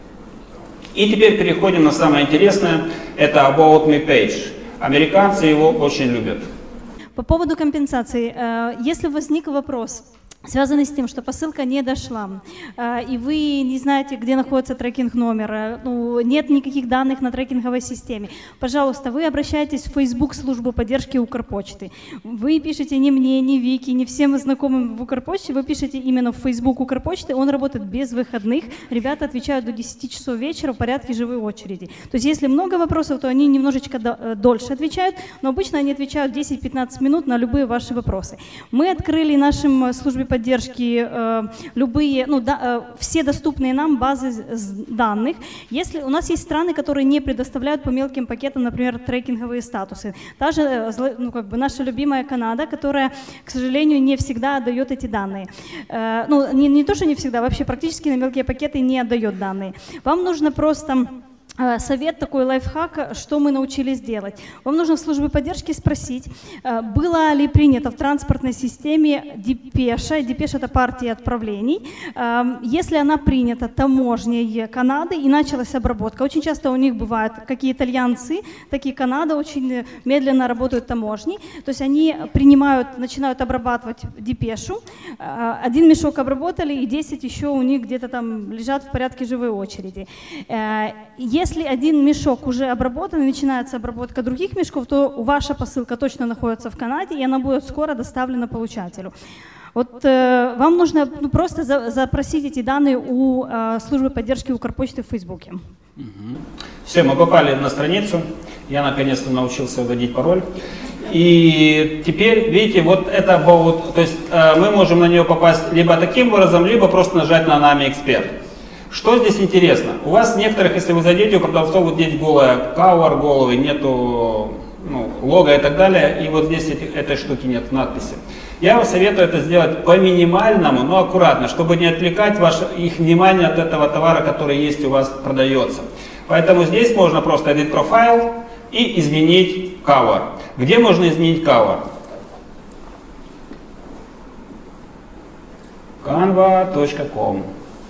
И теперь переходим на самое интересное, это About Me Page. Американцы его очень любят. По поводу компенсации, если возник вопрос, связанный с тем, что посылка не дошла, и вы не знаете, где находится трекинг номера, ну, нет никаких данных на трекинговой системе, пожалуйста, вы обращаетесь в Facebook службу поддержки Укрпочты. Вы пишете не мне, не Вике, не всем знакомым в Укрпочте, вы пишете именно в Facebook Укрпочты, он работает без выходных, ребята отвечают до десяти часов вечера в порядке живой очереди. То есть если много вопросов, то они немножечко дольше отвечают, но обычно они отвечают десять-пятнадцать минут на любые ваши вопросы. Мы открыли нашим службе поддержки э, любые, ну, да, э, все доступные нам базы данных. Если у нас есть страны, которые не предоставляют по мелким пакетам, например, трекинговые статусы. Та же, ну, как бы наша любимая Канада, которая, к сожалению, не всегда отдает эти данные. Э, ну, не, не то, что не всегда, вообще практически на мелкие пакеты не отдает данные. Вам нужно просто... Совет, такой лайфхак, что мы научились делать. Вам нужно в службе поддержки спросить, было ли принято в транспортной системе депеша, депеша — это партия отправлений, если она принята таможней Канады и началась обработка. Очень часто у них бывают, как и итальянцы, так и Канада, очень медленно работают таможни, то есть они принимают, начинают обрабатывать депешу, один мешок обработали и десять еще у них где-то там лежат в порядке живой очереди. Если один мешок уже обработан и начинается обработка других мешков, то ваша посылка точно находится в Канаде, и она будет скоро доставлена получателю. Вот э, вам нужно ну, просто за, запросить эти данные у э, службы поддержки Укрпочты в Фейсбуке. Угу. Все, мы попали на страницу. Я наконец-то научился вводить пароль. И теперь, видите, вот это about, то есть э, мы можем на нее попасть либо таким образом, либо просто нажать на «Нами эксперт». Что здесь интересно? У вас некоторых, если вы зайдете, у продавцов вот здесь голая кауэр, головы, нету ну, лого и так далее, и вот здесь этих, этой штуки нет, надписи. Я вам советую это сделать по минимальному, но аккуратно, чтобы не отвлекать ваше, их внимание от этого товара, который есть у вас, продается. Поэтому здесь можно просто edit profile и изменить cover. Где можно изменить cover? canva точка ком.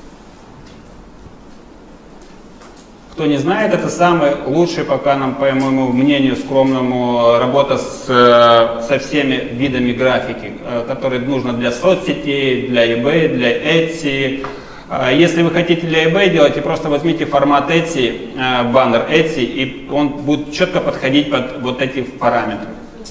Кто не знает, это самый лучший, пока нам, по моему мнению, скромному, работа с, со всеми видами графики, которые нужно для соцсетей, для eBay, для Etsy. Если вы хотите для eBay, делайте, просто возьмите формат Etsy, баннер Etsy, и он будет четко подходить под вот эти параметры.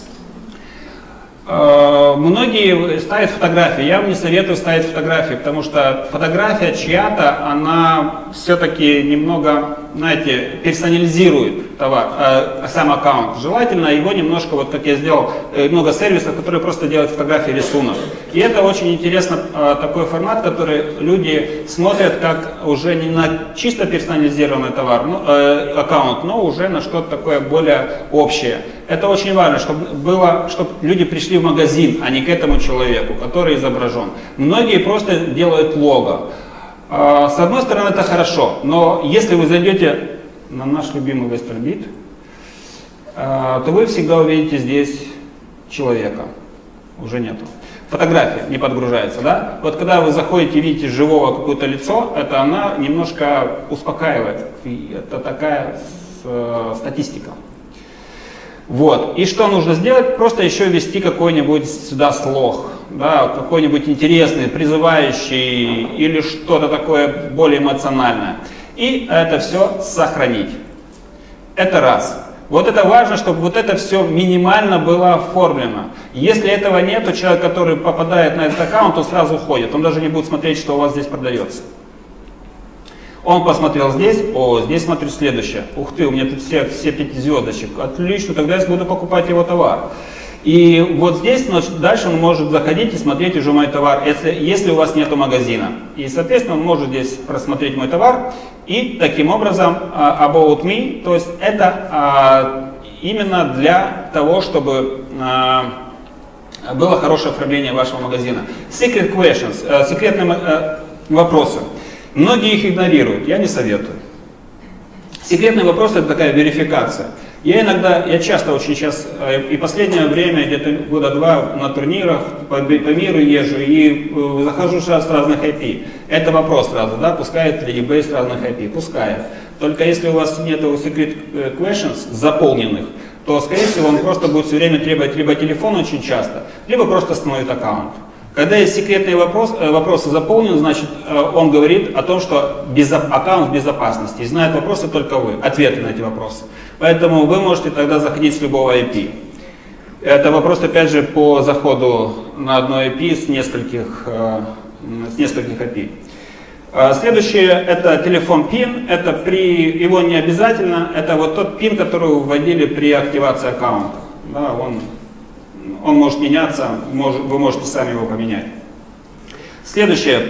Многие ставят фотографии. Я вам не советую ставить фотографии, потому что фотография чья-то, она все-таки немного, знаете, персонализирует товар, э, сам аккаунт. Желательно его немножко, вот как я сделал, э, много сервисов, которые просто делают фотографии рисунок. И это очень интересно, э, такой формат, который люди смотрят как уже не на чисто персонализированный товар, ну, э, аккаунт, но уже на что-то такое более общее. Это очень важно, чтобы было, чтобы люди пришли в магазин, а не к этому человеку, который изображен. Многие просто делают лого. С одной стороны, это хорошо, но если вы зайдете на наш любимый Вестербит, то вы всегда увидите здесь человека. Уже нету. Фотография не подгружается, да? Вот когда вы заходите и видите живого какое-то лицо, это она немножко успокаивает. И это такая статистика. Вот. И что нужно сделать? Просто еще ввести какой-нибудь сюда слог, да, какой-нибудь интересный, призывающий или что-то такое более эмоциональное. И это все сохранить. Это раз. Вот это важно, чтобы вот это все минимально было оформлено. Если этого нет, то человек, который попадает на этот аккаунт, он сразу уходит. Он даже не будет смотреть, что у вас здесь продается. Он посмотрел здесь, о, здесь смотрю следующее. Ух ты, у меня тут все, все пять звездочек. Отлично, тогда я буду покупать его товар. И вот здесь, значит, дальше он может заходить и смотреть уже мой товар, если, если у вас нету магазина. И, соответственно, он может здесь просмотреть мой товар. И таким образом, uh, About Me, то есть это uh, именно для того, чтобы uh, было хорошее оформление вашего магазина. Secret questions, uh, секретные uh, вопросы. Многие их игнорируют, я не советую. Секретный вопрос — это такая верификация. Я иногда, я часто очень сейчас, и последнее время, где-то года два на турнирах по, по миру езжу и захожу с разных ай пи. Это вопрос сразу, да, пускает ли eBay с разных ай пи? Пускает. Только если у вас нет secret questions заполненных, то, скорее всего, он просто будет все время требовать либо телефон очень часто, либо просто остановит аккаунт. Когда есть секретные вопрос, вопросы заполнены, значит, он говорит о том, что безо, аккаунт в безопасности, и знает вопросы только вы, ответы на эти вопросы. Поэтому вы можете тогда заходить с любого ай пи. Это вопрос, опять же, по заходу на одно ай пи с нескольких, с нескольких ай пи. Следующее — это телефон пин. Это при, его не обязательно, это вот тот пин, который вы вводили при активации аккаунта. Да, он, он может меняться, может, вы можете сами его поменять. Следующее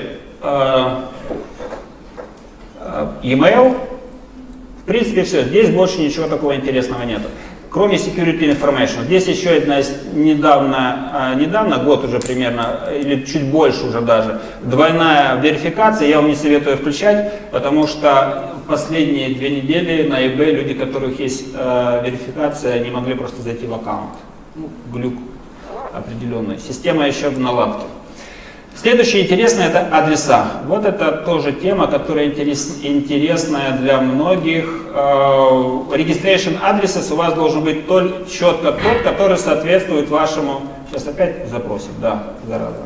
— e-mail. В принципе, все. Здесь больше ничего такого интересного нет. Кроме security information. Здесь еще одна недавно, недавно, год уже примерно, или чуть больше уже даже, двойная верификация. Я вам не советую включать, потому что последние две недели на eBay люди, у которых есть э, верификация, не могли просто зайти в аккаунт. Ну, глюк определенный. Система еще в наладке. Следующее интересное — это адреса. Вот это тоже тема, которая интерес, интересная для многих. Registration addresses у вас должен быть только, четко тот, который соответствует вашему... Сейчас опять запросим, да, зараза.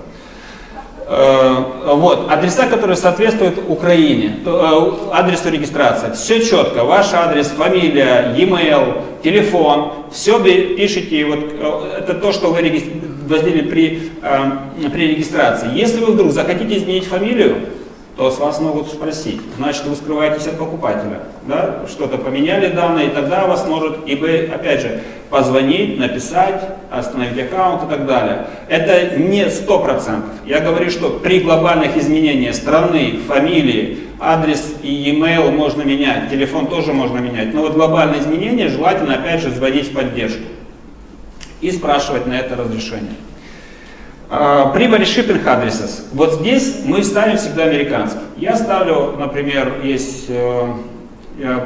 Вот, адреса, которые соответствуют Украине, адресу регистрации. Все четко, ваш адрес, фамилия, e-mail, телефон, все пишите, вот, это то, что вы возили при, при регистрации. Если вы вдруг захотите изменить фамилию, то с вас могут спросить, значит, вы скрываетесь от покупателя, да? Что-то поменяли данные, и тогда вас может eBay, опять же, позвонить, написать, остановить аккаунт и так далее. Это не сто процентов. Я говорю, что при глобальных изменениях страны, фамилии, адрес и e-mail можно менять, телефон тоже можно менять, но вот глобальные изменения желательно, опять же, звонить в поддержку и спрашивать на это разрешение. Primary shipping addresses. Вот здесь мы ставим всегда американский. Я ставлю, например, есть э, э,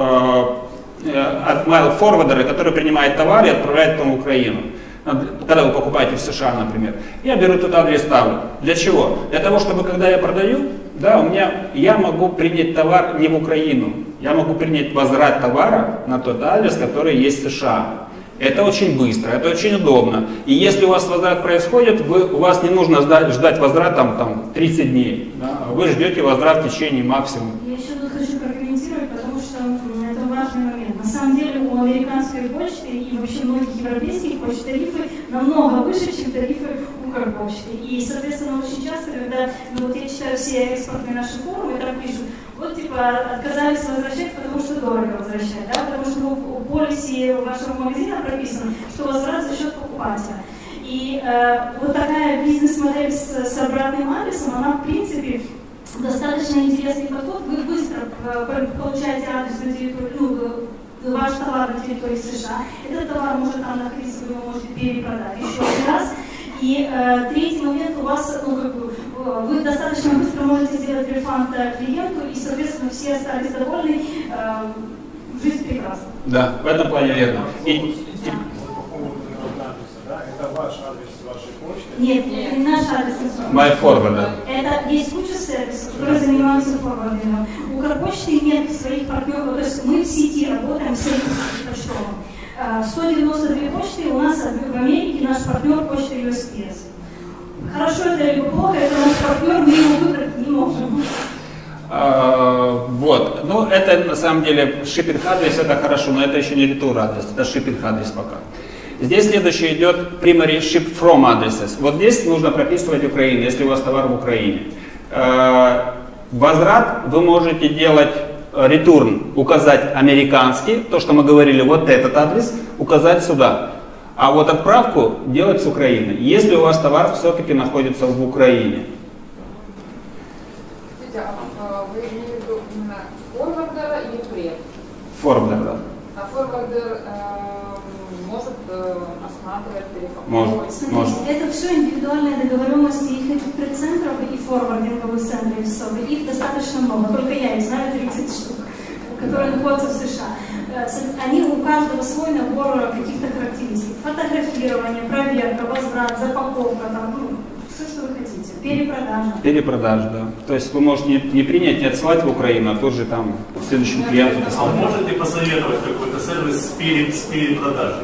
э, mail forwarder, который принимает товар и отправляет потом в Украину. Когда вы покупаете в США, например. Я беру тот адрес, ставлю. Для чего? Для того, чтобы когда я продаю, да, у меня, я могу принять товар не в Украину. Я могу принять возврат товара на тот адрес, который есть в США. Это очень быстро, это очень удобно. И если у вас возврат происходит, вы, у вас не нужно ждать, ждать возврат там, там, тридцать дней. Да? Вы ждете возврат в течение максимум. Я еще тут хочу прокомментировать, потому что это важный момент. На самом деле у американской почты и вообще многих европейских почт тарифы намного выше, чем тарифы Укрпочты. И, соответственно, очень часто, когда ну, вот я читаю все экспортные наши форумы, там пишут, вот типа отказались возвращать, потому что дорого возвращать, да, потому что в полисе вашего магазина прописано, что возврат за счет покупателя. И э, вот такая бизнес-модель с, с обратным адресом, она в принципе достаточно интересный подход. Вы быстро э, получаете адрес на территории, ну, ваш товар на территории США. Этот товар может там находиться, вы его можете перепродать еще один раз. И э, третий момент, у вас, ну, как бы, вы достаточно быстро можете сделать рефанд клиенту, и, соответственно, все остались довольны, э, жизнь прекрасна. Да, в этом плане верно. И, это ваш адрес вашей почты? Нет, это не наш адрес. My forwarder. Это есть куча сервисов, которые занимаются форвардингом. У Укрпочты нет своих партнеров, то есть мы в сети работаем с этим почтовым. сто девяносто две почты у нас в Америке, наш партнер почта ю эс пи эс. Хорошо это либо плохо, это наш партнер, мы его выбрать не можем. Uh, вот, ну это на самом деле shipping адрес, это хорошо, но это еще не return адрес, это shipping адрес пока. Здесь следующий идет primary ship from addresses. Вот здесь нужно прописывать Украину, если у вас товар в Украине. Uh, возврат вы можете делать return, указать американский, то, что мы говорили, вот этот адрес, указать сюда. А вот отправку делать с Украины, если у вас товар все-таки находится в Украине. Вы имеете в виду именно форвардера или курьера? Форвардер, да. А форвардер э, может э, осматривать телефон? Может, Смотрите, может. это все индивидуальные договоренности, их этих предцентров и форвардинговых центров, их достаточно много, только я их знаю тридцать штук. которые находятся в США. Они у каждого свой набор каких-то характеристик. Фотографирование, проверка, возврат, запаковка, там, ну, все, что вы хотите. Перепродажа. Перепродажа, да. То есть вы можете не, не принять, не отсылать в Украину, а тут же там следующему клиенту послать. А можете посоветовать какой-то сервис с, пере, с перепродажей?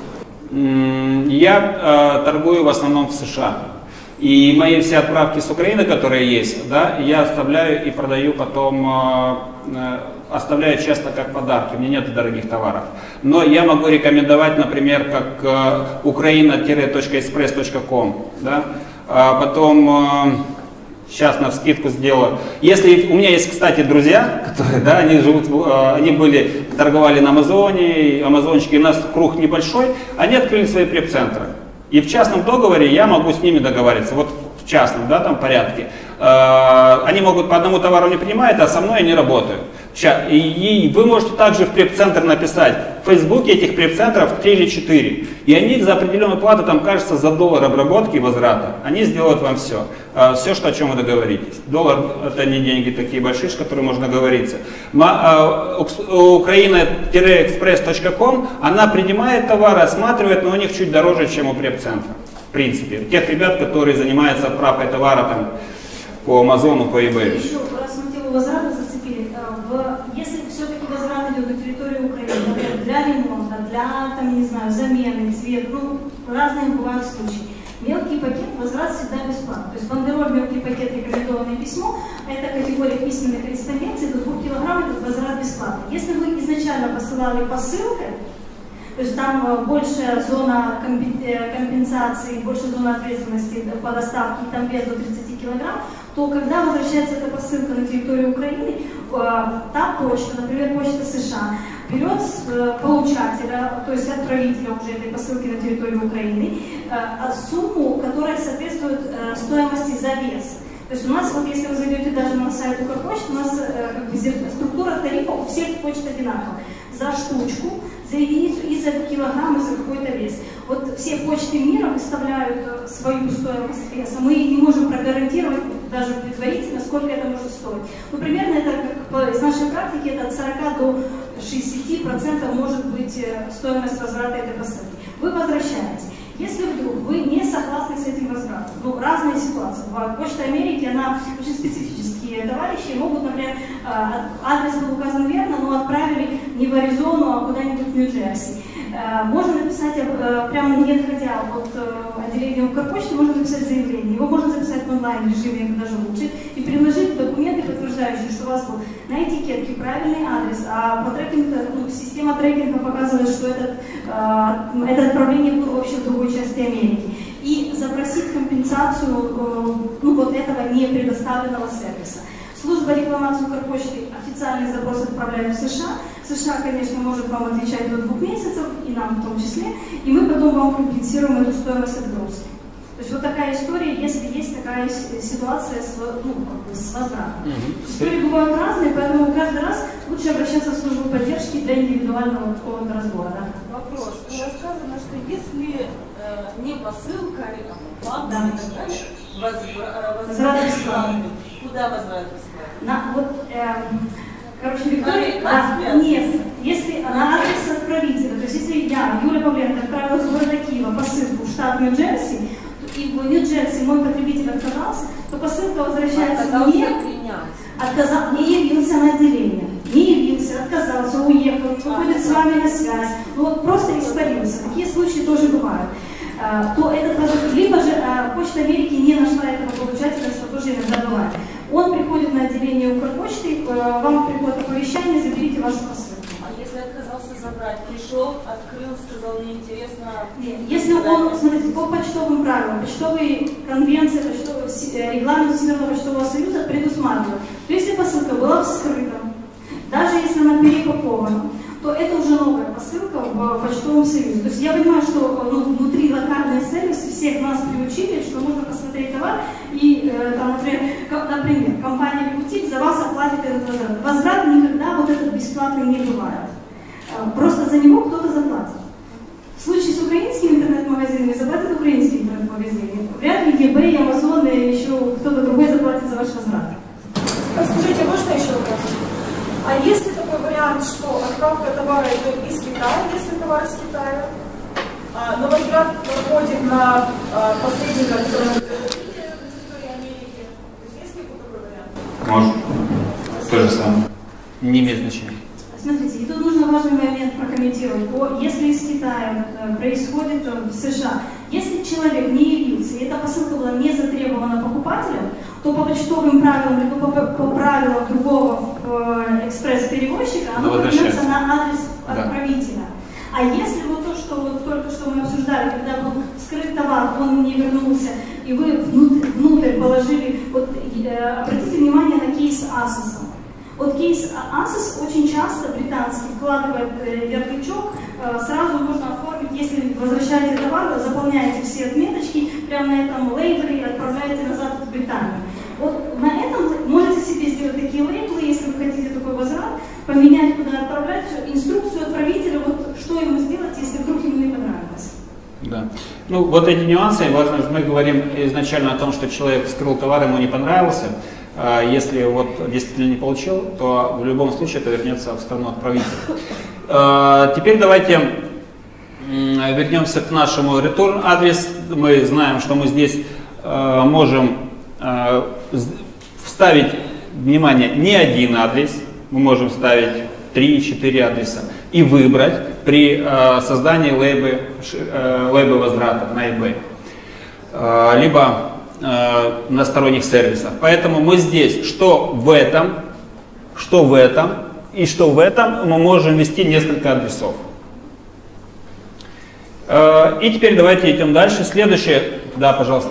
Я э, торгую в основном в США. И мои все отправки с Украины, которые есть, да, я оставляю и продаю потом, э, э, оставляю часто как подарки, у меня нет дорогих товаров. Но я могу рекомендовать, например, как э, украина точка экспресс точка ком, да, а потом, э, сейчас навскидку сделаю. Если у меня есть, кстати, друзья, которые, да, они живут, э, они были, торговали на Амазоне, амазончики, у нас круг небольшой, они открыли свои преп-центры. И в частном договоре я могу с ними договориться, вот в частном, да, там порядке. Э, они могут по одному товару не принимают, а со мной они работают. И, и вы можете также в преп-центр написать, в Фейсбуке этих преп-центров три или четыре. И они за определенную плату, там кажется, за доллар обработки и возврата, они сделают вам все. Э, все, что, о чем вы договоритесь. Доллар это не деньги такие большие, с которыми можно договориться. украина точка экспресс точка ком, она принимает товары, осматривает, но у них чуть дороже, чем у преп-центра. В принципе, тех ребят, которые занимаются отправкой товара там, по Амазону, по eBay. Еще раз мотиву возврата зацепили. Если все-таки возврат идет на территорию Украины, например, для ремонта, для, там, не знаю, замены, цвет, ну, разные бывают случаи. Мелкий пакет, возврат всегда бесплатно. То есть бандероль, мелкий пакет, рекомендованное письмо, это категория письменной корреспонденции, до двух килограмм этот возврат бесплатно. Если вы изначально посылали посылкой, то есть там больше зона компенсации, больше зона ответственности по доставке, там вес до тридцати килограмм, то когда возвращается эта посылка на территорию Украины, та почта, например, почта США, берет с получателя, то есть отправителя уже этой посылки на территорию Украины, сумму, которая соответствует стоимости за вес. То есть у нас, вот если вы зайдете даже на сайт Укрпочты, у нас как бы, структура тарифа у всех почт одинаковая. За штучку, за единицу и за килограмм, и за какой-то вес. Вот все почты мира выставляют свою стоимость веса. Мы не можем прогарантировать даже предварительно, сколько это может стоить. Ну, примерно это, как из нашей практики, это от сорока до шестидесяти процентов может быть стоимость возврата этой посылки. Вы возвращаете. Если вдруг вы не согласны с этим возвратом, ну, разные ситуации. Почта Америки, она очень специфические товарищи, могут, например, адрес был указан верно, но отправили не в Аризону, а куда-нибудь в Нью-Джерси. Можно написать, прямо не отходя от отделения Укрпочты, можно написать заявление. Его можно записать в онлайн-режиме, это даже лучше, и приложить документы, подтверждающие, что у вас был на этикетке правильный адрес, а по трекингу, ну, система трекинга показывает, что этот, это отправление было вообще в другой части Америки. И запросить компенсацию ну, вот этого не предоставленного сервиса. Служба рекламации Укрпочты официальный запрос отправляет в США. США, конечно, может вам отвечать до двух месяцев, и нам в том числе, и мы потом вам компенсируем эту стоимость отгрузки. То есть вот такая история, если есть такая ситуация с, ну, с возвратом. Mm-hmm. Истории бывают разные, поэтому каждый раз лучше обращаться в службу поддержки для индивидуального какого-то разбора. Да? Вопрос. Рассказано, что если э, не посылка, или там, плата, да, и так далее, возврат, возврат бесплатный. Куда возврат бесплатный? На, вот, эм, короче, Виктория, а, нет, если на адрес отправителя, то есть если я, Юлия Павленко, отправила с города Киева посылку в штат Нью-Джерси, и в Нью-Джерси мой потребитель отказался, то посылка возвращается мне, отказал, не явился на отделение, не явился, отказался, уехал, выходит с вами на связь, ну вот просто испарился. Такие случаи тоже бывают. А, то этот возврат, либо же а, Почта Америки не нашла этого получателя, что тоже иногда бывает. Он приходит на отделение Укрпочты, а, вам приходит оповещание, заберите вашу посылку. А если отказался забрать, пришел, открыл, сказал, мне интересно... Нет, если он, смотрите, по почтовым правилам, почтовые конвенции, почтовый, регламент Всемирного почтового союза предусматривает, что если посылка была вскрыта, даже если она перепакована, то это уже новая посылка в почтовом союзе. То есть я понимаю, что ну, внутри локальные сервисы всех нас приучили, что можно посмотреть товар и, э, там, например, например, компания Бутик за вас оплатит этот возврат. Возврат никогда вот этот бесплатный не бывает. Просто за него кто-то заплатит. В случае с украинскими интернет-магазинами заплатят украинские интернет-магазины. Вряд ли eBay, Amazon и еще кто-то другой заплатит за ваш возврат. Подскажите, можно еще вопрос? А если такой вариант, подходит на э, посредника, который на территории Америки? То есть есть ли такой вариант? Может. То же самое. Не имеет значения. Смотрите, и тут нужно важный момент прокомментировать. Если из Китая происходит в США, если человек не явился, и эта посылка была не затребована покупателем, то по почтовым правилам, либо по, по правилам другого э, экспресс-перевозчика, оно вернется на адрес отправителя. Да. А если вот то, что вот только что мы обсуждали, когда был вскрыт товар, он не вернулся, и вы внутрь, внутрь положили, вот, э, обратите внимание на кейс Asus. Вот кейс Asus очень часто британский вкладывает э, ярлычок, э, сразу нужно оформить, если возвращаете товар, заполняете все отметочки прямо на этом лейбле и отправляете назад в Британию. Вот на этом можете себе сделать такие лейблы, если вы хотите такой возврат, поменять, куда отправлять, инструкцию отправителя, вот что ему сделать, если вдруг ему не понравилось. Да. Ну вот эти нюансы, важно, мы говорим изначально о том, что человек вскрыл товар, ему не понравился. Если вот действительно не получил, то в любом случае это вернется в страну отправителя. Теперь давайте вернемся к нашему return адрес. Мы знаем, что мы здесь можем вставить, внимание, не один адрес, мы можем вставить три-четыре адреса и выбрать при создании лейбы, лейбы возврата на eBay. Либо на сторонних сервисах. Поэтому мы здесь, что в этом, что в этом и что в этом, мы можем ввести несколько адресов. И теперь давайте идем дальше. Следующее, да, пожалуйста.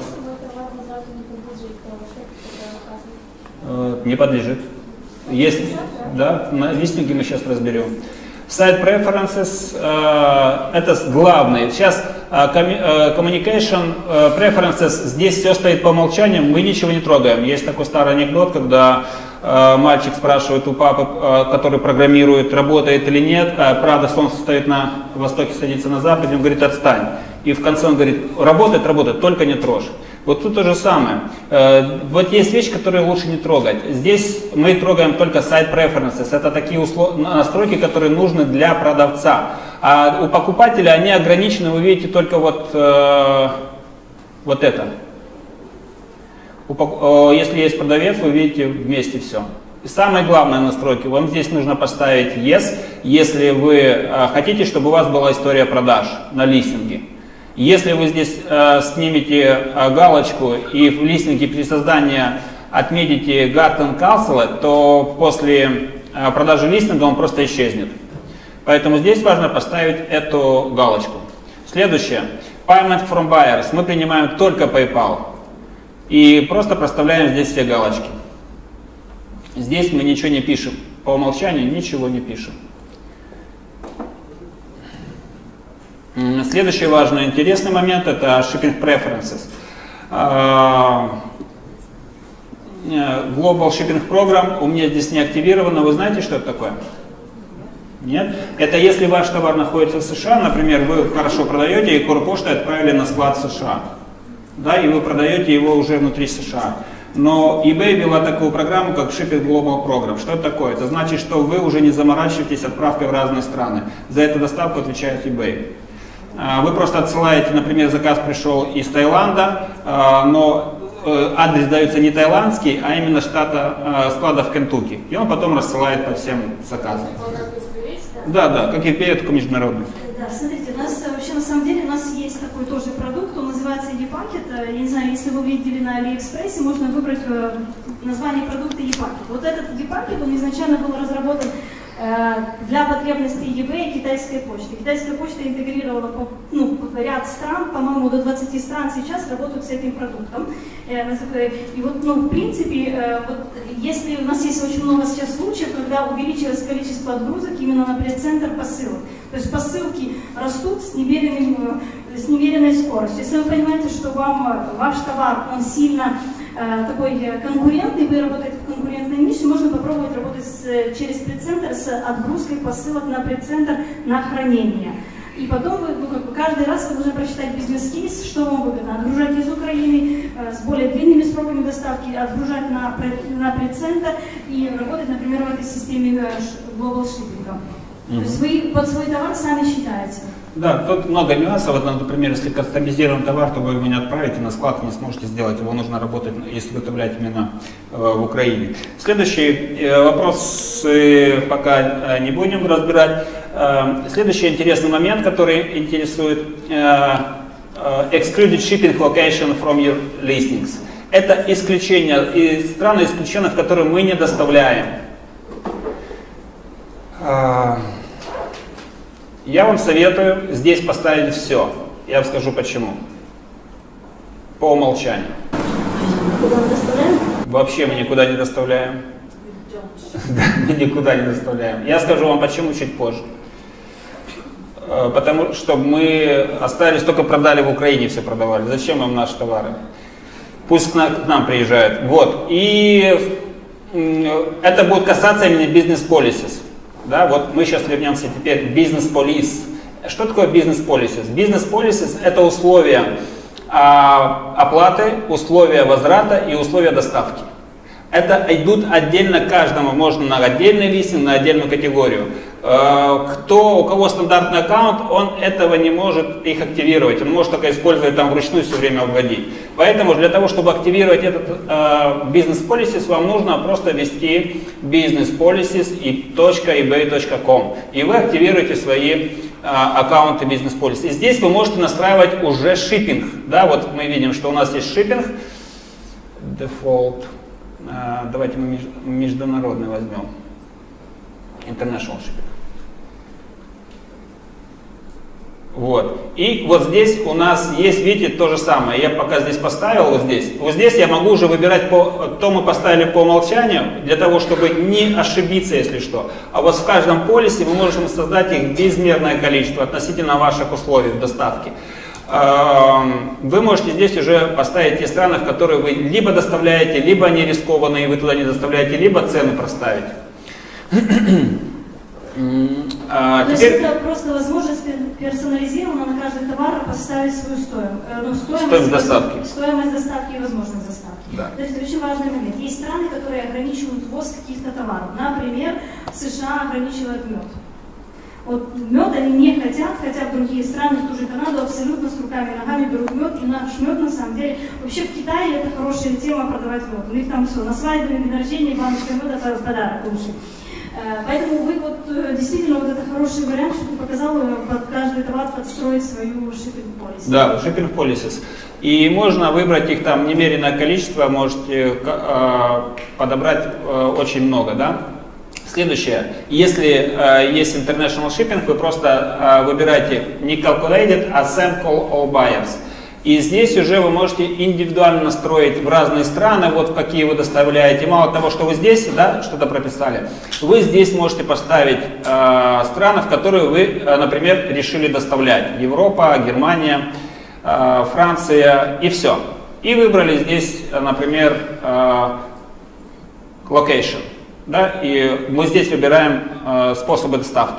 Не подлежит. Есть, да, на листинге мы сейчас разберем. Site Preferences э, это главный. Сейчас э, Communication э, Preferences, здесь все стоит по умолчанию, мы ничего не трогаем. Есть такой старый анекдот, когда э, мальчик спрашивает у папы, э, который программирует, работает или нет, э, правда солнце стоит на востоке, садится на западе, он говорит, отстань. И в конце он говорит, работает, работает, только не трожь. Вот тут то же самое. Э, вот есть вещи, которые лучше не трогать. Здесь мы трогаем только Site Preferences. Это такие услов... настройки, которые нужны для продавца. А у покупателя они ограничены, вы видите только вот, э, вот это. У, э, если есть продавец, вы видите вместе все. И самые главные настройки, вам здесь нужно поставить Yes, если вы э, хотите, чтобы у вас была история продаж на листинге. Если вы здесь э, снимете э, галочку и в листинге при создании отметите Gotten Cancelled, то после э, продажи листинга он просто исчезнет. Поэтому здесь важно поставить эту галочку. Следующее. Payment from Buyers. Мы принимаем только PayPal. И просто проставляем здесь все галочки. Здесь мы ничего не пишем. По умолчанию ничего не пишем. Следующий важный интересный момент — это Shipping Preferences. Global Shipping Program у меня здесь не активировано. Вы знаете, что это такое? Нет? Это если ваш товар находится в США, например, вы хорошо продаете, и Корпоштой отправили на склад в США. Да, и вы продаете его уже внутри США. Но eBay ввела такую программу, как Shipping Global Program. Что это такое? Это значит, что вы уже не заморачиваетесь отправкой в разные страны. За эту доставку отвечает eBay. Вы просто отсылаете, например, заказ пришел из Таиланда, но адрес дается не таиландский, а именно штата склада в Кентукки. И он потом рассылает по всем заказам. Да, да, как и перед, только международный. Да, смотрите, у нас вообще на самом деле у нас есть такой тоже продукт, он называется ePacket. Я не знаю, если вы видели на Алиэкспрессе, можно выбрать название продукта ePacket. Вот этот ePacket, он изначально был разработан для потребностей eBay и китайской почты. Китайская почта интегрировала по, ну, ряд стран, по-моему, до двадцати стран сейчас работают с этим продуктом. И вот, ну, в принципе, вот, если у нас есть очень много сейчас случаев, когда увеличилось количество отгрузок именно на пресс-центр посылок. То есть посылки растут с, немеренным, с немеренной скоростью. Если вы понимаете, что вам ваш товар, он сильно такой конкурентный, вы работаете в конкурентной нише, можно попробовать работать с, через предцентр с отгрузкой посылок на предцентр на хранение. И потом вы, ну, как бы каждый раз вы должны прочитать бизнес-кейс, что вам выгодно. Отгружать из Украины э, с более длинными сроками доставки, отгружать на, на предцентр и работать, например, в этой системе Global Shipping. Mm-hmm. То есть вы под свой товар сами считаете. Да, тут много нюансов. Вот, например, если кастомизируем товар, то вы его не отправите на склад, не сможете сделать. Его нужно работать, если выставлять именно э, в Украине. Следующий э, вопрос э, пока э, не будем разбирать. Э, следующий интересный момент, который интересует. Э, э, excluded shipping location from your listings. Это исключение, и страны исключения, в которые мы не доставляем. Э, Я вам советую здесь поставить все. Я вам скажу почему. По умолчанию. Куда мы доставляем? Вообще мы никуда не доставляем. Да, мы никуда не доставляем. Я скажу вам почему чуть позже. Потому что мы остались, только продали в Украине, все продавали. Зачем вам наши товары? Пусть к нам приезжают. Вот. И это будет касаться именно бизнес-полисис. Да, вот мы сейчас вернемся теперь к бизнес-полис. Что такое бизнес-полисис? Бизнес-полисис — это условия а, оплаты, условия возврата и условия доставки. Это идут отдельно каждому, можно на отдельный листинг, на отдельную категорию. Кто, у кого стандартный аккаунт, он этого не может их активировать. Он может только использовать там вручную все время обводить. Поэтому для того, чтобы активировать этот э, бизнес-полисис, вам нужно просто ввести бизнес-полисис и .ebay точка com. И вы активируете свои э, аккаунты бизнес-полисис. И здесь вы можете настраивать уже шиппинг. Да, вот мы видим, что у нас есть шиппинг. Default. Э, давайте мы международный возьмем. International shipping. Вот. И вот здесь у нас есть, видите, то же самое. Я пока здесь поставил, вот здесь. Вот здесь я могу уже выбирать, по, то мы поставили по умолчанию, для того, чтобы не ошибиться, если что. А вот в каждом полисе мы можем создать их безмерное количество относительно ваших условий в доставке. Вы можете здесь уже поставить те страны, в которые вы либо доставляете, либо они рискованные, и вы туда не доставляете, либо цену проставить. А, То теперь... есть это просто возможность персонализированно на каждый товар поставить свою стоимость, ну, стоимость, стоимость доставки. Стоимость доставки и возможность доставки. Да. То есть это очень важный момент. Есть страны, которые ограничивают ввоз каких-то товаров. Например, США ограничивают мед. Вот мед они не хотят, хотя другие страны, в ту же Канаду, абсолютно с руками и ногами берут мед. И наш мед, на самом деле, вообще в Китае это хорошая тема продавать мед. У них там все, на свадьбе, на день рождения, баночка меда — подарок лучший. Поэтому вы вот действительно вот это хороший вариант, что ты показал, под каждый товар подстроить свою shipping policy. Да, shipping policies. И можно выбрать их там немеренное количество, можете э, подобрать э, очень много, да. Следующее, если э, есть international shipping, вы просто э, выбираете не calculated, а sample all buyers. И здесь уже вы можете индивидуально настроить в разные страны, вот какие вы доставляете. Мало того, что вы здесь, да, что-то прописали, вы здесь можете поставить э, страны, в которые вы, э, например, решили доставлять. Европа, Германия, э, Франция и все. И выбрали здесь, например, э, location. Да, и мы здесь выбираем э, способы доставки.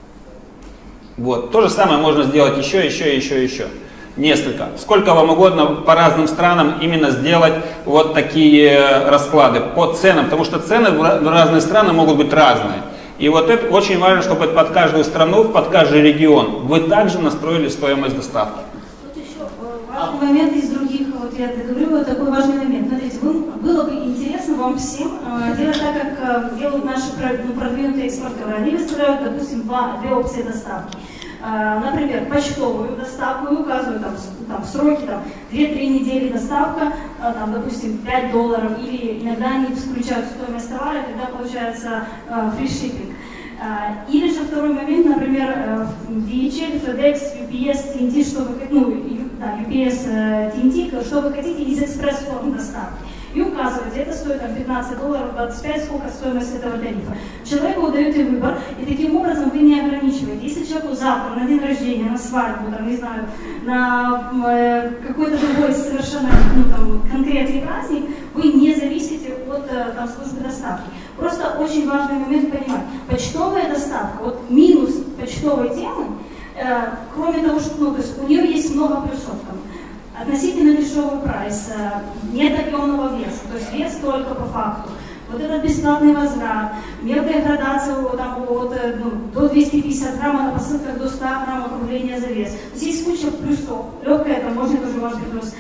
Вот. То же самое можно сделать еще, еще, еще, еще. Несколько. Сколько вам угодно по разным странам именно сделать вот такие расклады по ценам, потому что цены в разные страны могут быть разные. И вот это очень важно, чтобы под каждую страну, под каждый регион вы также настроили стоимость доставки. Тут еще важный момент из других, вот я говорю, вот такой важный момент. Смотрите, было бы интересно вам всем э, делать так, как э, делают наши ну, продвинутые экспортеры. Они выставляют, допустим, два, две опции доставки. Например, почтовую доставку, и указывают там, там, сроки там, две-три недели доставка, там, допустим, пять долларов, или иногда они включают стоимость товара, когда получается free shipping. Или же второй момент, например, ди эйч эл, FedEx, ю пи эс, ти эн ти, что вы, ну, да, ю пи эс, ти эн ти, что вы хотите из экспресс-форм доставки. И указываете, это стоит там, пятнадцать долларов, двадцать пять, сколько стоимость этого тарифа. Человеку вы даете выбор, и таким образом вы не ограничиваете. Если человеку завтра, на день рождения, на свадьбу, там, не знаю, на э, какой-то другой совершенно ну, там, конкретный праздник, вы не зависите от э, там, службы доставки. Просто очень важный момент понимать. Почтовая доставка, вот минус почтовой темы, э, кроме того, что ну, то есть у нее есть много плюсов. Там, относительно дешевый прайс, нет объемного веса, то есть вес только по факту. вот этот бесплатный возврат, мелкая градация там, от, ну, до двухсот пятидесяти грамм, на посылках до ста грамм округления завес. Здесь куча плюсов. Легкое это можно тоже важный плюс.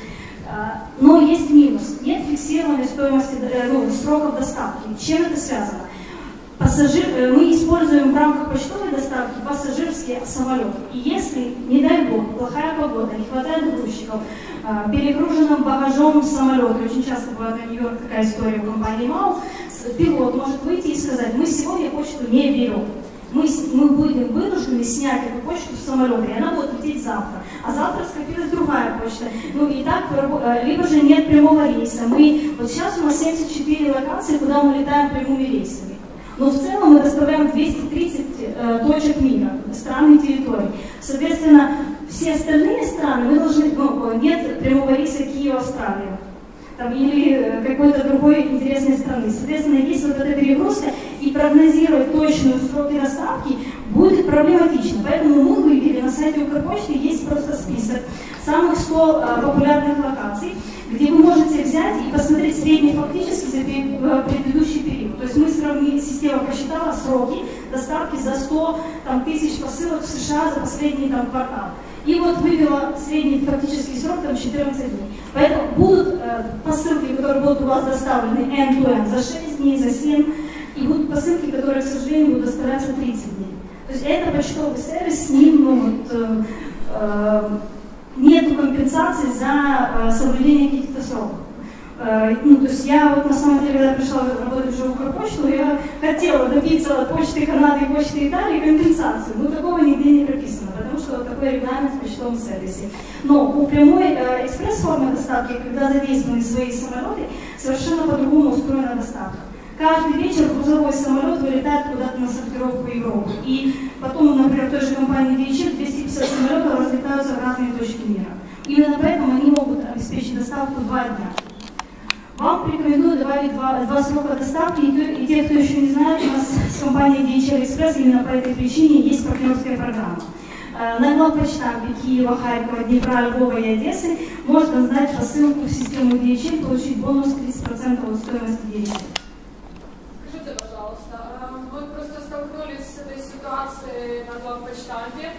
Но есть минус. Нет фиксированной стоимости, ну, сроков доставки. Чем это связано? Пассажир, мы используем в рамках почтовой доставки пассажирские самолеты. И если, не дай бог, плохая погода, не хватает грузчиков, перегруженным багажом самолета, очень часто бывает на Нью-Йорк такая история в компании МАУ, пилот может выйти и сказать: мы сегодня почту не берем. Мы, мы будем вынуждены снять эту почту с самолета, и она будет лететь завтра. А завтра скопилась другая почта. Ну и так, либо же нет прямого рейса. Мы, вот сейчас у нас семьдесят четыре локации, куда мы летаем прямыми рейсами. Но в целом мы доставляем двести тридцать э, точек мира, стран и территорий. Соответственно, все остальные страны мы должны, ну, нет прямого рейса Киев-Австралия. Там, или какой-то другой интересной страны. Соответственно, есть вот эта перегрузка, и прогнозировать точные сроки доставки будет проблематично. Поэтому мы вывели на сайте Укрпочты, есть просто список самых ста а, популярных локаций, где вы можете взять и посмотреть среднефактически за предыдущий период. То есть мы сравнили, система посчитала сроки доставки за сто там, тысяч посылок в США за последний там, квартал. И вот вывела средний фактический срок там четырнадцать дней. Поэтому будут э, посылки, которые будут у вас доставлены end-to-end за шесть дней, за семь, и будут посылки, которые, к сожалению, будут доставляться тридцать дней. То есть это почтовый сервис, с ним ну, вот, э, э, нет компенсации за э, соблюдение каких-то сроков. Э, ну, то есть я вот на самом деле, когда пришла работать уже в Укрпочту, я хотела добиться от почты Канады и почты Италии компенсацию, но такого нигде не прописано, потому что вот такой регламент в почтовом сервисе. Но у прямой э, экспресс-формы доставки, когда задействованы свои самолеты, совершенно по-другому устроена доставка. Каждый вечер грузовой самолет вылетает куда-то на сортировку в Европу. И потом, например, в той же компании ди эйч эл двести пятьдесят самолетов разлетаются в разные точки мира. Именно поэтому они могут обеспечить доставку два дня. Вам рекомендую добавить два, два срока доставки. И те, кто еще не знает, у нас с компанией ди эйч эл Express именно по этой причине есть партнерская программа. На главпочтампе Киева, Харькова, Днепра, Львова и Одессы можно сдать посылку в систему ди эйч эл и получить бонус тридцать процентов от стоимости ди эйч эл. Скажите, пожалуйста, мы просто столкнулись с этой ситуацией на главпочтампе.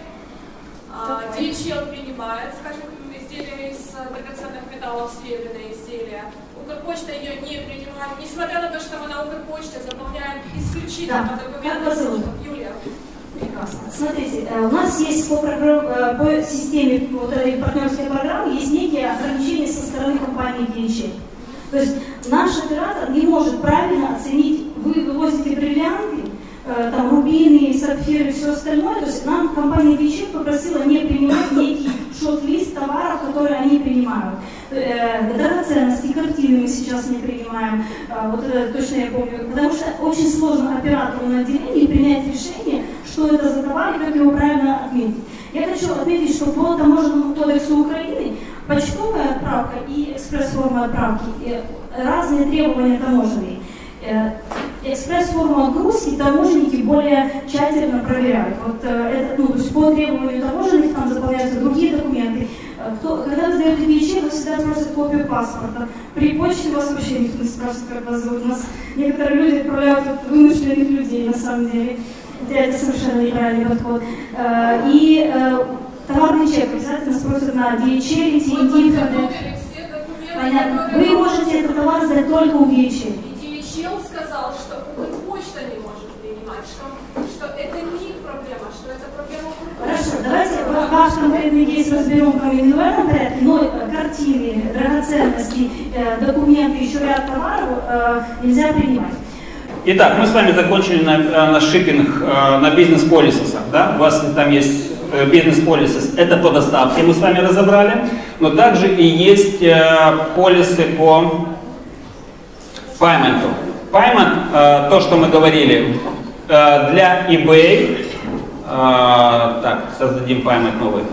ди эйч эл принимает, скажем, изделия из драгоценных металлов, серебряные изделия. Укрпочта ее не принимает, несмотря на то, что мы на Укрпочте заполняем исключительно да. документы. Юлия. Прекрасно. Смотрите, у нас есть по, программ, по системе вот этой партнерской программы есть некие ограничения со стороны компании ди эйч эл. То есть наш оператор не может правильно оценить, вы вывозите бриллианты, э, там, рубины, сапфиры и все остальное. То есть нам компания ди эйч эл попросила не принимать некий шот-лист товаров, которые они принимают. Э, драгоценности, картины мы сейчас не принимаем, э, вот это точно я помню, потому что очень сложно оператору на отделении принять решение, что это за товар и как его правильно отметить. Я хочу отметить, что по таможенному кодексу Украины почтовая отправка и экспресс-форма отправки разные требования таможенные. Экспресс-форму отгрузки таможенники более тщательно проверяют. Вот, это, ну, то есть по требованию таможенных там заполняются другие документы. Кто, когда вы сдаете ди эйч эл, вы всегда просят копию паспорта. При почте вас вообще никто не спрашивает, как вас зовут. У нас некоторые люди отправляют вымышленных людей на самом деле. Это совершенно неправильный подход. И товарный чек обязательно спросят на ди эйч эл, ти эн ди. Понятно. Вы можете этот товар сдать только у ди эйч эл. ди эйч эл сказал, что Укрпочта не может принимать, что, что это не их проблема, что это проблема Укрпочты. Хорошо, давайте ваш конкретный кейс разберем в индивидуальном порядке, но картины, драгоценности, документы, еще ряд товаров нельзя принимать. Итак, мы с вами закончили на, на шиппинг, на бизнес-полисах, да? У вас там есть бизнес-полисы, это по доставке, мы с вами разобрали, но также и есть полисы по payment. Payment, то, что мы говорили, для eBay, так, создадим payment новый.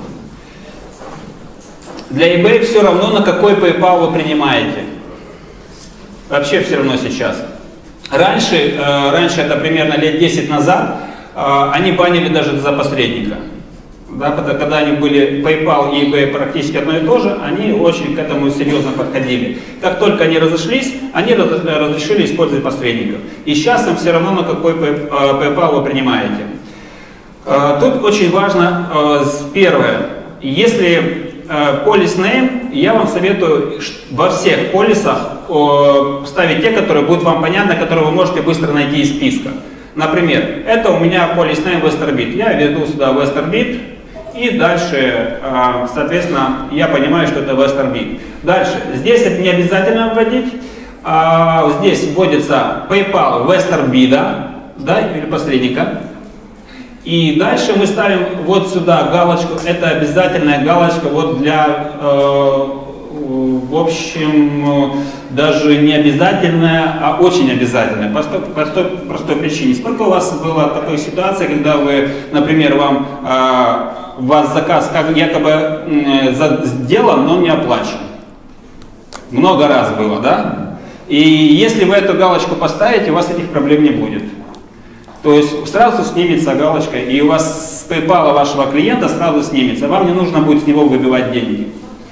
Для eBay все равно, на какой PayPal вы принимаете. Вообще все равно сейчас. Раньше, раньше, это примерно лет десять назад, они банили даже за посредника. Да, когда они были PayPal и eBay практически одно и то же, они очень к этому серьезно подходили. Как только они разошлись, они разрешили использовать посредников. И сейчас им все равно, на какой PayPal вы принимаете. Тут очень важно, первое, если полис name, я вам советую во всех полисах ставить те, которые будут вам понятны, которые вы можете быстро найти из списка. Например, это у меня полис name WesternBit. Я веду сюда WesternBit, и дальше, соответственно, я понимаю, что это WesternBit. Дальше, здесь это не обязательно вводить. Здесь вводится PayPal WesternBit, да, или посредника. И дальше мы ставим вот сюда галочку. Это обязательная галочка вот для, в общем, даже не обязательная, а очень обязательная. По простой, простой, простой причине. Сколько у вас было такой ситуации, когда вы, например, вам у вас заказ как якобы сделан, но не оплачен? Много раз было, да? И если вы эту галочку поставите, у вас этих проблем не будет. То есть сразу снимется галочка, и у вас с PayPal вашего клиента сразу снимется. Вам не нужно будет с него выбивать деньги.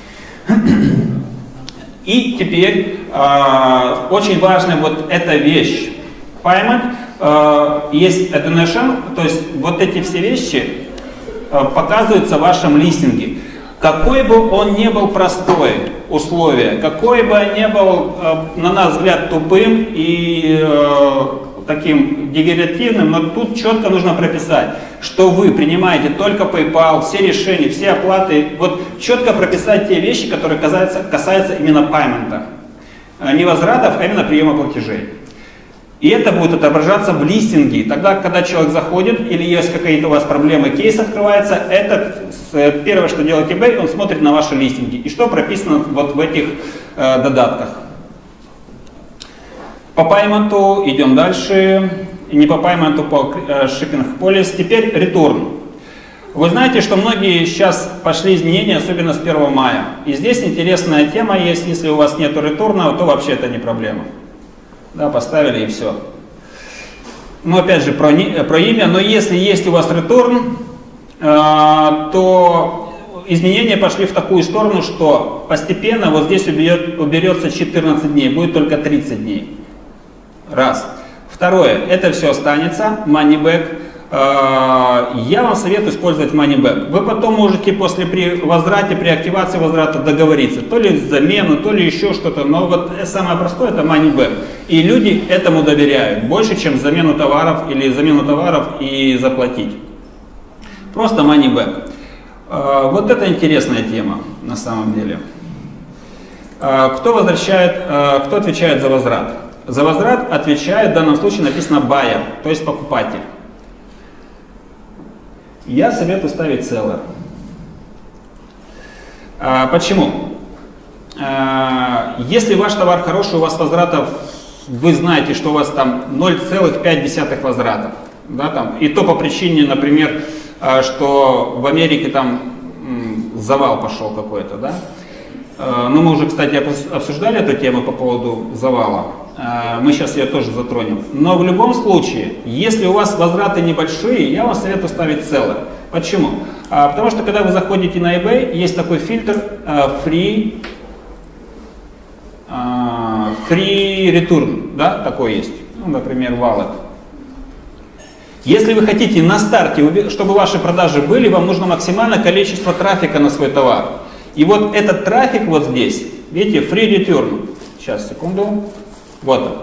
И теперь э, очень важная вот эта вещь. Payment, э, есть donation, то есть вот эти все вещи э, показываются в вашем листинге. Какой бы он ни был простой условие, какой бы он ни был, э, на наш взгляд, тупым и э, таким дегенеративным, но тут четко нужно прописать, что вы принимаете только PayPal, все решения, все оплаты, вот четко прописать те вещи, которые касаются, касаются именно паймента. Не возвратов, а именно приема платежей. И это будет отображаться в листинге. Тогда, когда человек заходит или есть какие-то у вас проблемы, кейс открывается, это первое, что делает eBay, он смотрит на ваши листинги. И что прописано вот в этих э, додатках. По пайменту идем дальше. Не по пайменту, по shipping policy. Теперь return. Вы знаете, что многие сейчас пошли изменения, особенно с первого мая. И здесь интересная тема есть. Если у вас нет ретурна, то вообще это не проблема. Да, поставили и все. Но опять же про, про имя. Но если есть у вас return, э, то изменения пошли в такую сторону, что постепенно вот здесь уберет, уберется четырнадцать дней, будет только тридцать дней. Раз. Второе, это все останется, money back. Я вам советую использовать money back. Вы потом можете после при возврате, при активации возврата договориться, то ли замену, то ли еще что-то, но вот самое простое это money back. И люди этому доверяют, больше, чем замену товаров или замену товаров и заплатить. Просто money back. Вот это интересная тема на самом деле. Кто возвращает, кто отвечает за возврат? За возврат отвечает, в данном случае написано buyer, то есть покупатель. Я советую ставить seller. А, почему? А, если ваш товар хороший, у вас возвратов, вы знаете, что у вас там ноль целых пять десятых возвратов. Да, там, и то по причине, например, что в Америке там завал пошел какой-то. Да? Но мы уже, кстати, обсуждали эту тему по поводу завала. Мы сейчас ее тоже затронем. Но в любом случае, если у вас возвраты небольшие, я вам советую ставить seller. Почему? Потому что когда вы заходите на eBay, есть такой фильтр free, free return, да, такой есть. Ну, например, wallet. Если вы хотите на старте, чтобы ваши продажи были, вам нужно максимальное количество трафика на свой товар. И вот этот трафик вот здесь, видите, free return. Сейчас, секунду. Вот он.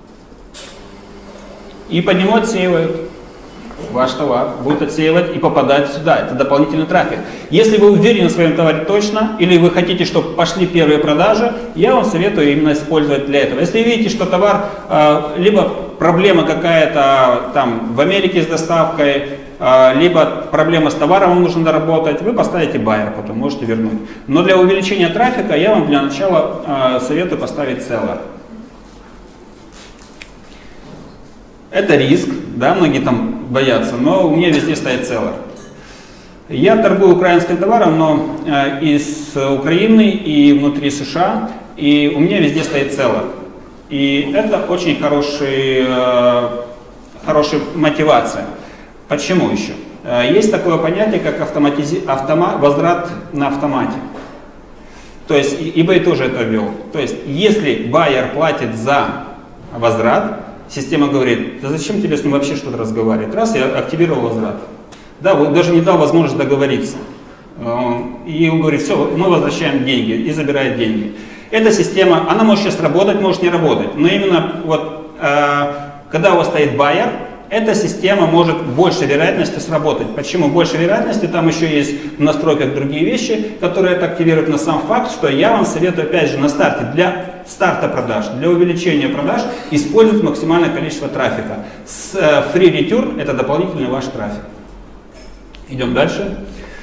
И по нему отсеивают ваш товар, будет отсеивать и попадать сюда. Это дополнительный трафик. Если вы уверены в своем товаре точно, или вы хотите, чтобы пошли первые продажи, я вам советую именно использовать для этого. Если видите, что товар, либо проблема какая-то там в Америке с доставкой, либо проблема с товаром, вам нужно доработать, вы поставите buyer, потом можете вернуть. Но для увеличения трафика я вам для начала советую поставить seller. Это риск, да, многие там боятся, но у меня везде стоит seller. Я торгую украинским товаром, но э, из Украины и внутри США, и у меня везде стоит seller. И это очень хороший, э, хорошая мотивация. Почему еще? Есть такое понятие, как автоматизи... автома... возврат на автомате. То есть eBay тоже это ввел. То есть если байер платит за возврат, система говорит: да зачем тебе с ним вообще что-то разговаривать? Раз, я активировал возврат. Да, даже не дал возможность договориться. И он говорит: все, мы возвращаем деньги, и забирает деньги. Эта система, она может сейчас работать, может не работать. Но именно вот, когда у вас стоит байер, эта система может большей вероятностью сработать. Почему большей вероятности? Там еще есть в настройках другие вещи, которые это активируют. На сам факт, что я вам советую, опять же, на старте, для старта продаж, для увеличения продаж, использовать максимальное количество трафика. С Free Return это дополнительный ваш трафик. Идем дальше.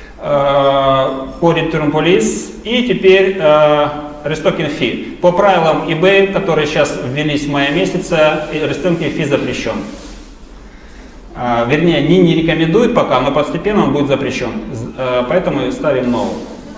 По Return Police. И теперь Restocking Fee. По правилам eBay, которые сейчас ввелись в мае месяце, Restocking Fee запрещен. А, вернее, они не рекомендуют пока, но постепенно он будет запрещен. А, поэтому ставим новый.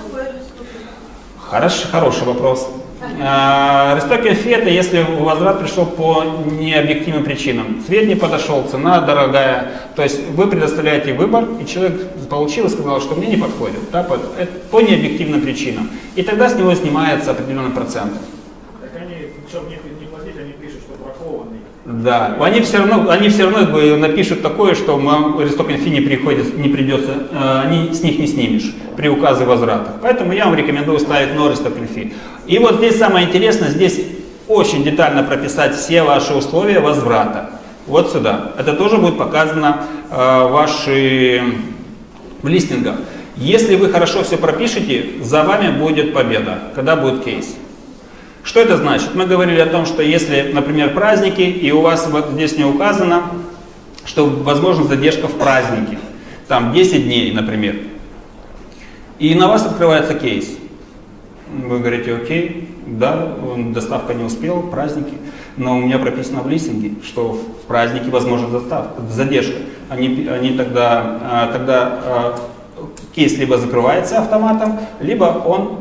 Хорош, хороший вопрос. А, Restocking Fee — это если возврат пришел по необъективным причинам. Цвет не подошел, цена дорогая. То есть вы предоставляете выбор, и человек получил и сказал, что мне не подходит. Да, по, по необъективным причинам. И тогда с него снимается определенный процент. Так они, чтобы не, не платить, они пишут, что бракованный. Да, они все равно, они все равно напишут такое, что Restocking Fee не, приходит, не придется, они с них не снимешь при указе возврата. Поэтому я вам рекомендую ставить no Restocking Fee. И вот здесь самое интересное, здесь очень детально прописать все ваши условия возврата. Вот сюда. Это тоже будет показано э, ваши в листингах. Если вы хорошо все пропишете, за вами будет победа, когда будет кейс. Что это значит? Мы говорили о том, что если, например, праздники, и у вас вот здесь не указано, что возможна задержка в празднике, там десять дней, например, и на вас открывается кейс. Вы говорите: окей, да, доставка не успела, праздники, но у меня прописано в листинге, что в празднике возможна доставка, задержка. Они, они тогда, тогда кейс либо закрывается автоматом, либо он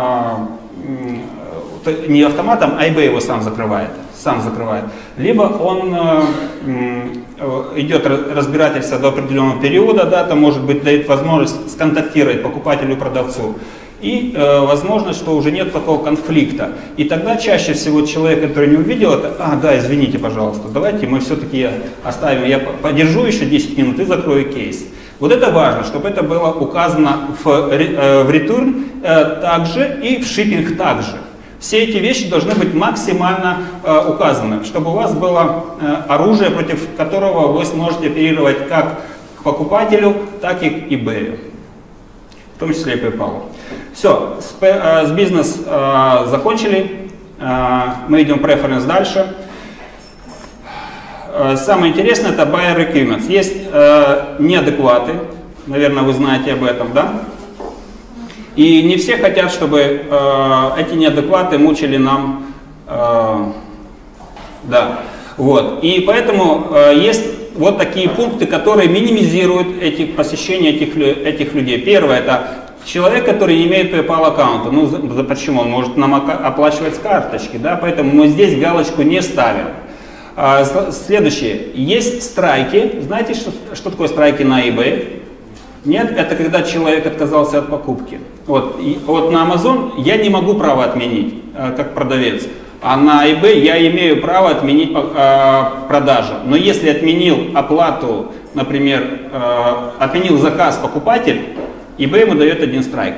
не автоматом, а eBay его сам закрывает, сам закрывает. Либо он идет разбирательство до определенного периода, да, там может быть дает возможность сконтактировать покупателю и продавцу. И э, возможность, что уже нет такого конфликта. И тогда чаще всего человек, который не увидел это: а, да, извините, пожалуйста, давайте мы все-таки оставим, я подержу еще десять минут и закрою кейс. Вот это важно, чтобы это было указано в, э, в return э, также и в shipping также. Все эти вещи должны быть максимально э, указаны, чтобы у вас было э, оружие, против которого вы сможете оперировать как к покупателю, так и к eBay. В том числе и PayPal. Все, с, э, с бизнес э, закончили, э, мы идем preference дальше. Э, самое интересное — это buyer requirements. Есть э, неадекваты, наверное, вы знаете об этом, да? И не все хотят, чтобы э, эти неадекваты мучили нам, э, да, вот. И поэтому э, есть вот такие пункты, которые минимизируют эти посещения этих, этих людей. Первое — это человек, который не имеет PayPal аккаунта. Ну, за, почему? Он может нам оплачивать с карточки, да, поэтому мы здесь галочку не ставим. А, следующее. Есть страйки. Знаете, что, что такое страйки на eBay? Нет, это когда человек отказался от покупки. Вот, и, вот на Amazon я не могу право отменить, как продавец. А на eBay я имею право отменить э, продажу. Но если отменил оплату, например, э, отменил заказ покупатель, eBay ему дает один страйк.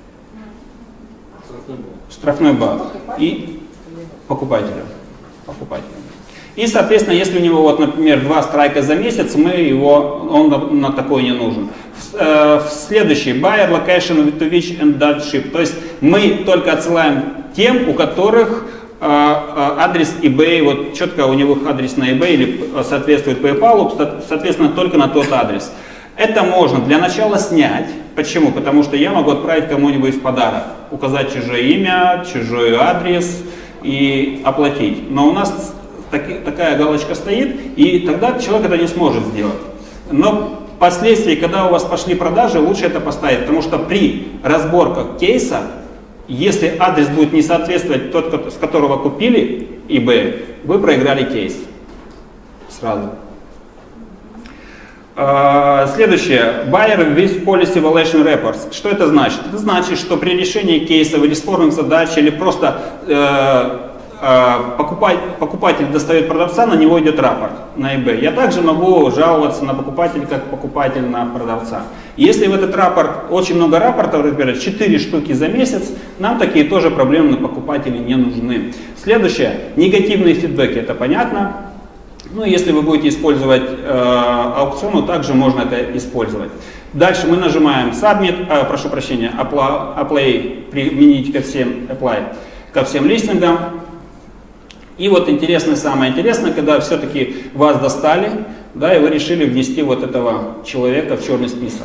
Штрафной балл. И покупателю. покупателю. И, соответственно, если у него, вот, например, два страйка за месяц, мы его, он на, на такой не нужен. В, э, в следующий, buyer, location, to which and date ship. То есть мы только отсылаем тем, у которых адрес eBay, вот четко у него адрес на eBay или соответствует PayPal, соответственно, только на тот адрес. Это можно для начала снять. Почему? Потому что я могу отправить кому-нибудь в подарок, указать чужое имя, чужой адрес и оплатить. Но у нас таки, такая галочка стоит, и тогда человек это не сможет сделать. Но впоследствии, когда у вас пошли продажи, лучше это поставить, потому что при разборках кейса, если адрес будет не соответствовать тот, с которого купили eBay, вы проиграли кейс. Сразу. Следующее. Buyer with Policy Evaluation Reports. Что это значит? Это значит, что при решении кейсов или спорных задач, или просто э, э, покупатель, покупатель достает продавца, на него идет рапорт на eBay. Я также могу жаловаться на покупателя, как покупатель на продавца. Если в этот рапорт, очень много рапортов, например, четыре штуки за месяц, нам такие тоже проблемы на покупателей не нужны. Следующее. Негативные фидбэки. Это понятно. Ну, если вы будете использовать э, аукцион, также можно это использовать. Дальше мы нажимаем Submit, э, прошу прощения, Apply, apply применить ко всем, apply, ко всем листингам. И вот интересное, самое интересное, когда все-таки вас достали, да, и вы решили внести вот этого человека в черный список.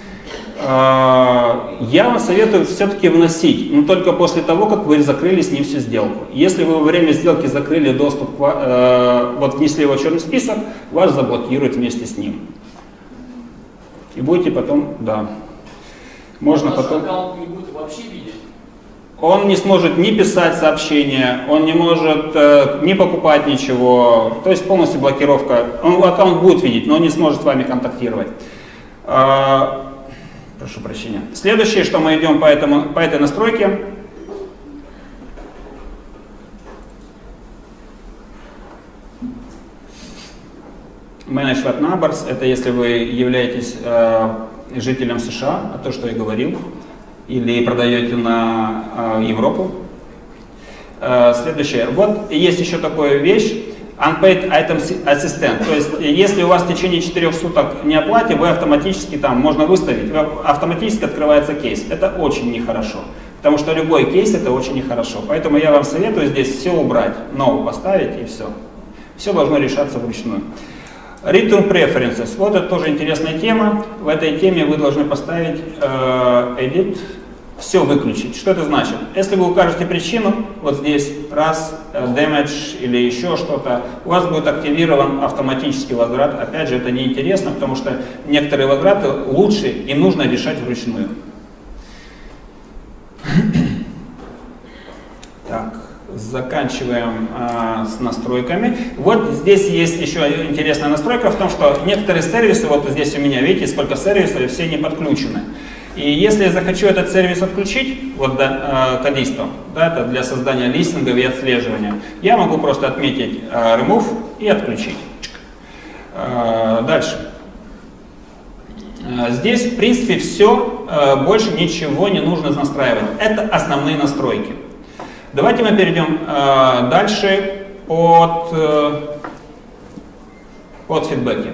Я вам советую все-таки вносить, но только после того, как вы закрыли с ним всю сделку. Если вы во время сделки закрыли доступ, э, вот внесли его в черный список, вас заблокируют вместе с ним. И будете потом, да, можно Наш потом... аккаунт не будет вообще видеть. Он не сможет ни писать сообщения, он не может э, ни покупать ничего, то есть полностью блокировка. Он аккаунт будет видеть, но он не сможет с вами контактировать. Э, Прошу прощения. Следующее, что мы идем по, этому, по этой настройке. Manage What Numbers. Это если вы являетесь э, жителем США, а то, что я говорил, или продаете на э, Европу. Э, следующее. Вот есть еще такая вещь. Unpaid Item Assistant. То есть, если у вас в течение четырёх суток не оплате, вы автоматически там, можно выставить, автоматически открывается кейс. Это очень нехорошо. Потому что любой кейс это очень нехорошо. Поэтому я вам советую здесь все убрать. No поставить и все. Все должно решаться вручную. Return Preferences. Вот это тоже интересная тема. В этой теме вы должны поставить э, Edit. Все выключить. Что это значит? Если вы укажете причину, вот здесь, раз, damage или еще что-то, у вас будет активирован автоматический возврат. Опять же, это неинтересно, потому что некоторые возвраты лучше и нужно решать вручную. Так, заканчиваем а, с настройками. Вот здесь есть еще интересная настройка в том, что некоторые сервисы, вот здесь у меня, видите, сколько сервисов, и все не подключены. И если я захочу этот сервис отключить, вот да, э, Cadisto, да, это для создания листингов и отслеживания, я могу просто отметить э, Remove и отключить. Э, дальше. Э, здесь, в принципе, все, э, больше ничего не нужно настраивать. Это основные настройки. Давайте мы перейдем э, дальше под, э, под фидбэки.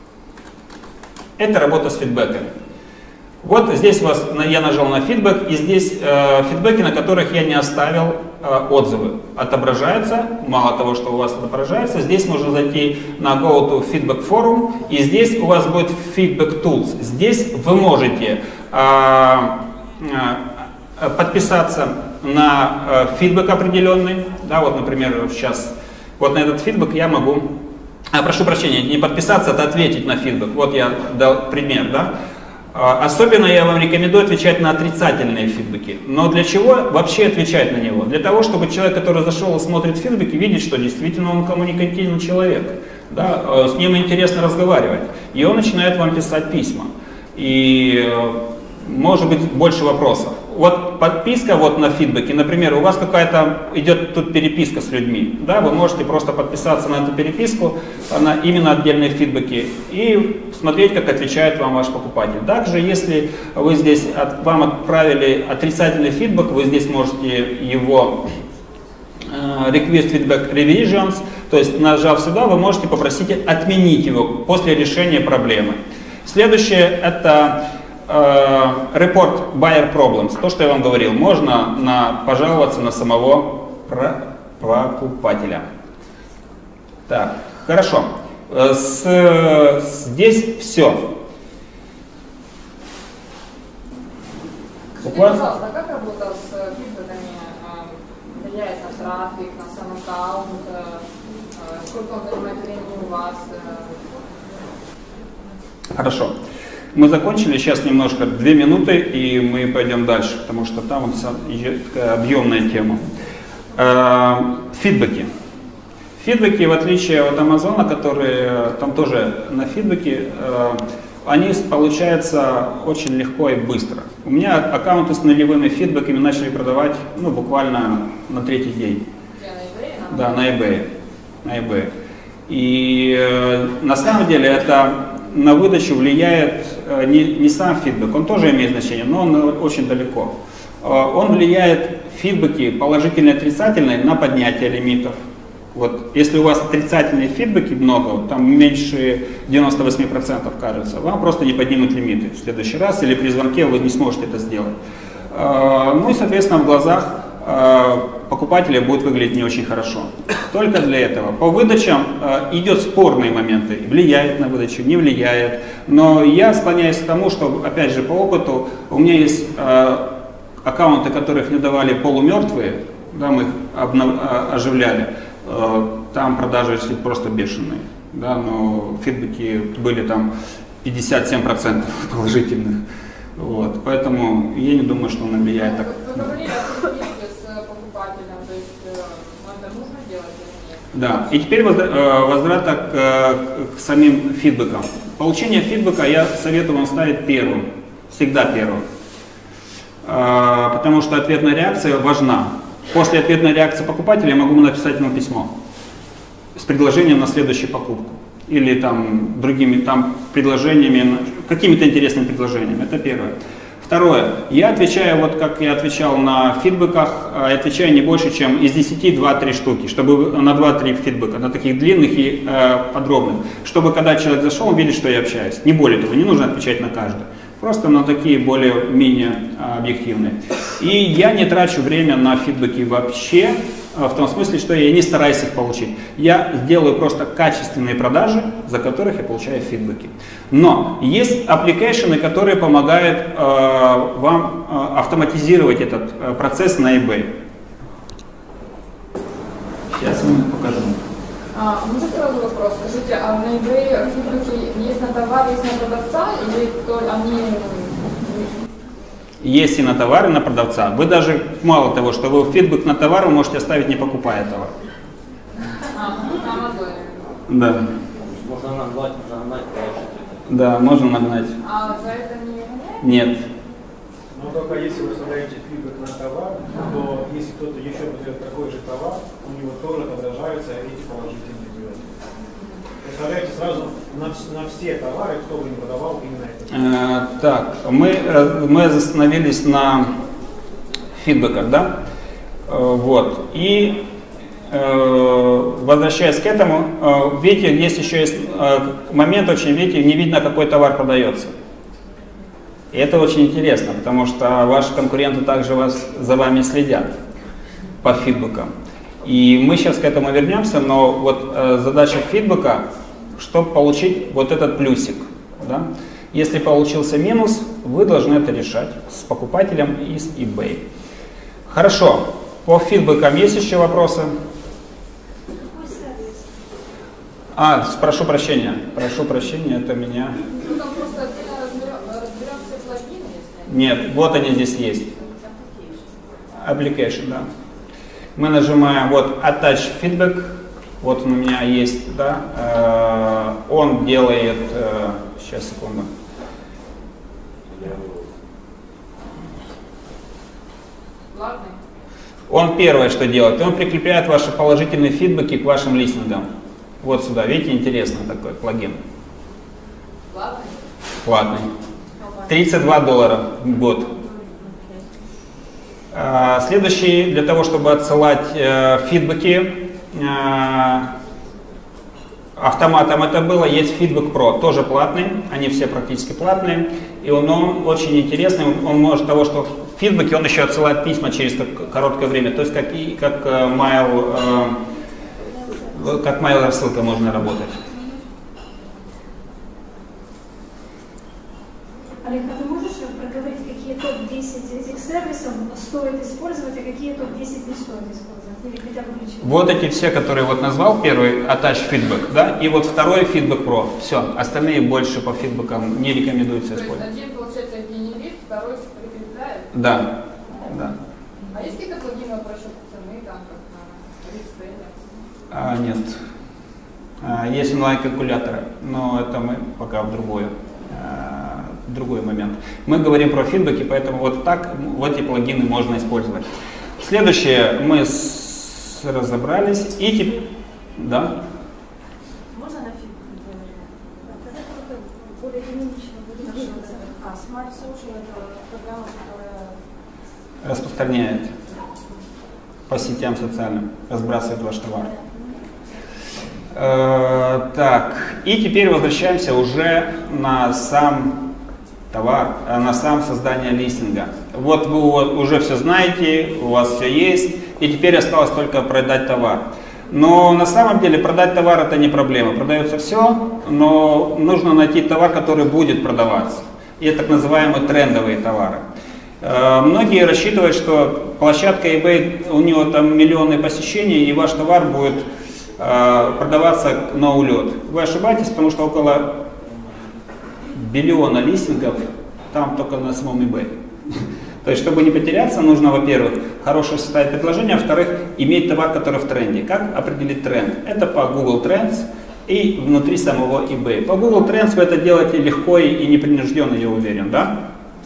Это работа с фидбэками. Вот здесь вас, я нажал на фидбэк, и здесь э, фидбэки, на которых я не оставил э, отзывы, отображаются. Мало того, что у вас отображается, здесь можно зайти на Go to Feedback Forum, и здесь у вас будет Feedback Tools. Здесь вы можете э, э, подписаться на э, фидбэк определенный. Да, вот, например, сейчас вот на этот фидбэк я могу, а, прошу прощения, не подписаться, это ответить на фидбэк. Вот я дал пример, да. Особенно я вам рекомендую отвечать на отрицательные фидбэки. Но для чего вообще отвечать на него? Для того, чтобы человек, который зашел и смотрит фидбэки, видит, что действительно он коммуникативный человек. Да? С ним интересно разговаривать. И он начинает вам писать письма. И может быть больше вопросов. Вот подписка вот на фидбэке, например, у вас какая-то идет тут переписка с людьми, да, вы можете просто подписаться на эту переписку, на именно отдельные фидбэки, и смотреть, как отвечает вам ваш покупатель. Также, если вы здесь, от, вам отправили отрицательный фидбэк, вы здесь можете его uh, Request Feedback Revisions, то есть нажав сюда, вы можете попросить отменить его после решения проблемы. Следующее это Report Buyer Problems, то, что я вам говорил, можно на, пожаловаться на самого покупателя. Так, хорошо. С, здесь все. Скажите, пожалуйста, а как работа с фидбэками влияет на трафик, на сам аккаунт? Сколько он занимает времени у вас? Хорошо. Мы закончили, сейчас немножко, две минуты, и мы пойдем дальше, потому что там вот такая объемная тема. Фидбэки. Фидбэки, в отличие от Амазона, которые там тоже на фидбэке, они получаются очень легко и быстро. У меня аккаунты с нулевыми фидбэками начали продавать, ну, буквально на третий день. Да, на eBay. На eBay. И э, на самом деле это на выдачу влияет э, не, не сам фидбэк, он тоже имеет значение, но он очень далеко. Э, он влияет, фидбэки положительные и отрицательные, на поднятие лимитов. Вот, если у вас отрицательные фидбэки много, там меньше девяноста восьми процентов кажется, вам просто не поднимут лимиты в следующий раз, или при звонке вы не сможете это сделать. Э, ну и, соответственно, в глазах покупателя будет выглядеть не очень хорошо. Только для этого. По выдачам э, идет спорные моменты. Влияет на выдачу, не влияет. Но я склоняюсь к тому, что, опять же, по опыту, у меня есть э, аккаунты, которых не давали полумертвые, да, мы их обнов... оживляли. Э, там продажи шли просто бешеные. Да, но фидбэки были там пятьдесят семь процентов положительных. Вот, поэтому я не думаю, что он влияет так. Да, и теперь возврата к, к самим фидбэкам. Получение фидбэка я советую вам ставить первым, всегда первым, потому что ответная реакция важна. После ответной реакции покупателя я могу написать ему письмо с предложением на следующую покупку или там другими там предложениями, какими-то интересными предложениями. Это первое. Второе. Я отвечаю, вот как я отвечал на фидбэках, я отвечаю не больше, чем из десяти два-три штуки, чтобы на два-три фидбэка, на таких длинных и э, подробных, чтобы когда человек зашел, он видит, что я общаюсь. Не более того, не нужно отвечать на каждый. Просто на такие более-менее объективные. И я не трачу время на фидбэки вообще, в том смысле, что я не стараюсь их получить. Я сделаю просто качественные продажи, за которых я получаю фидбэки. Но есть аппликейшены, которые помогают э, вам э, автоматизировать этот э, процесс на eBay. Сейчас я вам покажу. А, можно сразу вопрос? Скажите, а на eBay фидбэки есть на товар, есть на продавца, или то они... Есть и на товар, и на продавца. Вы даже, мало того, что вы фидбэк на товар, вы можете оставить, не покупая товар. А, на Амазоне. Да. Можно нагнать, нагнать положительно. Да, можно нагнать. А за это не гоняет? Нет. Но только если вы оставляете фидбэк на товар, то если кто-то еще продает такой же товар, у него тоже отображаются эти положительные звезды. Оставляйте сразу на, на все товары, кто бы не продавал именно это. Э, так, мы, мы остановились на фидбэках, да? Э, вот. И э, возвращаясь к этому, э, видите, есть еще есть э, момент очень, видите, не видно, какой товар продается. И это очень интересно, потому что ваши конкуренты также вас, за вами следят по фидбэкам. И мы сейчас к этому вернемся, но вот э, задача фидбэка, чтобы получить вот этот плюсик. Да? Если получился минус, вы должны это решать с покупателем из eBay. Хорошо, по фидбэкам есть еще вопросы? А, прошу прощения, прошу прощения, это меня... Нет, вот они здесь есть. Application, да. Мы нажимаем вот Attach Feedback. Вот он у меня есть, да. Э, он делает... Э, сейчас, секунду. Он первое, что делает, он прикрепляет ваши положительные фидбэки к вашим листингам. Вот сюда, видите, интересный такой плагин. Платный? Платный. тридцать два доллара в год. А, следующий, для того, чтобы отсылать э, фидбэки э, автоматом это было, есть Feedback Pro, тоже платный, они все практически платные. И он, он очень интересный, он, он может того, что фидбэки, он еще отсылает письма через короткое время, то есть как, и, как э, mail, э, как mail рассылка можно работать. Олег, а ты можешь проговорить, какие топ десять этих сервисов стоит использовать, а какие топ десять не стоит использовать? Или хотя бы ключи? Вот эти все, которые вот назвал, первый Attach Feedback, да, и вот второй Feedback Pro. Все, остальные больше по фидбэкам не рекомендуется использовать. То есть один, получается, генерит, второй прикрепляет? Да, да. А есть какие-то плагины, помимо прочего цены, там, как на рецептах? А, нет. А, есть онлайн-калькуляторы, но это мы пока в другой, а, другой момент. Мы говорим про фидбэки, поэтому вот так вот эти плагины можно использовать. Следующее мы с, разобрались. И теперь, да? Можно на фидбэк? Более динамично будет двигаться. А Smart Social — это программа, которая Распространяет по сетям социальным, разбрасывает ваш товар. Э, так, и теперь возвращаемся уже на сам товар, на сам создание листинга. Вот вы уже все знаете, у вас все есть, и теперь осталось только продать товар. Но на самом деле продать товар — это не проблема. Продается все, но нужно найти товар, который будет продаваться. И это так называемые трендовые товары. Э, многие рассчитывают, что площадка eBay, у него там миллионы посещений, и ваш товар будет э, продаваться на улет. Вы ошибаетесь, потому что около биллиона листингов там только на самом eBay. То есть, чтобы не потеряться, нужно, во-первых, хорошее составить предложение, а во-вторых, иметь товар, который в тренде. Как определить тренд? Это по Google Trends и внутри самого eBay. По Google Trends вы это делаете легко и непринужденно, я уверен, да?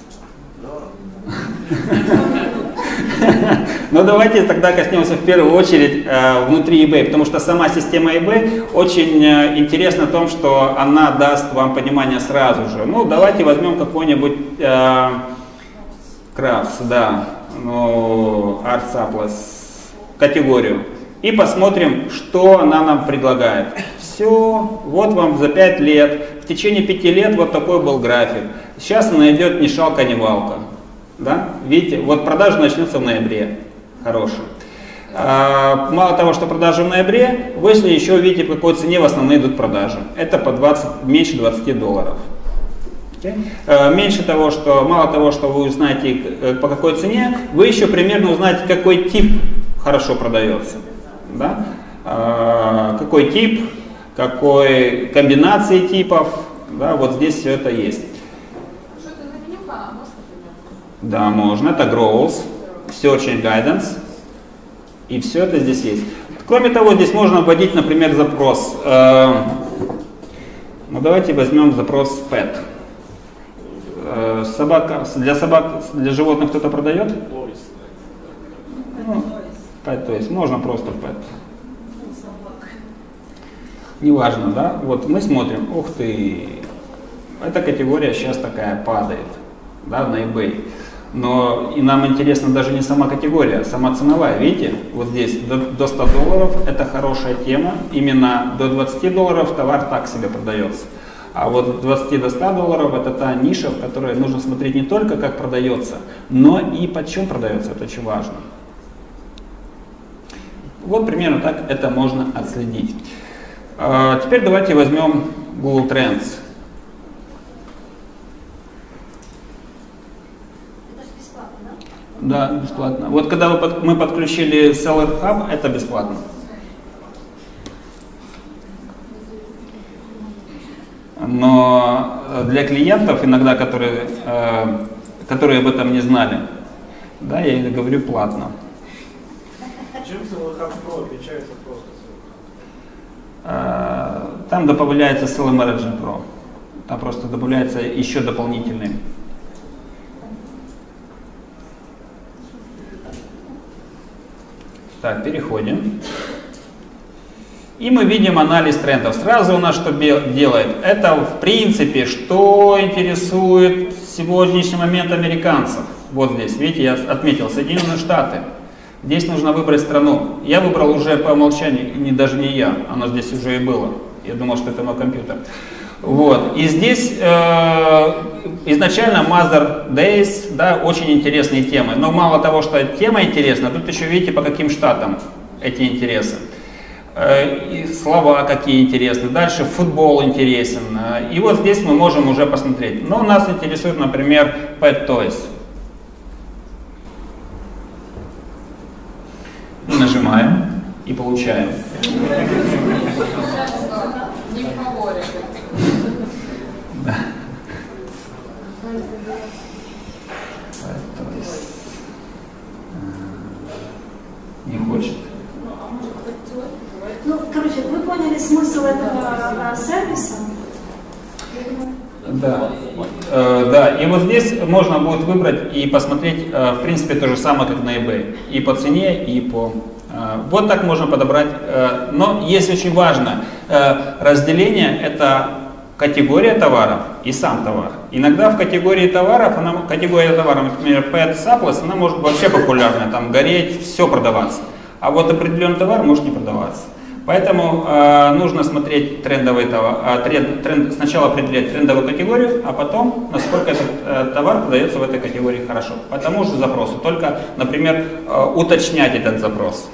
Но давайте тогда коснемся в первую очередь э, внутри eBay, потому что сама система eBay очень э, интересна в том, что она даст вам понимание сразу же. Ну, давайте возьмем какой-нибудь э, Crafts, да, ну, Art Supplies категорию и посмотрим, что она нам предлагает. Все, вот вам за пять лет, в течение пяти лет вот такой был график. Сейчас она идет ни шалка, ни валка. Да? Видите, вот продажа начнется в ноябре. Хорошая. А, мало того, что продажи в ноябре, вы еще видите, по какой цене в основном идут продажи. Это по двадцать, меньше двадцати долларов. Okay? А, меньше того, что, мало того, что вы узнаете по какой цене, вы еще примерно узнаете, какой тип хорошо продается. Да? А, какой тип, какой комбинации типов. Да? Вот здесь все это есть. Да, можно. Это Growth, Search and Guidance. И все это здесь есть. Кроме того, здесь можно вводить, например, запрос. Э, ну, давайте возьмем запрос Pet. Э, собака, для собак, для животных кто-то продает? Ну, Pet, то есть можно просто Pet. Неважно, да? Вот мы смотрим, ух ты, эта категория сейчас такая падает, да, на eBay. Но и нам интересна даже не сама категория, а сама ценовая. Видите, вот здесь до, до ста долларов это хорошая тема. Именно до двадцати долларов товар так себе продается. А вот от двадцати до ста долларов это та ниша, в которой нужно смотреть не только как продается, но и почем продается. Это очень важно. Вот примерно так это можно отследить. А теперь давайте возьмем Google Trends. Да, бесплатно. Вот когда вы под, мы подключили Seller Hub, это бесплатно. Но для клиентов, иногда, которые, э, которые об этом не знали, да, я говорю платно. Чем Seller Hub Pro отличается от просто Seller Э, Hub? там добавляется Seller Management Pro. Там просто добавляется еще дополнительный. Так, переходим. И мы видим анализ трендов. Сразу у нас что делает? Это в принципе, что интересует в сегодняшний момент американцев. Вот здесь, видите, я отметил Соединенные Штаты. Здесь нужно выбрать страну. Я выбрал уже по умолчанию, не, даже не я, оно здесь уже и было. Я думал, что это мой компьютер. Вот. И здесь э, изначально Mother Days, да, очень интересные темы. Но мало того, что тема интересна, тут еще видите, по каким штатам эти интересы. Э, и слова какие интересны. Дальше футбол интересен. И вот здесь мы можем уже посмотреть. Но нас интересует, например, Pet Toys. И нажимаем и получаем. Да. Не хочет. Ну, короче, вы поняли смысл этого сервиса? Да. Э, да, и вот здесь можно будет выбрать и посмотреть, э, в принципе, то же самое, как на eBay. И по цене, и по... Э, вот так можно подобрать. Э, но есть очень важно, э, разделение — это категория товаров и сам товар. Иногда в категории товаров, она, категория товаров, например, Pet Supplies, она может вообще популярная, там гореть, все продаваться. А вот определенный товар может не продаваться. Поэтому э, нужно смотреть трендовый товар, э, тренд, тренд, сначала определять трендовую категорию, а потом, насколько этот э, товар продается в этой категории хорошо. По тому же запросу, только, например, э, уточнять этот запрос.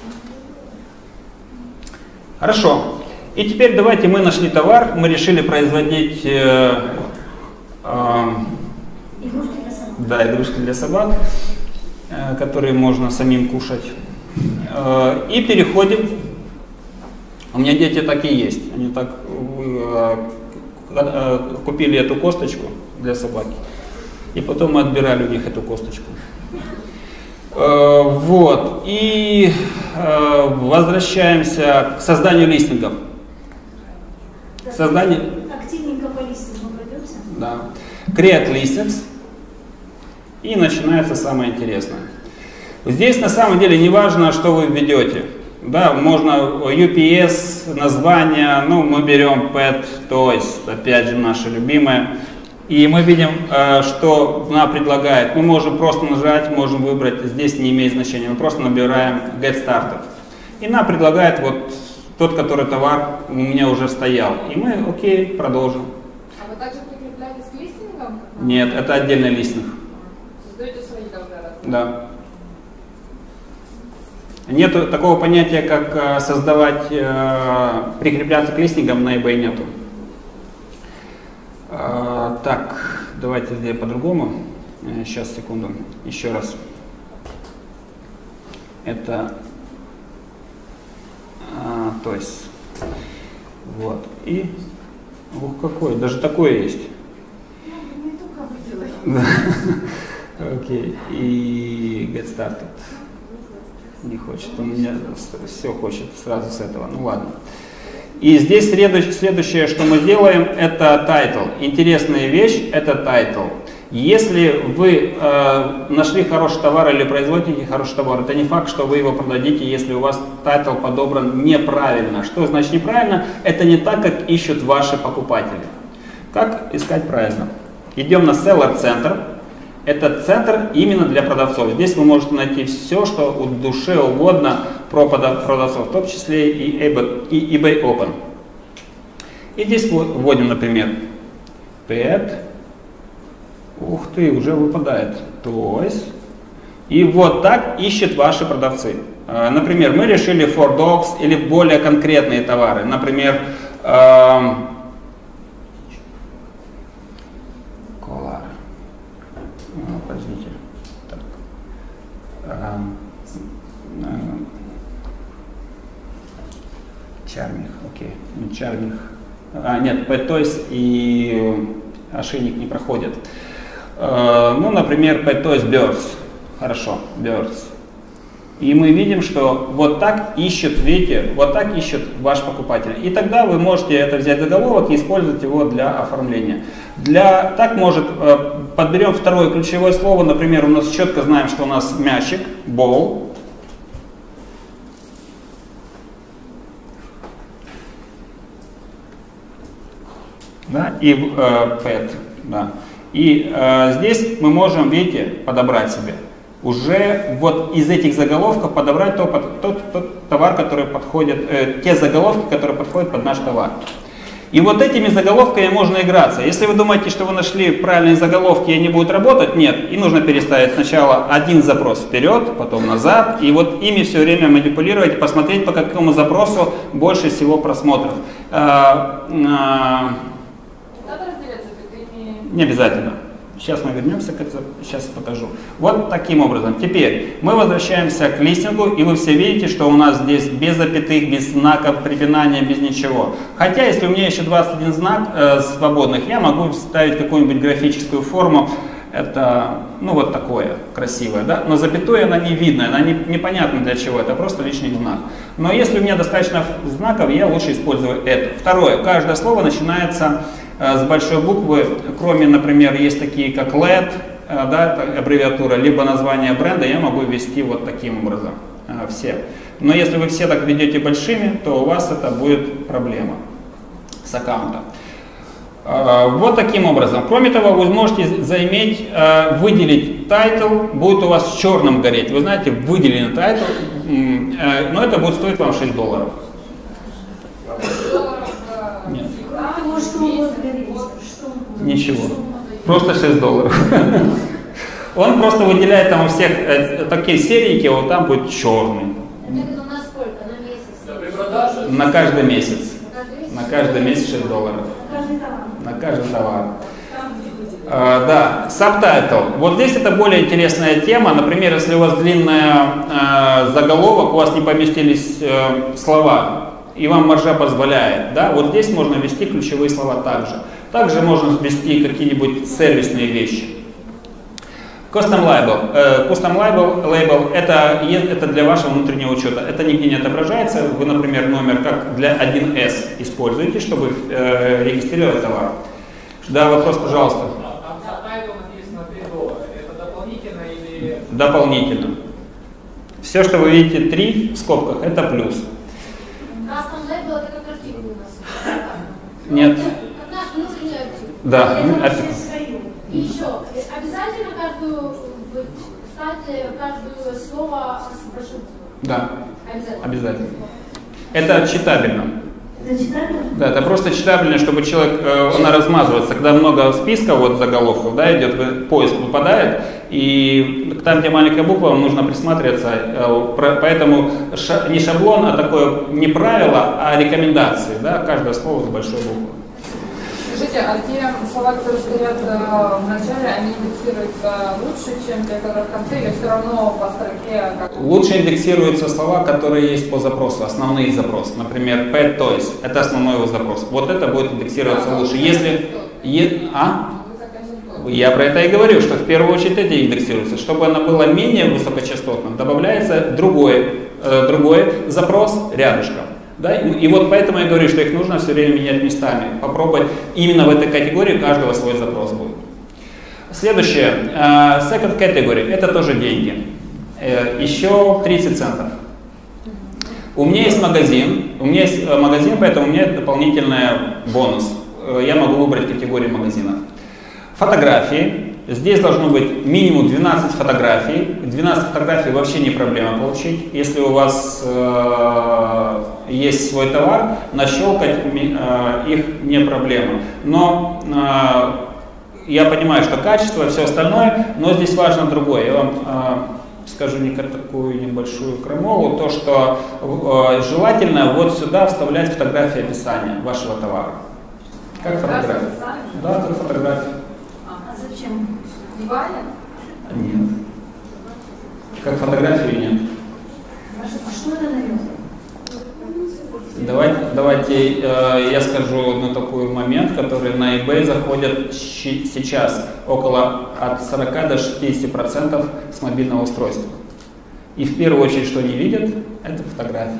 Хорошо. И теперь давайте, мы нашли товар, мы решили производить э, э, игрушки для собак, да, игрушки для собак, э, которые можно самим кушать. Э, и переходим. У меня дети так и есть. Они так э, э, купили эту косточку для собаки, и потом мы отбирали у них эту косточку. Э, вот. И э, возвращаемся к созданию листингов. Создание... Активненько по листингу пройдемся. Да. Create listings. И начинается самое интересное. Здесь на самом деле не важно, что вы введете. Да, можно ю пи эс, название, ну мы берем Pet Toys, опять же наше любимое. И мы видим, что она предлагает. Мы можем просто нажать, можем выбрать, здесь не имеет значения. Мы просто набираем Get Started. И она предлагает вот тот, который товар у меня уже стоял. И мы, окей, продолжим. А вы также прикрепляетесь к листингам? Нет, это отдельный листинг. Создаете свои товары? Да. Нет такого понятия, как создавать, э, прикрепляться к листингам, на eBay нету. Э, так, давайте сделаем по-другому. Э, сейчас, секунду, еще раз. Это, э, то есть, вот, и, ух, какой, даже такое есть. Окей, и get started. Не хочет, он меня все хочет сразу с этого, ну ладно. И здесь следующее, что мы делаем, это title. Интересная вещь, это title. Если вы э, нашли хороший товар или производите хороший товар, это не факт, что вы его продадите, если у вас title подобран неправильно. Что значит неправильно? Это не так, как ищут ваши покупатели. Как искать правильно? Идем на Seller Center. Это центр именно для продавцов. Здесь вы можете найти все, что у душе угодно про продавцов, в том числе и eBay, и eBay Open. И здесь вводим, например, Pet. Ух ты, уже выпадает. Toys. И вот так ищут ваши продавцы. Например, мы решили for dogs или более конкретные товары. Например, Подождите. Так. А, а, чарминг, окей. Чарминг. А, нет, Pet Toys и ошейник не проходят. А, ну, например, Pet Toys Birds. Хорошо, Birds. И мы видим, что вот так ищет, видите, вот так ищет ваш покупатель. И тогда вы можете это взять заголовок и использовать его для оформления. Для, так может, подберем второе ключевое слово, например, у нас четко знаем, что у нас мячик, ball. Да, и э, pet, да. И э, здесь мы можем, видите, подобрать себе. Уже вот из этих заголовков подобрать тот, тот, тот товар, который подходит, э, те заголовки, которые подходят под наш товар. И вот этими заголовками можно играться. Если вы думаете, что вы нашли правильные заголовки и они будут работать, нет. И нужно переставить сначала один запрос вперед, потом назад, и вот ими все время манипулировать, посмотреть, по какому запросу больше всего просмотров. А, а, Надо разделяться запятыми? Не обязательно. Сейчас мы вернемся к этому, сейчас покажу. Вот таким образом. Теперь мы возвращаемся к листингу, и вы все видите, что у нас здесь без запятых, без знаков препинания, без ничего. Хотя, если у меня еще двадцать один знак э, свободных, я могу вставить какую-нибудь графическую форму. Это, ну, вот такое красивое, да? Но запятую она не видна, она не, непонятна для чего, это просто лишний знак. Но если у меня достаточно знаков, я лучше использую это. Второе, каждое слово начинается э, с большой буквы, кроме, например, есть такие как эл и ди, э, да, это аббревиатура, либо название бренда, я могу ввести вот таким образом, э, все. Но если вы все так ведете большими, то у вас это будет проблема с аккаунтом. Вот таким образом. Кроме того, вы можете заиметь, выделить тайтл, будет у вас черным гореть. Вы знаете, выделенный тайтл, но это будет стоить вам шесть долларов. Нет. Ничего. Просто шесть долларов. Он просто выделяет там у всех такие серийки, вот там будет черный. На каждый месяц. На каждый месяц шесть долларов. На каждый товар. Uh, да, сабтайтл. Вот здесь это более интересная тема. Например, если у вас длинная uh, заголовок, у вас не поместились uh, слова, и вам маржа позволяет, да, вот здесь можно ввести ключевые слова также. Также можно ввести какие-нибудь сервисные вещи. Custom label. Uh, custom label, label это, это для вашего внутреннего учета. Это нигде не отображается. Вы, например, номер как для один эс используете, чтобы uh, регистрировать товар. Да, вопрос, пожалуйста. Там тайтл написано три доллара. Это дополнительно или... Дополнительно. Все, что вы видите три в скобках, это плюс. Custom label это как артикул у нас. Нет. Как наш внутренний артикул. Да, артикул. И еще, обязательно каждую, кстати, каждое слово с прошивкой? Да, обязательно. обязательно. Это читабельно. Это читабельно? Да, это просто читабельно, чтобы человек, э, она размазывается, когда много списков, вот заголовков, да, идет, поиск выпадает, и там, где маленькая буква, вам нужно присматриваться, э, про, поэтому ша, не шаблон, а такое не правило, а рекомендации, да, каждое слово с большой буквы. Скажите, а те слова, которые стоят э, в начале, они индексируются лучше, чем те, которые в конце, или все равно по строке? Как... Лучше индексируются слова, которые есть по запросу, основные запросы. Например, pet toys, это основной его запрос. Вот это будет индексироваться а, лучше. Если... Е... А? Я про это и говорю, что в первую очередь эти индексируются. Чтобы она была менее высокочастотным, добавляется другой, э, другой запрос рядышком. Да? И вот поэтому я говорю, что их нужно все время менять местами. Попробовать именно в этой категории каждого свой запрос будет. Следующее, uh, second category, это тоже деньги. Uh, еще тридцать центов. У меня есть магазин, у меня есть магазин, поэтому у меня дополнительный бонус. Uh, я могу выбрать категорию магазинов. Фотографии. Здесь должно быть минимум двенадцать фотографий. двенадцать фотографий вообще не проблема получить. Если у вас э, есть свой товар, нащелкать э, их не проблема. Но э, я понимаю, что качество, все остальное, но здесь важно другое. Я вам э, скажу не такую небольшую крамолу, то что э, желательно вот сюда вставлять фотографии описания вашего товара. Как фотография? Да, как фотография. Зачем? Диване? Нет. Как фотографии нет. А что это дает? Давайте, давайте э, я скажу одну такой момент, который на eBay заходит сейчас около от сорока до шестидесяти процентов с мобильного устройства. И в первую очередь, что они видят, это фотографии.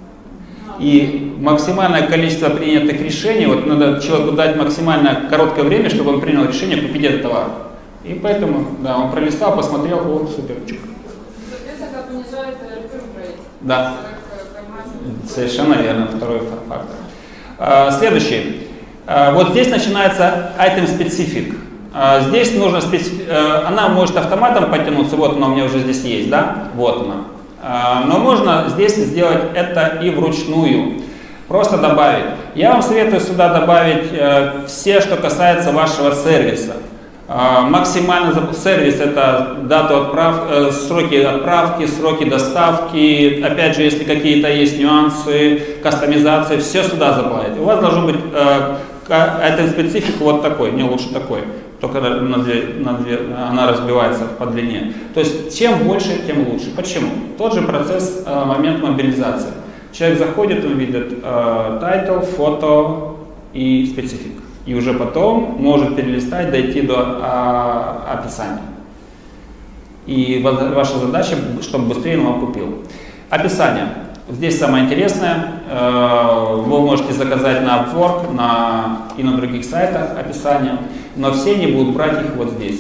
И максимальное количество принятых решений, вот надо человеку дать максимально короткое время, чтобы он принял решение купить этот товар. И поэтому, да, он пролистал, посмотрел, о, суперчик. Соответственно, как унижает return rate. Да, совершенно верно, второй фактор. А, следующий. А, вот здесь начинается item specific. А, здесь нужно, специфи... а, она может автоматом подтянуться, вот она у меня уже здесь есть, да, вот она. Но можно здесь сделать это и вручную, просто добавить. Я вам советую сюда добавить э, все, что касается вашего сервиса. Э, максимально сервис — это дату отправ, э, сроки отправки, сроки доставки, опять же, если какие-то есть нюансы, кастомизации, все сюда добавить. У вас должен быть э, этот специфик вот такой, не лучше такой. Только на две, на две, она разбивается по длине. То есть чем больше, тем лучше. Почему? Тот же процесс, э, момент мобилизации. Человек заходит, он видит э, title, фото и специфик. И уже потом может перелистать, дойти до а, описания. И ваша задача, чтобы быстрее он купил. Описание. Здесь самое интересное. Вы можете заказать на Upwork на, и на других сайтах описание, но все не будут брать их вот здесь.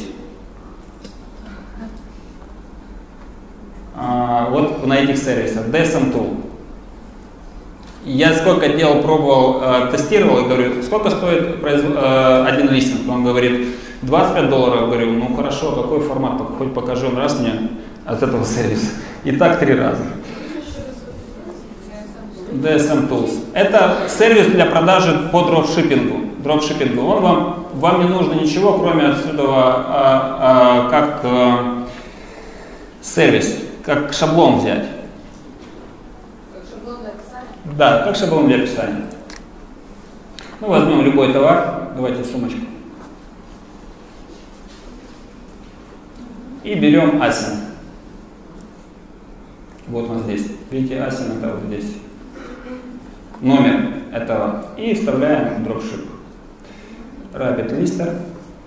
Вот на этих сервисах. ди эс эм Tool. Я сколько делал, пробовал, тестировал и говорю, сколько стоит один листинг? Он говорит, двадцать пять долларов. Я говорю, ну хорошо, какой формат? Хоть покажи, он раз мне от этого сервиса. И так три раза. ди эс эм Tools. Это сервис для продажи по дропшиппингу. дропшиппингу. Он вам, вам не нужно ничего, кроме отсюда а, а, как а, сервис, как шаблон взять. Как шаблон для описания? Да, как шаблон для описания. Ну, возьмем любой товар, давайте сумочку. И берем асин. Вот он здесь. Видите, асин это вот здесь. Номер этого. И вставляем дропшип. Rabbit Lister.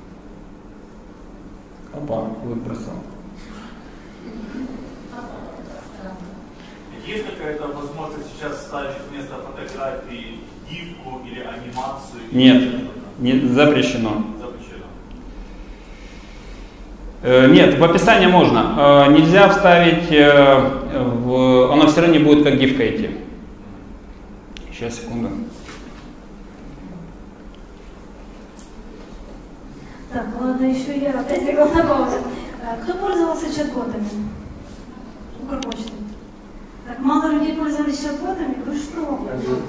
Опа, выбросил. Есть какая-то возможность сейчас вставить вместо фотографии гифку или анимацию? Нет, не, запрещено. Запрещено. Э, нет, в описание можно. Э, нельзя вставить, э, в, оно все равно не будет как гифка идти. Сейчас, секунду. Так, ладно, еще я опять легла на паузу. Кто пользовался чат-ботами? Укрпочты. Так мало людей пользовались чат-ботами? Вы что?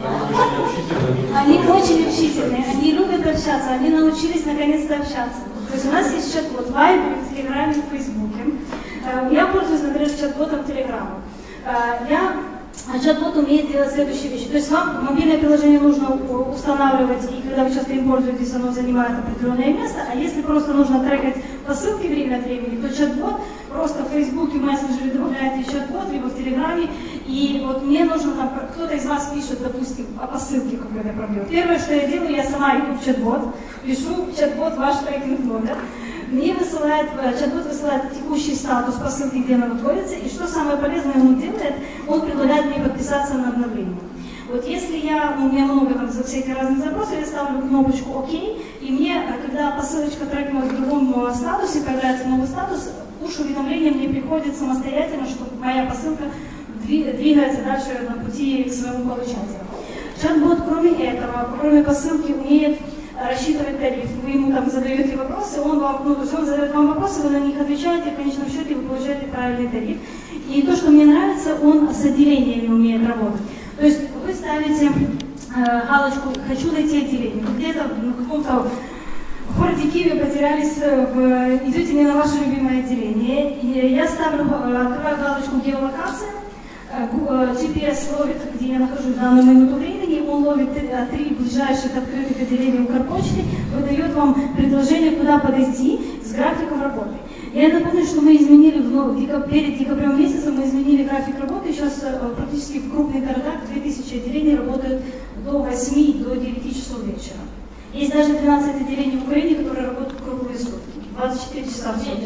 Они очень общительные, они любят общаться, они научились наконец-то общаться. То есть у нас есть чат-бот в Вайбере, в Телеграме, в Фейсбуке. Я пользуюсь, например, чат-ботом Телеграма. Я А чат-бот умеет делать следующие вещи. То есть вам мобильное приложение нужно устанавливать, и когда вы часто им пользуетесь, оно занимает определенное место. А если просто нужно трекать посылки время от времени, то чат-бот просто в Фейсбуке, в мессенджере добавляете чат-бот, либо в Телеграме. И вот мне нужно, там, кто-то из вас пишет, допустим, о посылке какой-то проблемы. Первое, что я делаю, я сама иду в чат-бот, пишу в чат-бот ваш трекинг номер. Мне высылает, чат-бот высылает текущий статус посылки, где она находится, и что самое полезное он делает, он предлагает мне подписаться на обновление. Вот если я, у меня много там за всякие разные запросы, я ставлю кнопочку ОК, и мне, когда посылочка трекнулась в другом статусе, появляется новый статус, push-уведомление мне приходит самостоятельно, что моя посылка двигается дальше на пути к своему получателю. Чат-бот, кроме этого, кроме посылки, умеет рассчитывать тариф. Вы ему там задаете вопросы, он вам, ну, то есть он задает вам вопросы, вы на них отвечаете, в конечном счете вы получаете правильный тариф. И то, что мне нравится, он с отделениями умеет работать. То есть вы ставите э, галочку «Хочу найти отделение». Где-то на каком-то городе Киеве потерялись, в, идете не на ваше любимое отделение. И я ставлю, открываю галочку «Геолокация». джи пи эс ловит, где я нахожусь в данную минуту времени, он ловит три ближайших открытых отделения Укрпочты, выдает вам предложение, куда подойти с графиком работы. Я напомню, что мы изменили, в, декаб, перед декабрем месяцем мы изменили график работы, сейчас практически в крупных городах две тысячи отделений работают до восьми, до девяти часов вечера. Есть даже двенадцать отделений в Украине, которые работают круглые сутки, двадцать четыре часа в сутки.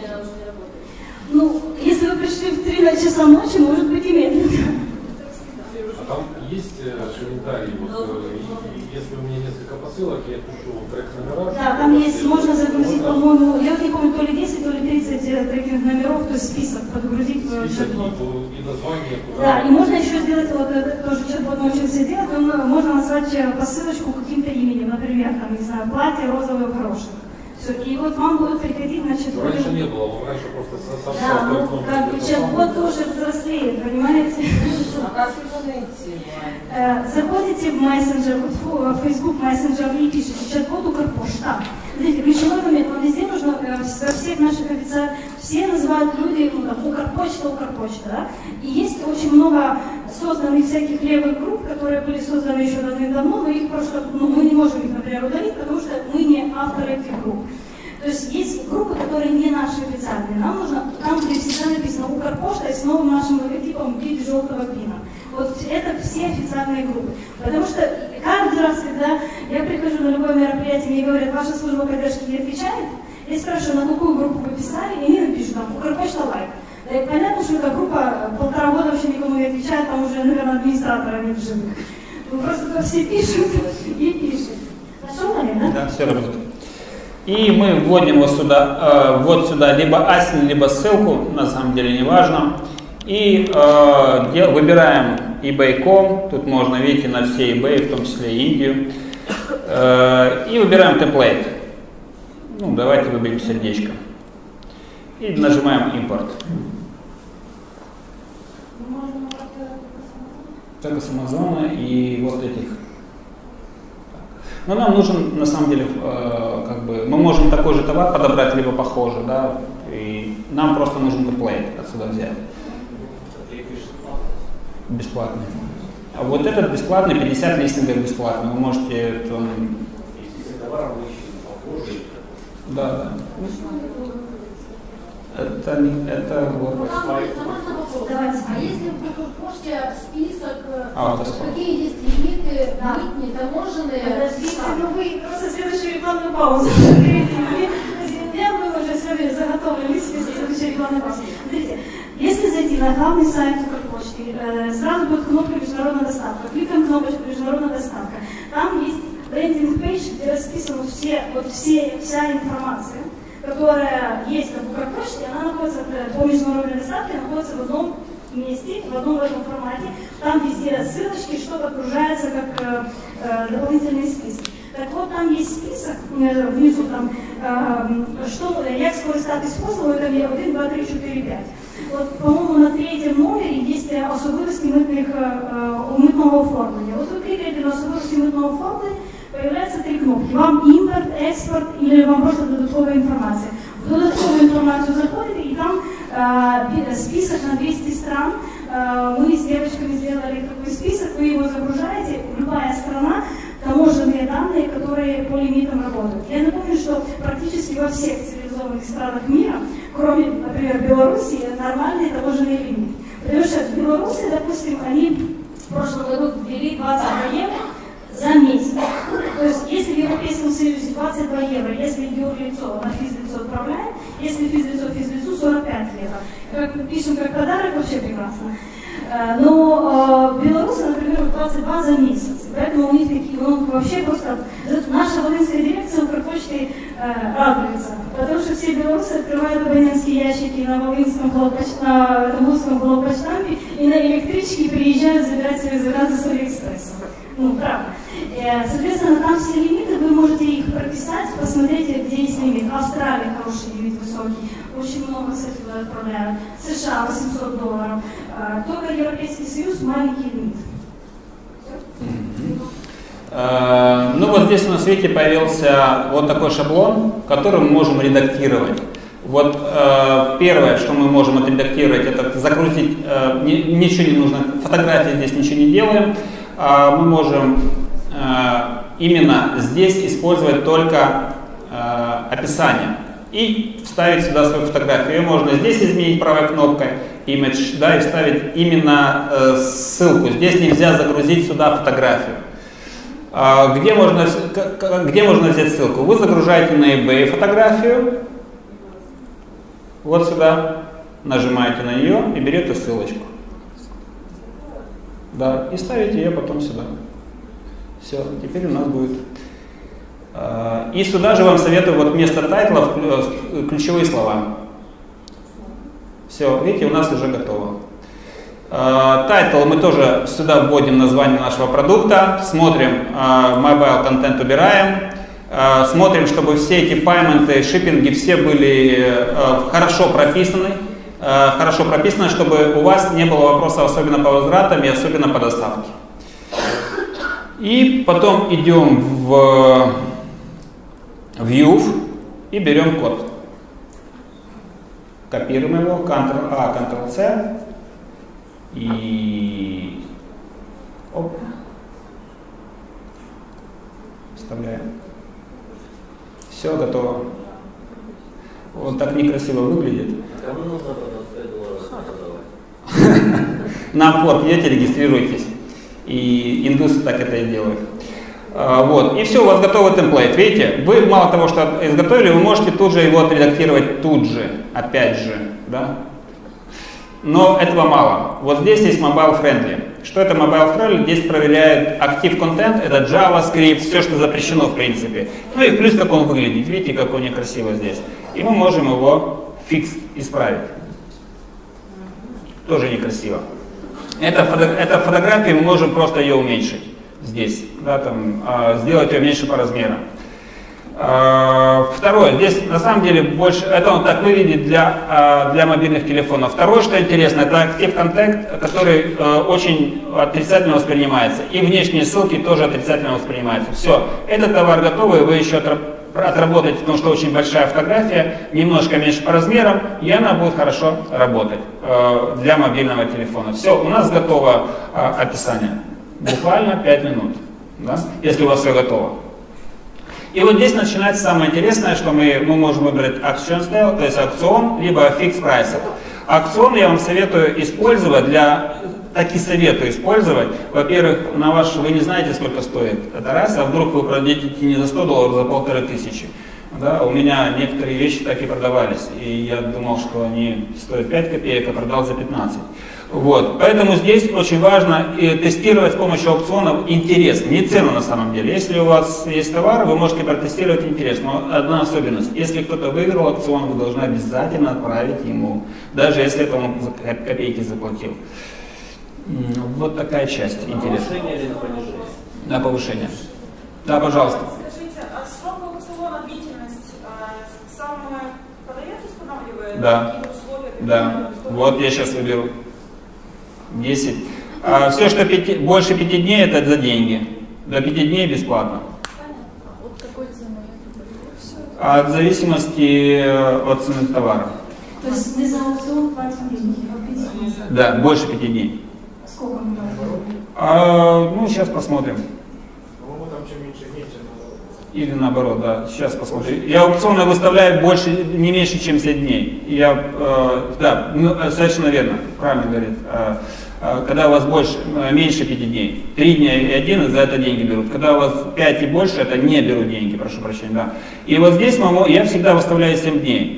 Ну, если вы пришли в три часа ночи, может быть и медленно. А там есть комментарии, вот, если у меня несколько посылок, я пишу трек номера. Да, там есть, можно загрузить, по-моему, я не помню, то ли десять, то ли тридцать трекинг номеров, то есть список подгрузить в чат-бот. И название. Да, и можно еще сделать, вот тоже чат-бот научился делать, можно назвать посылочку каким-то именем, например, там, не знаю, платье розовое в горошек. И вот вам будут приходить, значит... Раньше не было, он раньше просто сообщал. Да, ну, как бы чат-бот тоже взрослеет, понимаете? А как его найти? Заходите в мессенджер, в Facebook мессенджер и пишите чат-бот Укрпошта. Смотрите, ключевой момент, вам везде нужно, во всех наших официальных, все называют люди, ну, там, Укрпочта, Укрпочта, да? И есть очень много созданных всяких левых групп, которые были созданы еще давным-давно, но их просто, ну, мы не можем их, например, удалить, потому что мы не авторы этих групп. То есть есть группы, которые не наши официальные. Нам нужно, там, где всегда написано Укрпошта, и с новым нашим логотипом в виде желтого пина. Вот это все официальные группы. Потому что каждый раз, когда я прихожу на любое мероприятие, мне говорят, ваша служба поддержки не отвечает, я спрашиваю, на какую группу вы писали, и они напишут, там, Укрпочта лайк. Да и понятно, что эта группа полтора года вообще никому не отвечает, там уже, наверное, администратора нет в живых. Ну, просто туда все пишут и пишут. Нашел, наверное, да? Да, все работает. И мы вводим вот сюда, э, вот сюда либо асин, либо ссылку, на самом деле не важно. И э, дел, выбираем eBay точка ком, тут можно, видите, на все eBay, в том числе и Индию. Э, и выбираем темплейт. Ну, давайте выберем сердечко. И нажимаем импорт. Это с Амазона и вот этих. Но нам нужен, на самом деле, э, как бы, мы можем такой же товар подобрать, либо похожий, да, и нам просто нужен темплейт отсюда взять. Бесплатный. А вот этот бесплатный, пятьдесят листингов бесплатно. Вы можете... Там... Если товар очень похожий. Да, да. Это, это вот... А если в Google почте список, а, вот какие есть лимиты, да. Быть нетаможенные? Подождите, ну вы просто следующую рекламную паузу. Я был уже сегодня заготовленный список следующей рекламной паузы. Смотрите, если зайти на главный сайт Укрпочты, сразу будет кнопка «Международная доставка». Кликаем кнопочку «Международная доставка». Там есть лендинг-пейдж, где расписана все, вот все, вся информация, которая есть на Укрпочте, она находится по международной доставке, находится в одном месте, в одном в этом формате. Там везде ссылочки, что-то окружается как э, э, дополнительные списки. Так вот, там есть список, э, внизу там, э, что, як скористатись послугою, это є один, два, три, чотири, п'ять. От, по-моєму, на третьому номері є особливості митних, е, митного оформлення. От ви кликаєте на особливості митного оформлення, появляются три кнопки. Вам импорт, экспорт или вам просто додатковая информация. В додатковую информацию заходите, и там э, список на двести стран. Э, мы с девочками сделали такой список, вы его загружаете, любая страна, таможенные данные, которые по лимитам работают. Я напомню, что практически во всех цивилизованных странах мира, кроме, например, Беларуси, нормальные таможенные лимиты. Потому что в Беларуси, допустим, они в прошлом году ввели двадцать два евро за месяц. То есть, если в Европейском Союзе двадцать два евро, если юрлицо на физлицо отправляет, если физлицо физлицу сорок пять евро. Как, пишем как подарок, вообще прекрасно. Но э, белорусы, например, двадцать два за месяц. Поэтому у них такие, ну, вообще просто наша волынская дирекция Укрпочты э, радуется. Потому что все белорусы открывают абонентские ящики на волынском главпочтампе и на электричке приезжают забирать свои заказы с Алиэкспресса. Ну, правда. Соответственно, там все лимиты, вы можете их прописать, посмотрите, где есть лимит. Австралия хороший лимит высокий, очень много, кстати, отправляют. США восемьсот долларов. Только Европейский Союз маленький лимит. Ну вот здесь у нас, видите, появился вот такой шаблон, который мы можем редактировать. Вот э, первое, что мы можем отредактировать, это загрузить, э, ни, ничего не нужно, фотографии здесь ничего не делаем. Э, мы можем э, именно здесь использовать только э, описание и вставить сюда свою фотографию. Ее можно здесь изменить правой кнопкой, image, да, и вставить именно э, ссылку. Здесь нельзя загрузить сюда фотографию. Э, где, можно, где можно взять ссылку? Вы загружаете на eBay фотографию. Вот сюда нажимаете на нее и берете ссылочку. Да, и ставите ее потом сюда. Все, теперь у нас будет. И сюда же вам советую вот вместо тайтлов ключевые слова. Все, видите, у нас уже готово. Тайтл мы тоже сюда вводим название нашего продукта. Смотрим, mobile контент убираем. Смотрим, чтобы все эти пайменты, шиппинги все были э, хорошо прописаны, э, хорошо прописаны, чтобы у вас не было вопросов особенно по возвратам и особенно по доставке. И потом идем в View и берем код. Копируем его, контрол А, контрол С и оп, вставляем. Все готово. Вот так некрасиво выглядит. на Upwork идете, регистрируйтесь. И индусы так это и делают. Вот. И все, у вас готовый темплейт. Видите, вы мало того, что изготовили, вы можете тут же его отредактировать тут же, опять же. Да? Но этого мало. Вот здесь есть mobile friendly. Что это mobile friendly? Здесь проверяет active content, это JavaScript, все, что запрещено в принципе. Ну и плюс как он выглядит. Видите, как он некрасиво здесь. И мы можем его фикс исправить. Тоже некрасиво. Это, фото, это фотография, мы можем просто ее уменьшить здесь, да, там, э, сделать ее меньше по размерам. Э, второе, здесь на самом деле больше, это он так выглядит для, э, для мобильных телефонов. Второе, что интересно, это Active Content, который э, очень отрицательно воспринимается. И внешние ссылки тоже отрицательно воспринимаются. Все, этот товар готовый, вы еще отработаете, потому что очень большая фотография, немножко меньше по размерам, и она будет хорошо работать э, для мобильного телефона. Все, у нас готово э, описание. Буквально пять минут, да, если у вас все готово. И вот здесь начинается самое интересное, что мы, мы можем выбрать Action Style, то есть аукцион, либо Fixed Price. Аукцион я вам советую использовать для... Так и советую использовать. Во-первых, на ваш, вы не знаете, сколько стоит это раз, а вдруг вы продадите не за сто долларов, а за полторы тысячи. Да, у меня некоторые вещи так и продавались, и я думал, что они стоят пять копеек, а продал за пятнадцать. Вот. Поэтому здесь очень важно тестировать с помощью аукционов интерес, не цену на самом деле. Если у вас есть товар, вы можете протестировать интерес. Но одна особенность, если кто-то выиграл аукцион, вы должны обязательно отправить ему, даже если это он копейки заплатил. Вот такая часть интересная. Повышение или на понижение? На повышение. Да, пожалуйста. Скажите, а срок аукциона, длительность, сам продавец устанавливает? Да. Да. Вот я сейчас выберу десять. А все, что пяти, больше пяти дней, это за деньги. До пяти дней бесплатно. От какой цены? А в зависимости от цены товара. То есть мы за аукцион платим деньги? Да, больше пяти дней. Сколько мы должны? А, ну, сейчас посмотрим. По-моему, там чем меньше дней, тем наоборот. Или наоборот, да. Сейчас посмотрим. Я аукционы выставляю больше, не меньше, чем семь дней. Я, э, да, ну, совершенно верно, правильно говорит. Э, э, когда у вас больше, э, меньше пяти дней. Три дня и один, за это деньги берут. Когда у вас пять и больше, это не берут деньги, прошу прощения, да. И вот здесь мы, я всегда выставляю семь дней.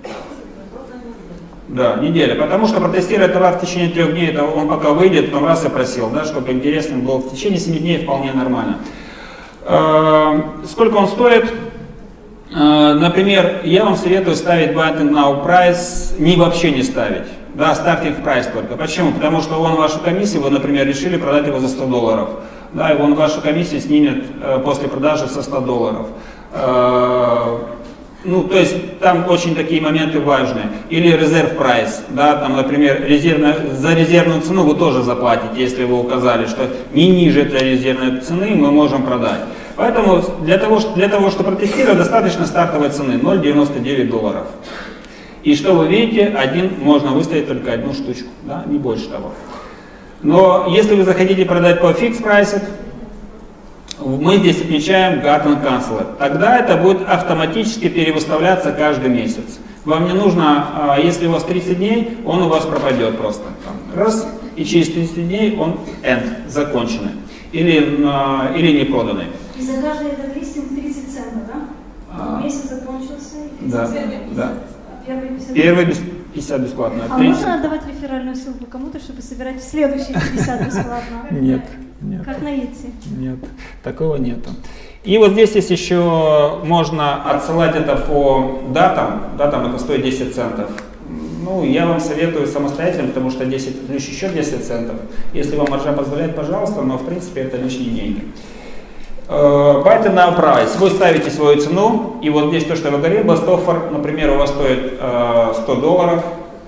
Да, неделя. Потому что протестировать товар в течение трех дней, это он пока выйдет, потом раз и просил, да, чтобы интересным было. В течение семи дней вполне нормально. Э, сколько он стоит? Э, например, я вам советую ставить Buy Now Price, не вообще не ставить. Да, стартинг прайс только. Почему? Потому что он вашу комиссию, вы, например, решили продать его за сто долларов. Да, и он вашу комиссию снимет э, после продажи со ста долларов. Э, Ну, то есть там очень такие моменты важные. Или резерв прайс, да, там, например, резервная, за резервную цену вы тоже заплатите, если вы указали, что не ниже этой резервной цены мы можем продать. Поэтому для того, для того чтобы протестировать, достаточно стартовой цены ноль девяносто девять долларов. И что вы видите, один, можно выставить только одну штучку, да, не больше того. Но если вы захотите продать по fixed price, мы здесь отмечаем Got and Cancel. Тогда это будет автоматически перевыставляться каждый месяц. Вам не нужно, если у вас тридцать дней, он у вас пропадет просто. Раз, и через тридцать дней он end, законченный. Или, или не проданный. И за каждый этот листинг тридцать центов, да? А, месяц закончился. Да, да. Первый пятьдесят. Первый пятьдесят бесплатно. А можно отдавать реферальную ссылку кому-то, чтобы собирать следующие пятьдесят бесплатно? Нет. Нет. Как на Etsy? Нет, такого нету. И вот здесь есть еще, можно отсылать это по датам, датам это стоит десять центов. Ну, я вам советую самостоятельно, потому что десять плюс еще десять центов. Если вам маржа позволяет, пожалуйста, но в принципе это лишние деньги. Buy Now Price. Вы ставите свою цену, и вот здесь то, что я говорил, Best Offer, например, у вас стоит сто долларов,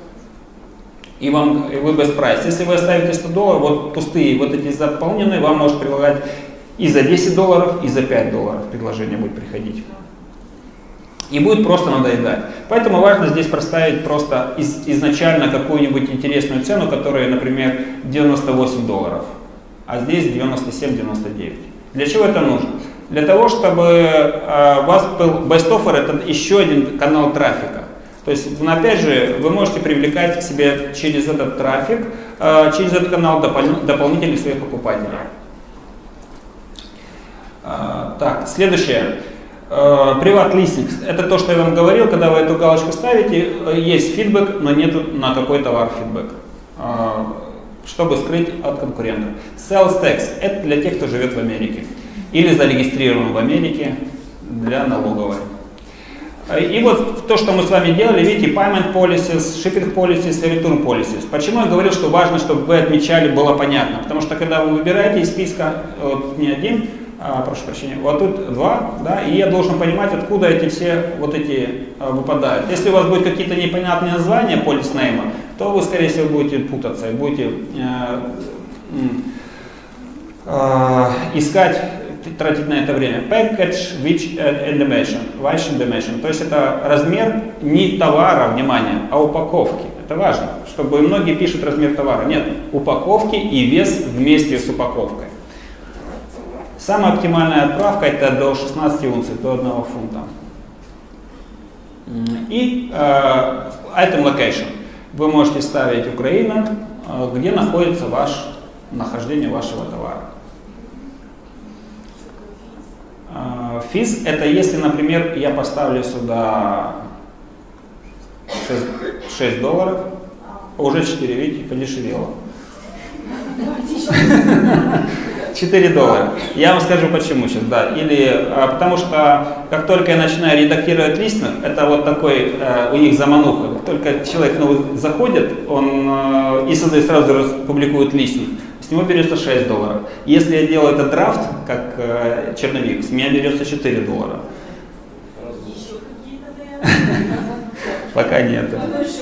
и вам, и вы без прайс. Если вы оставите сто долларов, вот пустые, вот эти заполненные, вам может предлагать и за десять долларов, и за пять долларов предложение будет приходить. И будет просто надоедать. Поэтому важно здесь проставить просто из, изначально какую-нибудь интересную цену, которая, например, девяносто восемь долларов, а здесь девяносто семь девяносто девять. Для чего это нужно? Для того, чтобы э, у вас был Best Offer, это еще один канал трафика. То есть, опять же, вы можете привлекать к себе через этот трафик э, через этот канал допол- дополнительных своих покупателей. Э, так, следующее. Приват листинг. Это то, что я вам говорил, когда вы эту галочку ставите, есть фидбэк, но нет на какой товар фидбэк, чтобы скрыть от конкурентов. Sales tax – это для тех, кто живет в Америке или зарегистрирован в Америке для налоговой. И вот то, что мы с вами делали, видите, payment policies, shipping policies и return policies. Почему я говорил, что важно, чтобы вы отмечали, было понятно? Потому что когда вы выбираете из списка, вот не один, А, прошу прощения, вот тут два, да, и я должен понимать, откуда эти все вот эти а, выпадают. Если у вас будут какие-то непонятные названия policy name, то вы, скорее всего, будете путаться и будете э, э, искать, тратить на это время. Package, which and dimension, which and dimension. То есть это размер не товара, внимание, а упаковки. Это важно, чтобы многие пишут размер товара. Нет, упаковки и вес вместе с упаковкой. Самая оптимальная отправка это до шестнадцати унций, до одного фунта. И э, item location. Вы можете ставить Украина, э, где находится ваш, нахождение вашего товара. Э, физ это если, например, я поставлю сюда шесть долларов, уже четыре, видите, подешевело. четыре доллара. Я вам скажу почему сейчас, да. Или а, потому что как только я начинаю редактировать листинг, это вот такой а, у них замануха. Как только человек новый заходит, он а, и создает, сразу публикует листинг, с него берется шесть долларов. Если я делаю этот драфт, как а, черновик, с меня берется четыре доллара. Пока нет.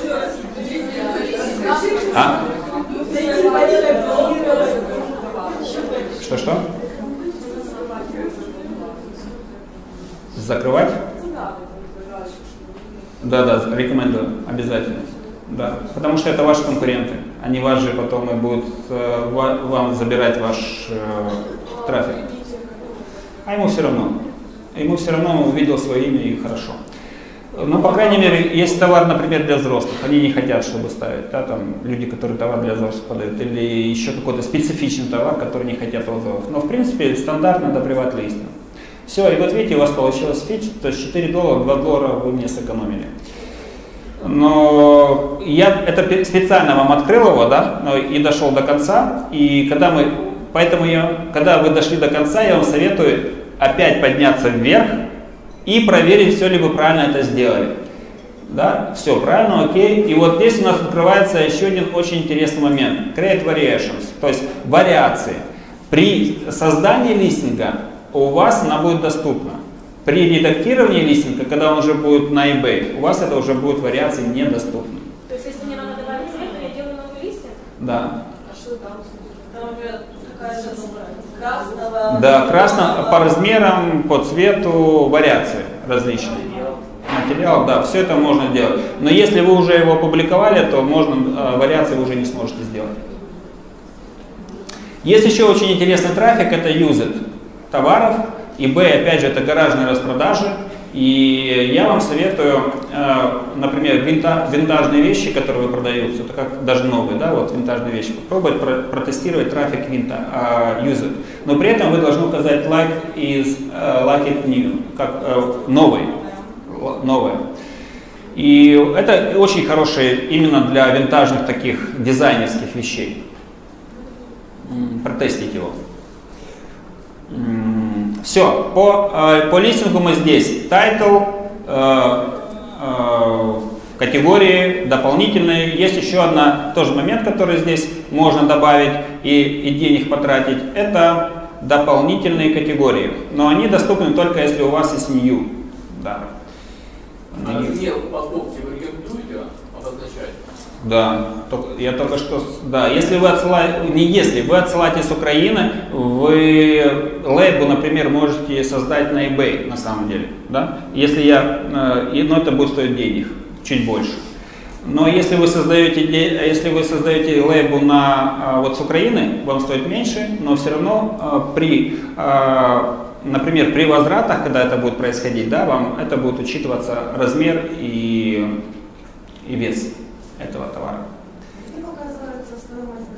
А? Что-что? Закрывать? Да, да, рекомендую, обязательно. Да, потому что это ваши конкуренты. Они вас же потом и будут э, вам забирать ваш э, трафик. А ему все равно. Ему все равно он увидел свое имя и хорошо. Но, по крайней мере, есть товар, например, для взрослых, они не хотят, чтобы ставить, да, там люди, которые товар для взрослых подают, или еще какой-то специфичный товар, который не хотят отзывов. Но, в принципе, стандартно до приват листинг. Все, и вот видите, у вас получилось фич, то есть четыре доллара, два доллара вы мне сэкономили. Но я это специально вам открыл его, да, и дошел до конца, и когда мы, поэтому я, когда вы дошли до конца, я вам советую опять подняться вверх, и проверить, все ли вы правильно это сделали. Да? Все правильно, окей. И вот здесь у нас открывается еще один очень интересный момент. Create variations, то есть вариации. При создании листинга у вас она будет доступна. При редактировании листинга, когда он уже будет на eBay, у вас это уже будет вариации недоступны. То есть если мне надо добавить цвет, то я делаю новый листинг? Да. А что там? Там какая-то красного. Да, красно по размерам, по цвету, вариации различные. Материал, да, все это можно делать. Но если вы уже его опубликовали, то можно, вариации вы уже не сможете сделать. Есть еще очень интересный трафик, это used товаров. eBay, опять же, это гаражные распродажи. И я вам советую, например, винта, винтажные вещи, которые вы продаются, это как даже новые, да, вот винтажные вещи, попробовать про, протестировать трафик винта, uh, used. Но при этом вы должны указать like is uh, like it new, как uh, новый, новое. И это очень хорошее именно для винтажных таких дизайнерских вещей. Протестить его. Все, по, э, по листингу мы здесь. Title, э, э, категории, дополнительные. Есть еще один тоже момент, который здесь можно добавить и, и денег потратить. Это дополнительные категории. Но они доступны только если у вас есть new. Да. А размер упаковки вы рекомендуете обозначать? Да, я только что, да, если вы отсылаете, не если, вы отсылаете с Украины, вы лейбл, например, можете создать на eBay, на самом деле, да, если я, но это будет стоить денег, чуть больше. Но если вы создаете, если вы создаете лейбл на, вот с Украины, вам стоит меньше, но все равно при, например, при возвратах, когда это будет происходить, да, вам это будет учитываться размер и, и вес этого товара. Где показывается стоимость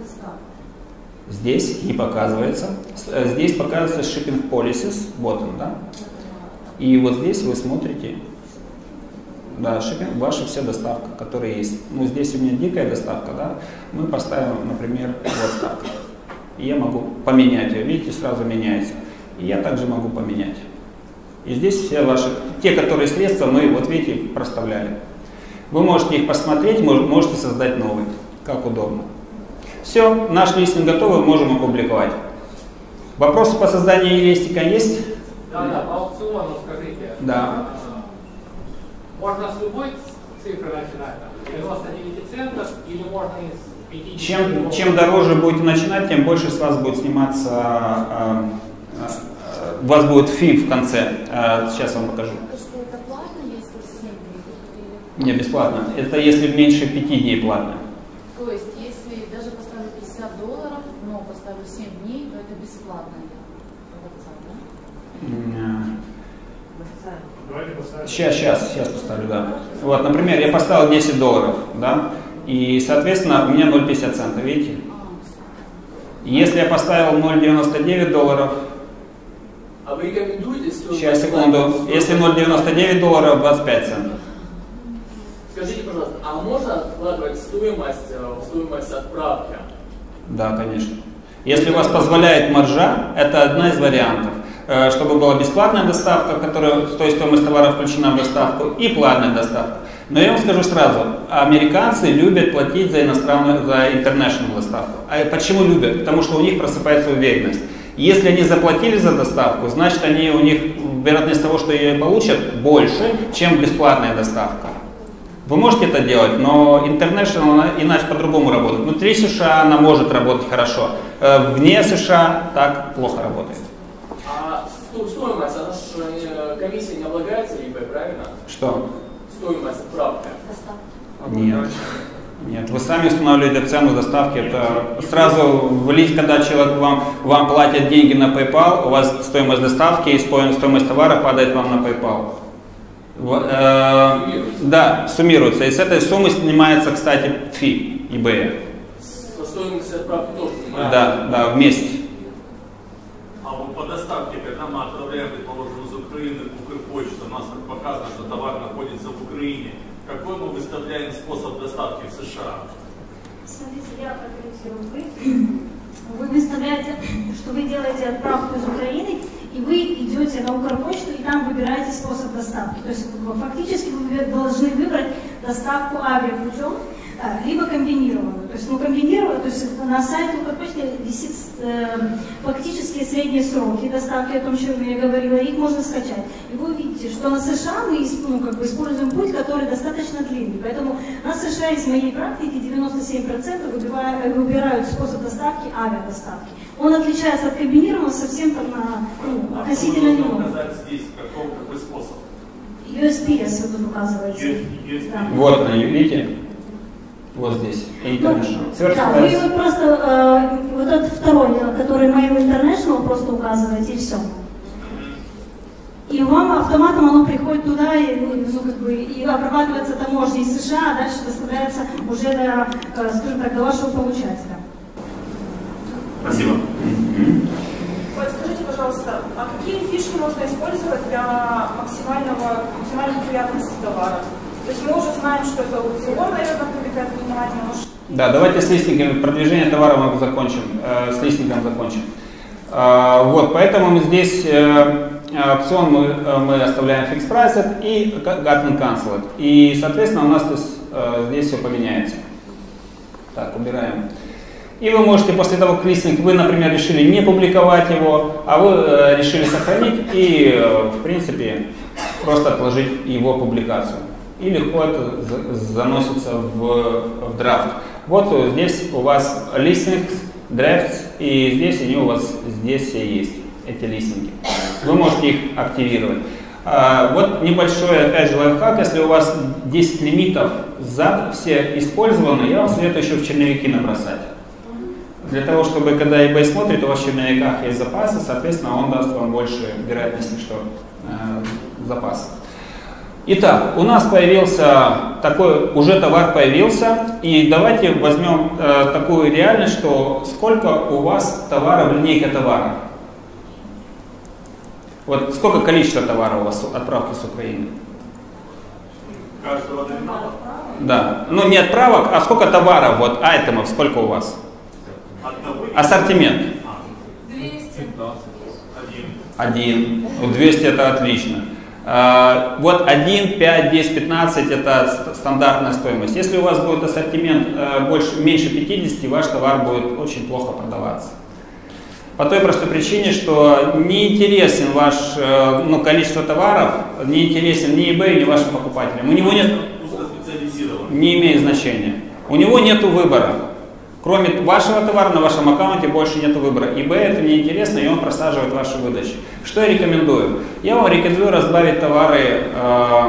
здесь и показывается. Здесь показывается shipping policies, вот он, да. И вот здесь вы смотрите, да, shipping, ваша вся доставка, которая есть. Ну, здесь у меня дикая доставка, да. Мы поставим, например, вот так. И я могу поменять ее, видите, сразу меняется. И я также могу поменять. И здесь все ваши, те, которые средства, мы, вот видите, проставляли. Вы можете их посмотреть, можете создать новый, как удобно. Все, наш листинг готовый, можем опубликовать. Вопросы по созданию листика есть? Да, да, по аукциону скажите. Да. Можно с любой цифры начинать, там, девяносто девять центов, или можно из пятидесяти? Чем, чем дороже будете начинать, тем больше с вас будет сниматься, э, э, у вас будет фи в конце. Э, сейчас вам покажу. Это платно, если семь дней? Не, бесплатно. Это если меньше пяти дней платно. То есть, если даже поставлю пятьдесят долларов, но поставлю семь дней, то это бесплатно. Сейчас, сейчас, сейчас поставлю, да. Вот, например, я поставил десять долларов, да, и, соответственно, у меня ноль пятьдесят центов, видите? Если я поставил ноль девяносто девять долларов, а вы рекомендуете стоимость? Сейчас, секунду. Если ноль девяносто девять долларов, двадцать пять центов. Скажите, пожалуйста, а можно откладывать стоимость в стоимость отправки? Да, конечно. Если у вас позволяет маржа, это одна из вариантов. Чтобы была бесплатная доставка, которая, то есть стоимость товара включена в доставку, и платная доставка. Но я вам скажу сразу, американцы любят платить за иностранную, за international доставку. А почему любят? Потому что у них просыпается уверенность. Если они заплатили за доставку, значит они, у них вероятность того, что ее получат, больше, чем бесплатная доставка. Вы можете это делать, но international иначе по-другому работает. Внутри США она может работать хорошо, вне США так плохо работает. А стоимость, она же комиссия не облагается ИП, правильно? Что? Стоимость отправки. Нет. Нет, вы сами устанавливаете цену доставки. Это сразу, когда человек вам, вам платит деньги на PayPal, у вас стоимость доставки и стоимость товара падает вам на PayPal. Э, да, суммируется. И с этой суммы снимается, кстати, фи eBay. Со стоимостью отправки тоже снимается? Да, да, вместе. А вот по доставке, когда мы отправляем, предположим, из Украины Укрпочту, у нас показано, что товар находится в Украине. Какой мы выставляем способ доставки в США? Смотрите, я прокомментирую. Вы, вы выставляете, что вы делаете отправку из Украины, и вы идете на Укрпочту и там выбираете способ доставки. То есть фактически вы должны выбрать доставку авиапутем, либо комбинированную. То есть, ну, комбинированную, то есть на сайте Укрпочты висит э, фактически средние сроки доставки, о том, чем я говорила, их можно скачать. И вы увидите, что на США мы ну, как бы используем путь, который достаточно длинный. Поэтому на США из моей практики девяносто семь процентов выбирают, выбирают способ доставки авиадоставки. Он отличается от комбинированного совсем там на ну, относительно немного. Показать здесь какой, какой способ? ю эс пи эс вы тут указываете. Да. Вот, видите? Вот здесь. International. Ну, да, вы вот просто э, вот этот второй, который Mail International, просто указываете и все. И вам автоматом оно приходит туда и, ну, как бы, и обрабатывается таможней США, а дальше доставляется уже до, э, скажем так, до вашего получателя. Спасибо. Вот скажите, пожалуйста, а какие фишки можно использовать для максимального, максимальной приятности товара? То есть мы уже знаем, что это аукцион, наверное, привлекает внимание. Может... Да, давайте с листингом, продвижение товара мы закончим, э, с листингом закончим. Э, вот, поэтому мы здесь э, опцион мы, мы оставляем fixed price и gotten cancelled. И, соответственно, у нас здесь, э, здесь все поменяется. Так, убираем. И вы можете после того, как листинг, вы, например, решили не публиковать его, а вы э, решили сохранить и, э, в принципе, просто отложить его публикацию. И легко это заносится в, в драфт. Вот здесь у вас листинг, драфт, и здесь они у вас здесь все есть, эти листинги. Вы можете их активировать. А, вот небольшой, опять же, лайфхак, если у вас десять лимитов за все использованы, я вам советую еще в черновики набросать. Для того, чтобы когда eBay смотрит, у вас в черновиках есть запасы, соответственно, он даст вам больше вероятности, что э, запас. Итак, у нас появился такой, уже товар появился, и давайте возьмем э, такую реальность, что сколько у вас товара в линейке товара. Вот сколько количество товара у вас отправки с Украины? Каждого номинала? Да. Ну не отправок, а сколько товаров, вот айтемов, сколько у вас? Ассортимент. двести. Один. двести это отлично. А, вот один, пять, десять, пятнадцать это стандартная стоимость. Если у вас будет ассортимент а, больше, меньше пятидесяти, ваш товар будет очень плохо продаваться. По той простой причине, что не интересен ваш, ну, количество товаров, не интересен ни eBay, ни вашим покупателям. У него нет, не имеет значения. У него нет выбора. Кроме вашего товара на вашем аккаунте больше нет выбора. eBay это не интересно, и он просаживает ваши выдачи. Что я рекомендую? Я вам рекомендую разбавить товары, э,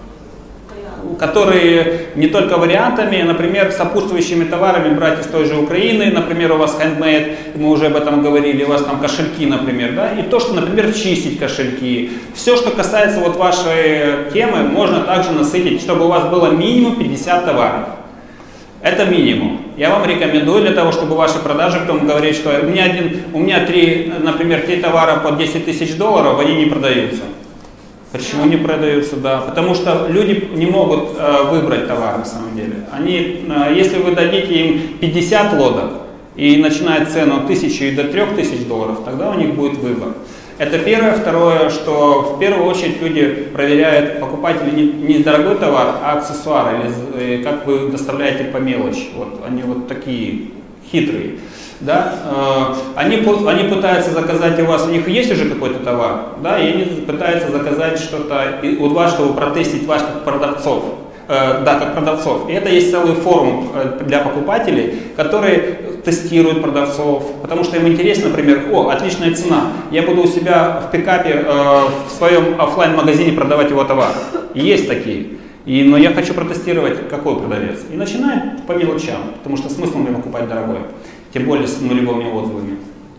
которые не только вариантами, например, сопутствующими товарами брать из той же Украины, например, у вас handmade, мы уже об этом говорили, у вас там кошельки, например, да, и то, что, например, чистить кошельки. Все, что касается вот вашей темы, можно также насытить, чтобы у вас было минимум пятьдесят товаров. Это минимум. Я вам рекомендую для того, чтобы ваши продажи, кто говорит, что у меня, один, у меня три, например, три товара по десять тысяч долларов, они не продаются. Почему не продаются? Да, потому что люди не могут э, выбрать товар на самом деле. Они, э, если вы дадите им пятьдесят лотов и начинает цену от тысячи и до трёх тысяч долларов, тогда у них будет выбор. Это первое. Второе, что в первую очередь люди проверяют покупатели не, не дорогой товар, а аксессуары, или э, как вы доставляете по мелочи. Вот они вот такие хитрые. Да? Э, они, они пытаются заказать у вас, у них есть уже какой-то товар, да, и они пытаются заказать что-то у вас, чтобы протестить вас как продавцов. Э, да, как продавцов. И это есть целый форум для покупателей, которые тестируют продавцов, потому что им интересно, например, о, отличная цена, я буду у себя в пикапе, э, в своем офлайн-магазине продавать его товар. И есть такие. И, но я хочу протестировать, какой продавец. И начинает по мелочам, потому что смысл мне покупать дорогое. Тем более с нулевыми отзывами.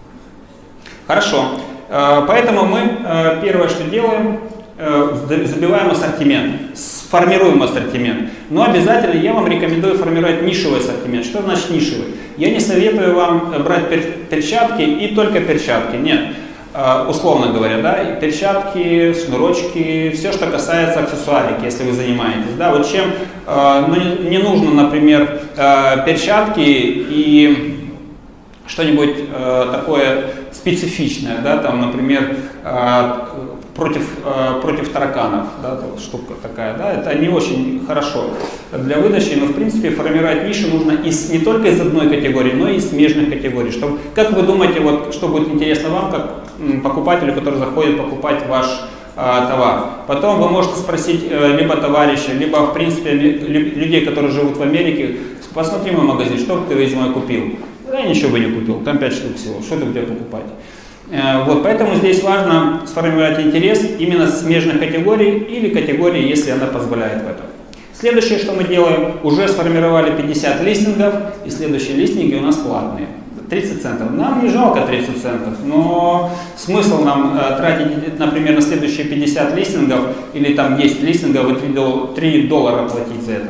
Хорошо. Поэтому мы первое, что делаем, забиваем ассортимент, формируем ассортимент. Но обязательно я вам рекомендую формировать нишевый ассортимент. Что значит нишевый? Я не советую вам брать перчатки и только перчатки. Нет. Условно говоря, да, перчатки, шнурочки, все, что касается аксессуарики, если вы занимаетесь. Да, вот чем ну, не, не нужно, например, перчатки и что-нибудь э, такое специфичное, да, там, например, э, против, э, против тараканов, да, штука такая, да, это не очень хорошо для выдачи, но в принципе формировать нишу нужно из, не только из одной категории, но и из смежных категорий. Чтобы, как вы думаете, вот, что будет интересно вам, как м, покупателю, который заходит покупать ваш э, товар? Потом вы можете спросить э, либо товарища, либо в принципе ли, людей, которые живут в Америке, посмотри мой магазин, что бы ты из моего купил? Я ничего бы не купил, там пять штук всего, что ты где покупать? Э, вот, поэтому здесь важно сформировать интерес именно смежных категорий или категории, если она позволяет в этом. Следующее, что мы делаем, уже сформировали пятьдесят листингов, и следующие листинги у нас платные. тридцать центов. Нам не жалко тридцать центов, но смысл нам э, тратить, например, на следующие пятьдесят листингов, или там десять листингов и три доллара платить за это.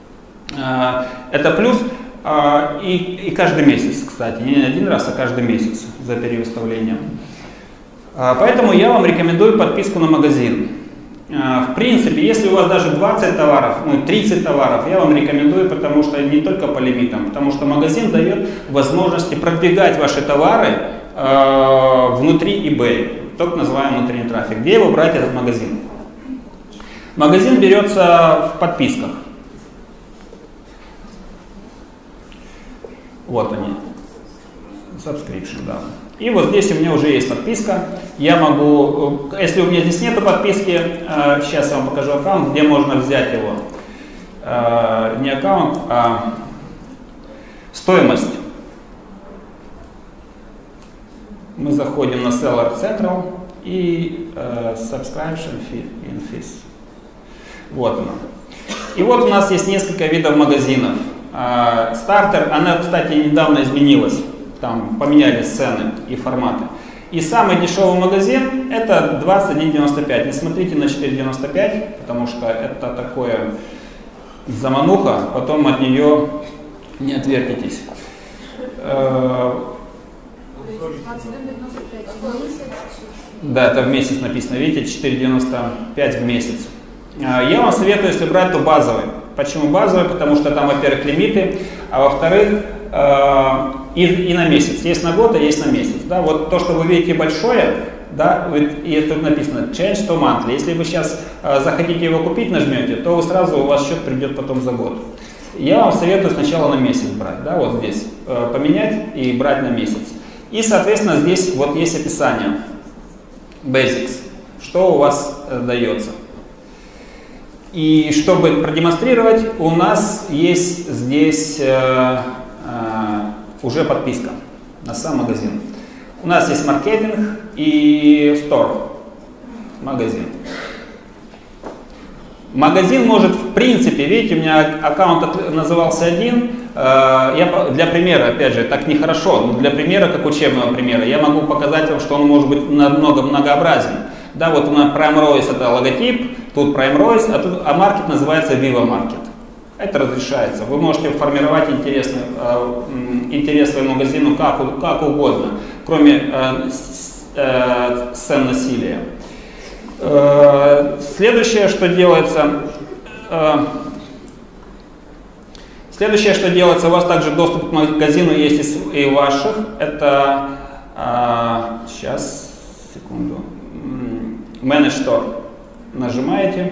Э, это плюс. И, и каждый месяц, кстати, не один раз, а каждый месяц за перевыставление. Поэтому я вам рекомендую подписку на магазин. В принципе, если у вас даже двадцать товаров, ну тридцать товаров, я вам рекомендую, потому что не только по лимитам, потому что магазин дает возможности продвигать ваши товары э, внутри eBay, так называемый внутренний трафик. Где его брать, этот магазин? Магазин берется в подписках. Вот они, subscription, да. И вот здесь у меня уже есть подписка. Я могу, если у меня здесь нет подписки, сейчас я вам покажу аккаунт, где можно взять его. Не аккаунт, а стоимость. Мы заходим на Seller Central и subscription fee in fees. Вот оно. И вот у нас есть несколько видов магазинов. Стартер, она, кстати, недавно изменилась, там поменялись цены и форматы. И самый дешевый магазин это двадцать один девяносто пять. Не смотрите на четыре девяносто пять, потому что это такое замануха, потом от нее не отвертитесь. Да, это в месяц написано, видите, четыре девяносто пять в месяц. Я вам советую, если брать, то базовый. Почему базовый? Потому что там, во-первых, лимиты, а во-вторых, э, и, и на месяц. Есть на год, а есть на месяц. Да? Вот то, что вы видите большое, да, и тут написано change to monthly. Если вы сейчас э, захотите его купить, нажмете, то вы сразу, у вас счет придет потом за год. Я вам советую сначала на месяц брать, да, вот здесь, э, поменять и брать на месяц. И, соответственно, здесь вот есть описание basics, что у вас э, дается. И чтобы продемонстрировать, у нас есть здесь э, э, уже подписка на сам магазин. У нас есть маркетинг и store, магазин. Магазин может, в принципе, видите, у меня аккаунт назывался один. Э, я, для примера, опять же, так нехорошо, но для примера, как учебного примера, я могу показать вам, что он может быть намного многообразен. Да, вот у нас Prime Royce это логотип, тут Prime Royce, а тут а маркет называется Viva Market. Это разрешается. Вы можете формировать интересный, э, интерес своему магазину как, как угодно, кроме э, э, сцен насилия. Э, следующее, что делается, э, следующее, что делается, у вас также доступ к магазину есть и у ваших. Это э, сейчас, секунду. Manage Store. Нажимаете.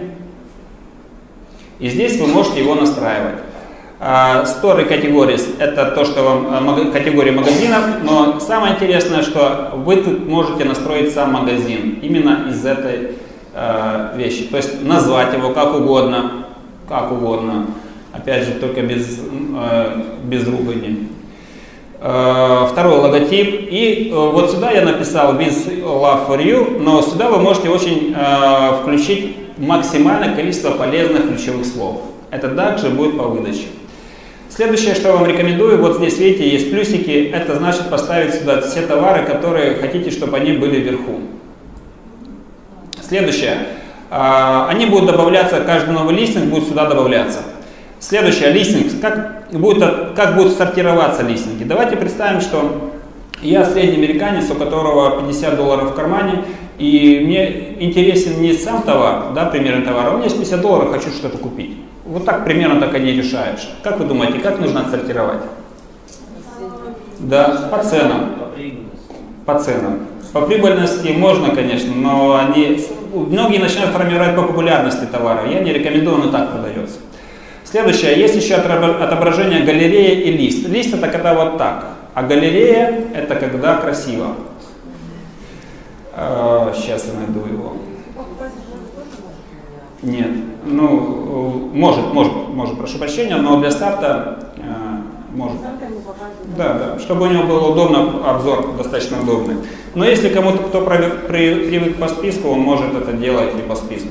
И здесь вы можете его настраивать. Store и Categories — это то, что вам категории магазинов, но самое интересное, что вы тут можете настроить сам магазин именно из этой э, вещи. То есть назвать его как угодно, как угодно. Опять же, только без, э, без ругани. Второй логотип. И вот сюда я написал with love for you, но сюда вы можете очень э, включить максимальное количество полезных ключевых слов. Это также будет по выдаче. Следующее, что я вам рекомендую, вот здесь видите, есть плюсики. Это значит поставить сюда все товары, которые хотите, чтобы они были вверху. Следующее. Э, они будут добавляться, каждый новый листинг будет сюда добавляться. Следующее, листинг. Как будет, как будут сортироваться листинги? Давайте представим, что я средний американец, у которого пятьдесят долларов в кармане, и мне интересен не сам товар, да, примерно товар, а у меня есть пятьдесят долларов, хочу что-то купить. Вот так примерно так они решают. Как вы думаете, как нужно отсортировать? Да, по ценам. По ценам. По прибыльности можно, конечно, но они, многие начинают формировать по популярности товара. Я не рекомендую, но так продается. Следующее, есть еще отображение галереи и лист. Лист это когда вот так, а галерея это когда красиво. Сейчас я найду его. Нет, ну, может, может, может, прошу прощения, но для старта может. Да, да, чтобы у него был удобно, обзор достаточно удобный. Но если кому-то, кто привык по списку, он может это делать и по списку.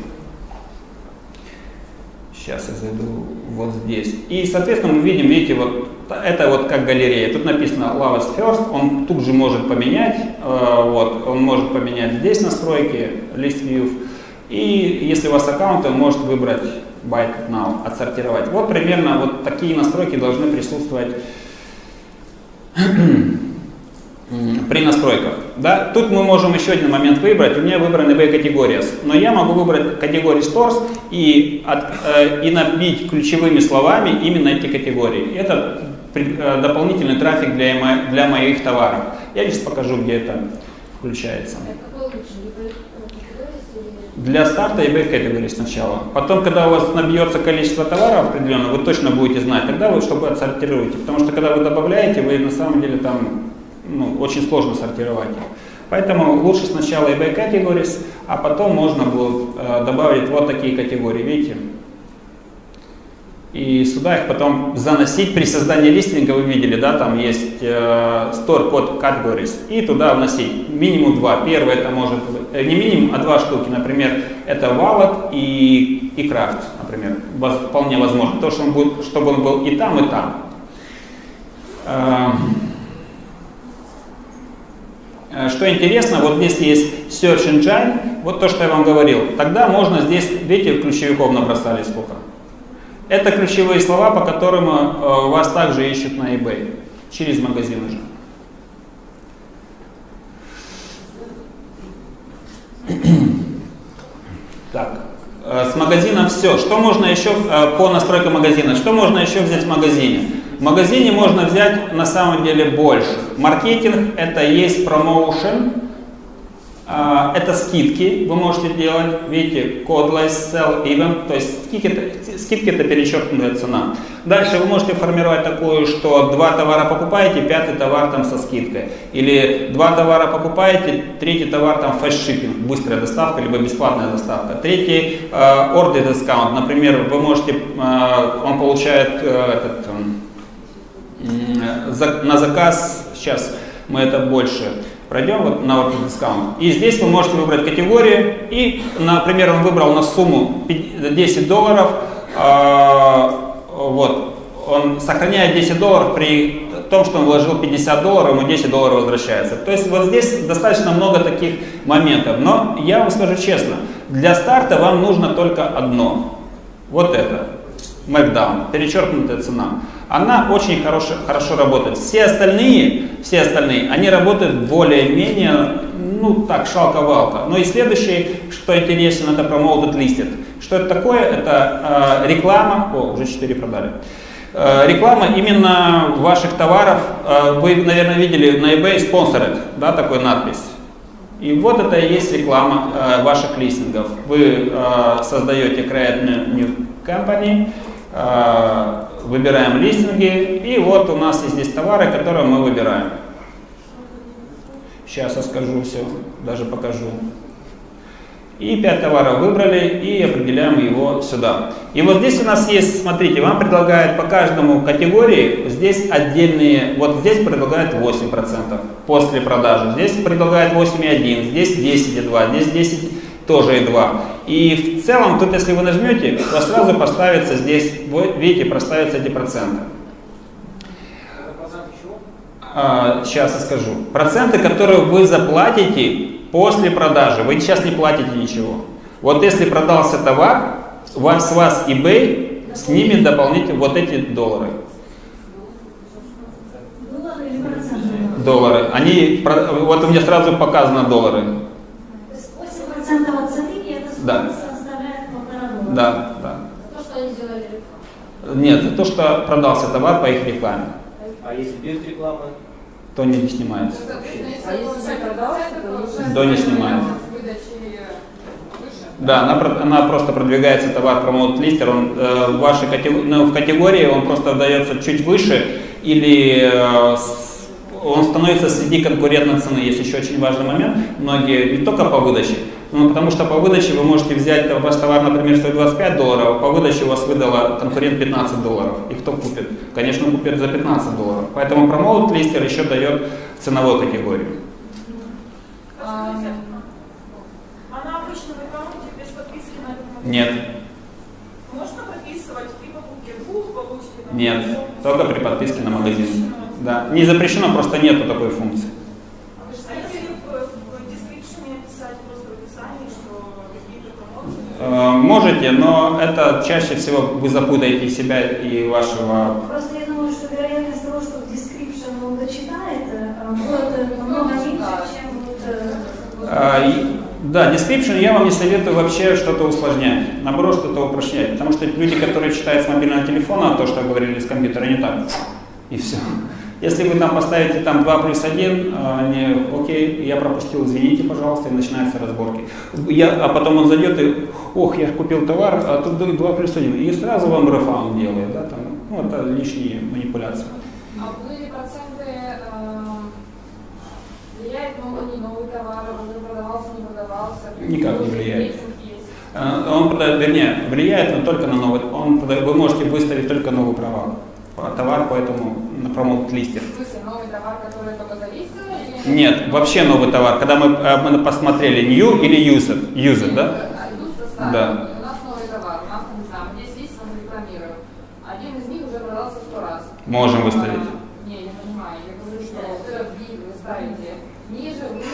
Сейчас я зайду вот здесь. И, соответственно, мы видим, видите, вот это вот как галерея. Тут написано Love is First. Он тут же может поменять. Э, вот, он может поменять здесь настройки, List View. И если у вас аккаунт, он может выбрать Buy Now, отсортировать. Вот примерно вот такие настройки должны присутствовать при настройках. Да? Тут мы можем еще один момент выбрать. У меня выбраны eBay Categories, но я могу выбрать категории Stores и, от, э, и набить ключевыми словами именно эти категории. Это при, э, дополнительный трафик для, для моих товаров. Я сейчас покажу, где это включается. Для старта eBay Categories сначала. Потом, когда у вас набьется количество товаров определенно, вы точно будете знать, тогда вы чтобы отсортируете. Потому что когда вы добавляете, вы на самом деле там ну, очень сложно сортировать их. Поэтому лучше сначала eBay Categories, а потом можно будет э, добавить вот такие категории, видите? И сюда их потом заносить при создании листинга, вы видели, да, там есть э, Store Code Categories, и туда вносить минимум два. Первое это может быть, э, не минимум, а два штуки, например, это Wallet и, и Craft, например, Воз, вполне возможно, то, что он будет, чтобы он был и там, и там. Э, Что интересно, вот здесь есть Search Engine, вот то, что я вам говорил. Тогда можно здесь, видите, ключевиков набросали сколько. Это ключевые слова, по которым э, вас также ищут на eBay, через магазин уже. Так, э, с магазином все. Что можно еще э, по настройке магазина? Что можно еще взять в магазине? В магазине можно взять на самом деле больше. Маркетинг — это есть промоушен, э, это скидки вы можете делать. Видите, codeless sell event, то есть скидки — скидки это перечеркнутая цена. Дальше вы можете формировать такую, что два товара покупаете, пятый товар там со скидкой. Или два товара покупаете, третий товар там фэст-шиппинг, быстрая доставка, либо бесплатная доставка. Третий э, order discount, например, вы можете, э, он получает э, этот, э, за, на заказ, сейчас мы это больше пройдем, вот на order discount. И здесь вы можете выбрать категории, и, например, он выбрал на сумму десять долларов, э, вот, он сохраняет десять долларов при том, что он вложил пятьдесят долларов, ему десять долларов возвращается. То есть вот здесь достаточно много таких моментов. Но я вам скажу честно, для старта вам нужно только одно. Вот это. Markdown, перечеркнутая цена. Она очень хорошо, хорошо работает. Все остальные, все остальные, они работают более-менее, ну так, шалка-валка. Но и следующее, что интересно, это Promoted Listed. Что это такое? Это э, реклама, о, уже четыре продали. Э, реклама именно ваших товаров. Э, вы, наверное, видели на eBay Sponsored, да, такой надпись. И вот это и есть реклама э, ваших листингов. Вы э, создаете Create New Company, э, выбираем листинги, и вот у нас есть здесь товары, которые мы выбираем. Сейчас я скажу все, даже покажу. И пять товаров выбрали и определяем его сюда. И вот здесь у нас есть, смотрите, вам предлагают по каждому категории, здесь отдельные, вот здесь предлагают восемь процентов после продажи, здесь предлагают восемь и один, здесь десять и два, здесь десять тоже и два. И в целом, тут если вы нажмете, то сразу поставится здесь, вы видите, проставятся эти проценты. А, сейчас я скажу. Проценты, которые вы заплатите после продажи. Вы сейчас не платите ничего. Вот если продался товар, вас, с вас eBay снимет дополнительно вот эти доллары. Доллары. Они, вот у меня сразу показано доллары. восемь процентов от цены, это да. составляет полтора доллара. Да, да. То, что они сделали рекламу. Нет, то, что продался товар по их рекламе. А если без рекламы? То не снимается. А если не продался, то То не снимается. Да, она, она просто продвигается товар Promoted Lister, он э, в вашей категории, ну, в категории он просто дается чуть выше, или э, с, он становится среди конкурентной цены. Есть еще очень важный момент, многие не только по выдаче, но потому что по выдаче вы можете взять ваш товар, например, стоит двадцать пять долларов, а по выдаче у вас выдала конкурент пятнадцать долларов. И кто купит? Конечно, купит за пятнадцать долларов. Поэтому Promoted Lister еще дает ценовую категорию. Нет. Можно подписывать при покупке двух, получите? Нет, только при подписке на магазин. Да. Не запрещено, просто нету такой функции. А если в description написать просто в описании, что какие-то промоции? Можете, но это чаще всего вы запутаете себя и вашего... Просто я думаю, что вероятность того, что в description он дочитает, будет намного меньше, чем будет... Да, description я вам не советую вообще что-то усложнять, наоборот, что-то упрощать, потому что люди, которые читают с мобильного телефона, то, что говорили с компьютера, не так, и все. Если вы там поставите там два плюс один, они, окей, я пропустил, извините, пожалуйста, и начинаются разборки. Я, а потом он зайдет и, ох, я купил товар, а тут два плюс один, и сразу вам рефаунд делает, да, там, ну, это лишние манипуляции. А были проценты, э, влияет новый, новый товар, он продавался, не продавался? Никак не влияет. Он продает, вернее, влияет, но только на новый, он продает, вы можете выставить только новый товар, товар, поэтому на Promoted Lister. В смысле, новый товар, который только залистил? Нет, вообще новый товар. Когда мы, мы посмотрели new или used, used, да? Да. У нас новый товар, у нас, не знаю, здесь есть, он рекламирует. Один из них уже продался сто раз. Можем выставить. Не, я понимаю, я говорю, что вы ставите ниже, выше,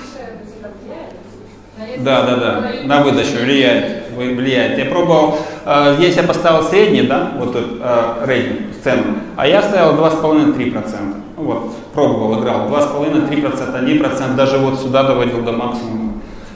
Да, да, да, на выдачу влияет, влияет. Я пробовал, э, здесь я поставил средний, да, вот тут э, рейтинг, цену, а я ставил два с половиной — три процента. Вот, пробовал, играл, два с половиной — три процента, один процент, даже вот сюда доводил до максимума.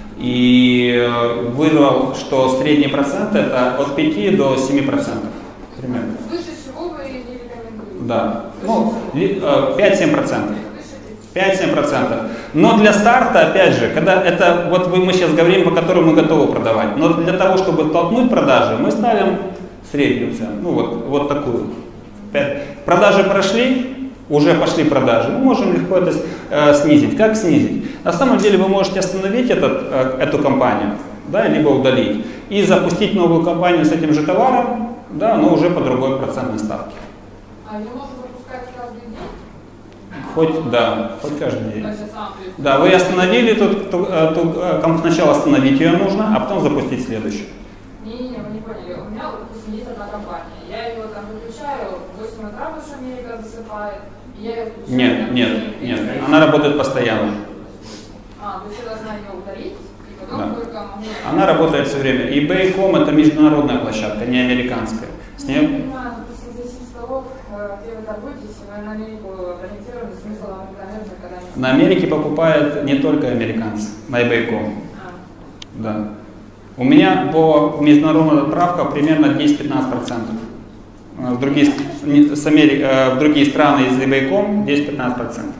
И э, вырвал, что средний процент это от пяти до семи процентов. Примерно. Выше чего вы не рекомендуете? Да, ну, пять-семь процентов. пять-семь процентов. Но для старта, опять же, когда это, вот мы сейчас говорим, по которому мы готовы продавать, но для того, чтобы толкнуть продажи, мы ставим среднюю цену, ну вот, вот такую. Продажи прошли, уже пошли продажи, мы можем легко это э, снизить. Как снизить? На самом деле вы можете остановить этот, э, эту компанию, да, либо удалить, и запустить новую компанию с этим же товаром, да, но уже по другой процентной ставке. А ее можно запускать каждый день? Хоть, да, хоть каждый день. Да, вы остановили, тут, ту, ту, сначала остановить ее нужно, а потом запустить следующую. Не-не-не, вы не поняли. У меня, допустим, есть одна компания. Я ее там выключаю, в восемь утра, потому что Америка засыпает. И я ее включаю. Нет, нет, нет, она работает постоянно. А, то есть я должна ее удалить, и потом Да. только могу... Она работает все время. eBay точка ком это международная площадка, не американская. С Я ней... понимаю, допустим, зависит от того, где вы торгуете, если вы на Америку ориентированы, смысл вам рекламироваться, когда они... На Америке покупают не только американцы, на eBay точка ком. А. Да. У меня по международной отправка примерно десять-пятнадцать процентов. В другие, с Америки, в другие страны из eBay точка ком десять-пятнадцать процентов.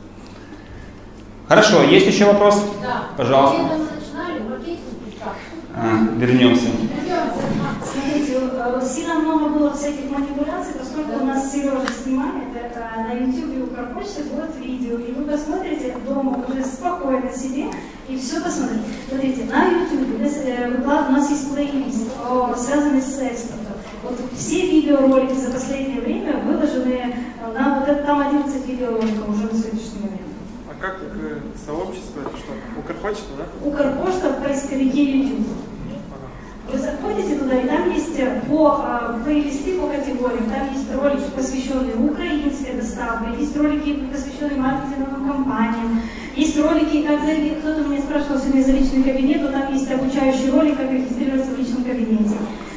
Хорошо, есть еще вопрос? Да. Пожалуйста. Мы начинали маркетинг. А, вернемся. Смотрите, сильно много было всяких манипуляций, поскольку у нас Сережа снимает это на YouTube и Укрпочте будет видео, и вы посмотрите дома уже спокойно себе и все посмотрите. Смотрите, на YouTube у нас есть плейлист, связанный с экспортом. Вот все видеоролики за последнее время выложены на вот это, там одиннадцать видеороликов уже на сегодняшний момент. А как сообщество, это что? Укрпочта, да? Укрпочта в поисковике YouTube. Вы заходите туда, и там есть по плейлисты по категориям, там есть ролики, посвященные украинской доставке, есть ролики, посвященные маркетинговым компаниям, есть ролики, как заявить, кто-то меня спрашивал сегодня за личный кабинет, то там есть обучающий ролик, как регистрироваться в личном кабинете.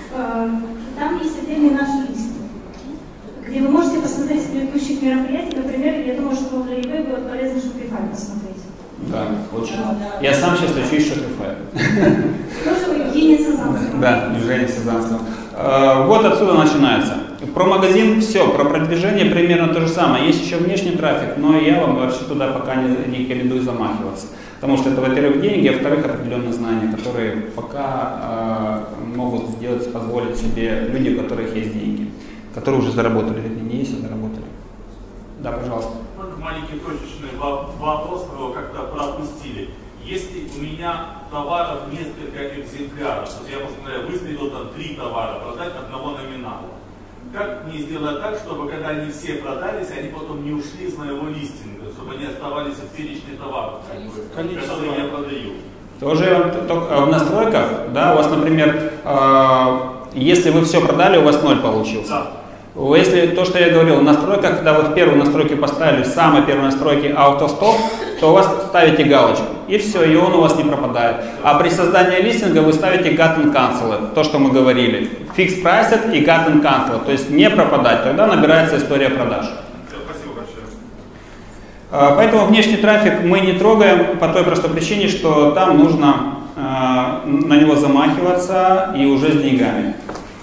Там есть отдельный наш лист, где вы можете посмотреть с предыдущих мероприятий, например, я думаю, что для eBay будет полезно Shopify посмотреть. Да, очень. Я сам сейчас учусь Shopify. Тоже вы Евгения Сазанского. Да, Евгения Сазанского. Вот отсюда начинается. Про магазин все, про продвижение примерно то же самое. Есть еще внешний трафик, но я вам вообще туда пока не, не рекомендую замахиваться. Потому что это, во-первых, деньги, а во-вторых, определенные знания, которые пока э, могут сделать, позволить себе люди, у которых есть деньги, которые уже заработали, не есть, а заработали. Да, пожалуйста. Маленький точечный вопрос, мы его как-то пропустили. Если у меня товаров несколько экземпляров, вот я посмотрел, выставил там три товара, продать одного номинала. Как мне сделать так, чтобы когда они все продались, они потом не ушли из моего листинга, чтобы они оставались в перечне товаров, которые я продаю? Тоже в настройках, да, у вас, например, если вы все продали, у вас ноль получился. Да. Если то, что я говорил, в настройках, когда вы в первую настройку поставили, в самой первой настройке автостоп, то у вас ставите галочку, и все, и он у вас не пропадает. А при создании листинга вы ставите got and cancel, то, что мы говорили. Fixed priced и got and cancel, то есть не пропадать, тогда набирается история продаж. Спасибо большое. Поэтому внешний трафик мы не трогаем по той простой причине, что там нужно э, на него замахиваться и уже с деньгами.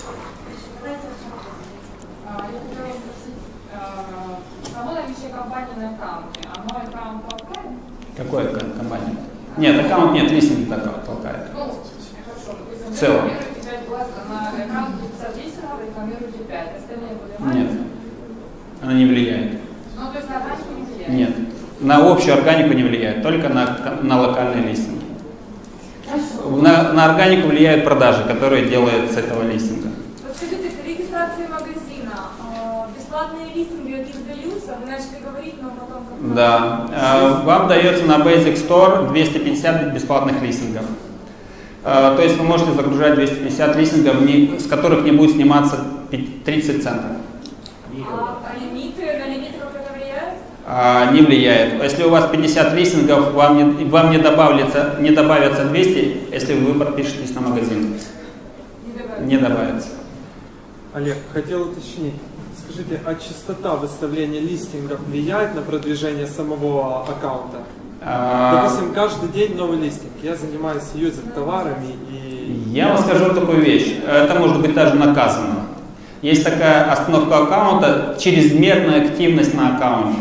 Какой компания? Нет, аккаунт нет, листинг так толкает. Ну, хорошо, в целом. Рекламируйте пять глаз на аккаунте пятьдесят листинов, рекламируйте пять, остальные поднимаются? Нет, она не влияет. Ну, то есть на органику не влияет? Нет, на общую органику не влияет, только на, на локальные листинги. На, на органику влияют продажи, которые делают с этого листинга. Подскажите, при регистрации магазина э, бесплатные листинги какие-то даются? Вы начали говорить, но потом... Да, э, вам дается на Basic Store двести пятьдесят бесплатных листингов. Э, то есть вы можете загружать двести пятьдесят листингов, не, с которых не будет сниматься тридцать центов. А, а лимиты, на лимиты как это влияет? а, не влияет. Если у вас пятьдесят листингов, вам не, вам не, добавится, не добавится двести, если вы подпишетесь на магазин. Не добавится. Олег, хотел уточнить. Скажите, а частота выставления листингов влияет на продвижение самого аккаунта? А... Допустим, каждый день новый листинг. Я занимаюсь юзер-товарами и... Я вам скажу такую вещь. Это может быть даже наказано. Есть такая остановка аккаунта, чрезмерная активность на аккаунте.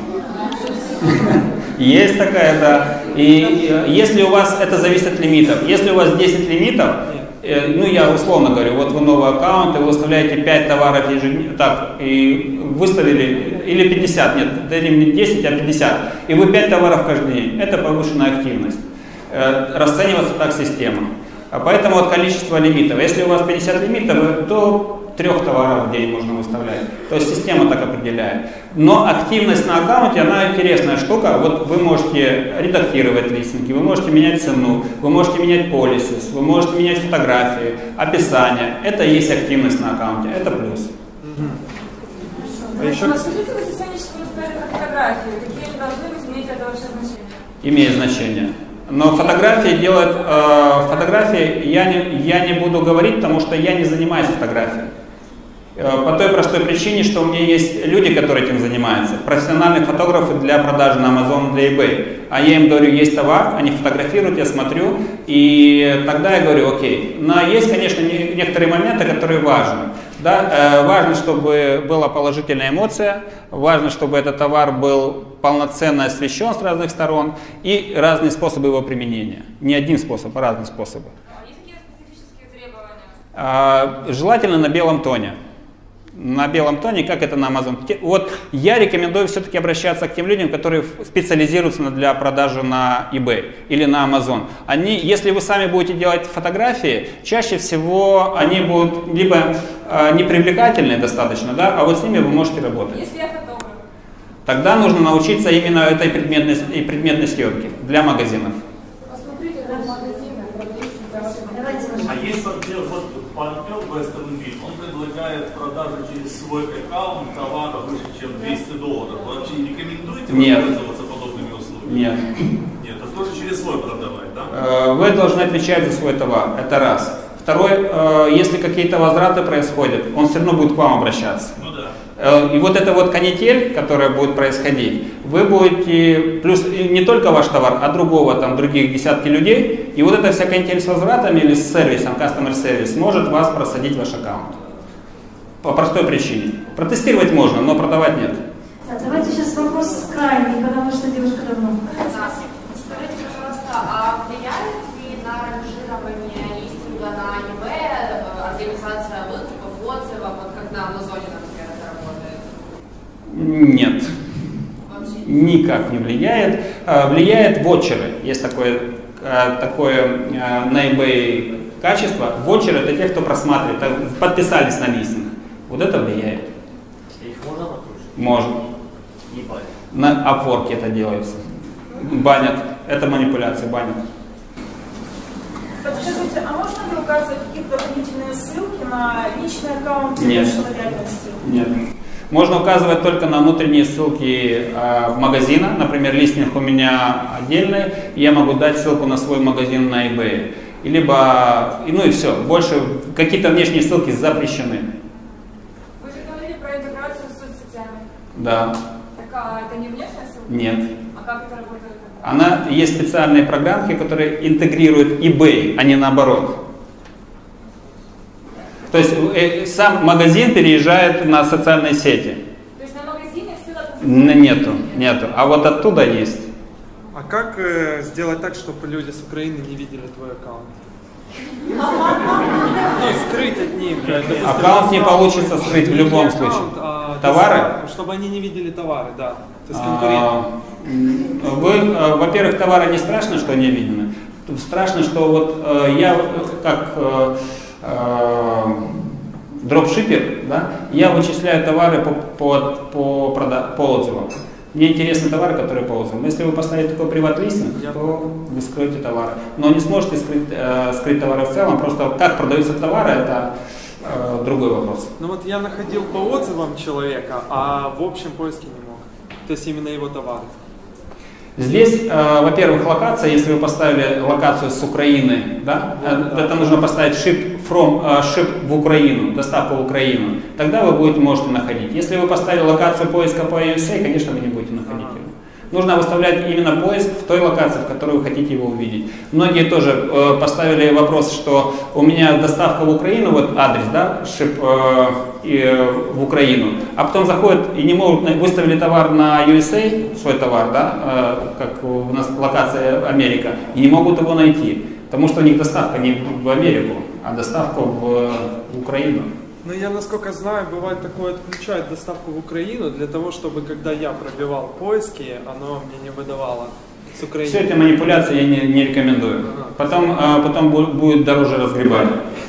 Есть такая, да. И если у вас, это зависит от лимитов. Если у вас десять лимитов, ну я условно говорю, вот вы новый аккаунт, и вы выставляете пять товаров ежедневно, так, и выставили, или пятьдесят, нет, дадим не десять, а пятьдесят, и вы пять товаров каждый день, это повышенная активность. Расценивается так система. Поэтому от количества лимитов, если у вас пятьдесят лимитов, то трех товаров в день можно выставлять. То есть система так определяет. Но активность на аккаунте, она интересная штука. Вот вы можете редактировать листинги, вы можете менять цену, вы можете менять полисис, вы можете менять фотографии, описание. Это и есть активность на аккаунте. Это плюс. А еще... Скажите, вы сегодня выставили фотографии. Какие они должны быть, иметь это вообще значение? Имеет значение. Но фотографии делают, э, фотографии я не, я не буду говорить, потому что я не занимаюсь фотографией. Э, по той простой причине, что у меня есть люди, которые этим занимаются. Профессиональные фотографы для продажи на Amazon, для eBay. А я им говорю, есть товар, они фотографируют, я смотрю, и тогда я говорю, окей. Но есть, конечно, не, некоторые моменты, которые важны. Да? Э, важно, чтобы была положительная эмоция, важно, чтобы этот товар был полноценно освещен с разных сторон и разные способы его применения. Не один способ, а разные способы. А есть какие-то специфические требования? А, желательно на белом тоне. На белом тоне, как это на Amazon. Вот я рекомендую все-таки обращаться к тем людям, которые специализируются для продажи на eBay или на Amazon. Они, если вы сами будете делать фотографии, чаще всего они будут либо э, непривлекательные достаточно, да, а вот с ними вы можете работать. Если я фотограф. Тогда нужно научиться именно этой предметной, и предметной съемке для магазинов. Посмотрите, как магазины продающие. А есть партнер, вот партнер Western Bill, он предлагает продажу через свой аккаунт товара выше, чем двести долларов. Вы вообще не рекомендуете Нет. пользоваться подобными услугами? Нет. Нет, это тоже через свой продавать, да? Вы должны отвечать за свой товар, это раз. Второй, если какие-то возвраты происходят, он все равно будет к вам обращаться. Ну да. И вот эта вот канитель, которая будет происходить, вы будете, плюс не только ваш товар, а другого, там, других десятки людей, и вот эта вся канитель с возвратами или с сервисом, customer service, может вас просадить ваш аккаунт. По простой причине. Протестировать можно, но продавать нет. Да, давайте сейчас вопрос крайний, потому что девушка давно. Скажите, пожалуйста, а влияет ли на ранжирование листинга на eBay организация выкупов, отзывов, вот как на Амазоне, например, это работает? Нет. Никак не влияет. Влияет вотчеры. Есть такое, такое на eBay качество. Вотчеры — это те, кто просматривает, подписались на листинг. Вот это влияет. Их можно накручивать? Можно. Не банят. На Upwork это делается. Банят. Это манипуляция, банят. Подскажите, а можно ли указывать какие-то дополнительные ссылки на личный аккаунт или Нет. лояльности? Нет. Можно указывать только на внутренние ссылки э, магазина. Например, листинг у меня отдельный, и я могу дать ссылку на свой магазин на eBay. И либо, и, ну и все. Больше какие-то внешние ссылки запрещены. Вы же говорили про интеграцию с соцсетями. Да. Так а это не внешняя ссылка? Нет. А как это работает? Она, есть специальные программки, которые интегрируют eBay, а не наоборот. То есть э, сам магазин переезжает на социальные сети. То есть на магазине ссылок? Нету, нету. А вот оттуда есть. А как э, сделать так, чтобы люди с Украины не видели твой аккаунт? Ну, скрыть от них. Допустим, аккаунт не получится скрыть в любом аккаунт, случае. А, товары? Чтобы они не видели товары, да. То есть конкуренты. Вы, во-первых, товары не страшно, что не видно. Страшно, что вот я как дропшиппер, да, я вычисляю товары по, по, по, прода- по отзывам. Мне интересны товары, которые по отзывам. Если вы поставите такой приват-листинг, то вы скроете товары. Но не сможете скрыть, э, скрыть товары в целом. Просто как продаются товары, это э, другой вопрос. Ну вот я находил по отзывам человека, а в общем поиске не мог. то есть именно его товары? Здесь, э, во-первых, локация, если вы поставили локацию с Украины, да, Вот, да. это нужно поставить ship, from, э, ship в Украину, доставку в Украину, тогда вы будете, можете находить. Если вы поставили локацию поиска по ю эс эй, конечно, вы не будете находить его. Нужно выставлять именно поиск в той локации, в которой вы хотите его увидеть. Многие тоже э, поставили вопрос, что у меня доставка в Украину, вот адрес, да, ship э, и, э, в Украину, а потом заходят и не могут, выставили товар на ю эс эй, свой товар, да, э, как у нас локация Америка, и не могут его найти, потому что у них доставка не в Америку, а доставка в, в Украину. Ну, я, насколько знаю, бывает такое, отключают доставку в Украину для того, чтобы, когда я пробивал поиски, оно мне не выдавало с Украины. Все эти манипуляции я не, не рекомендую. Ага. Потом, а, потом будет дороже разгребать.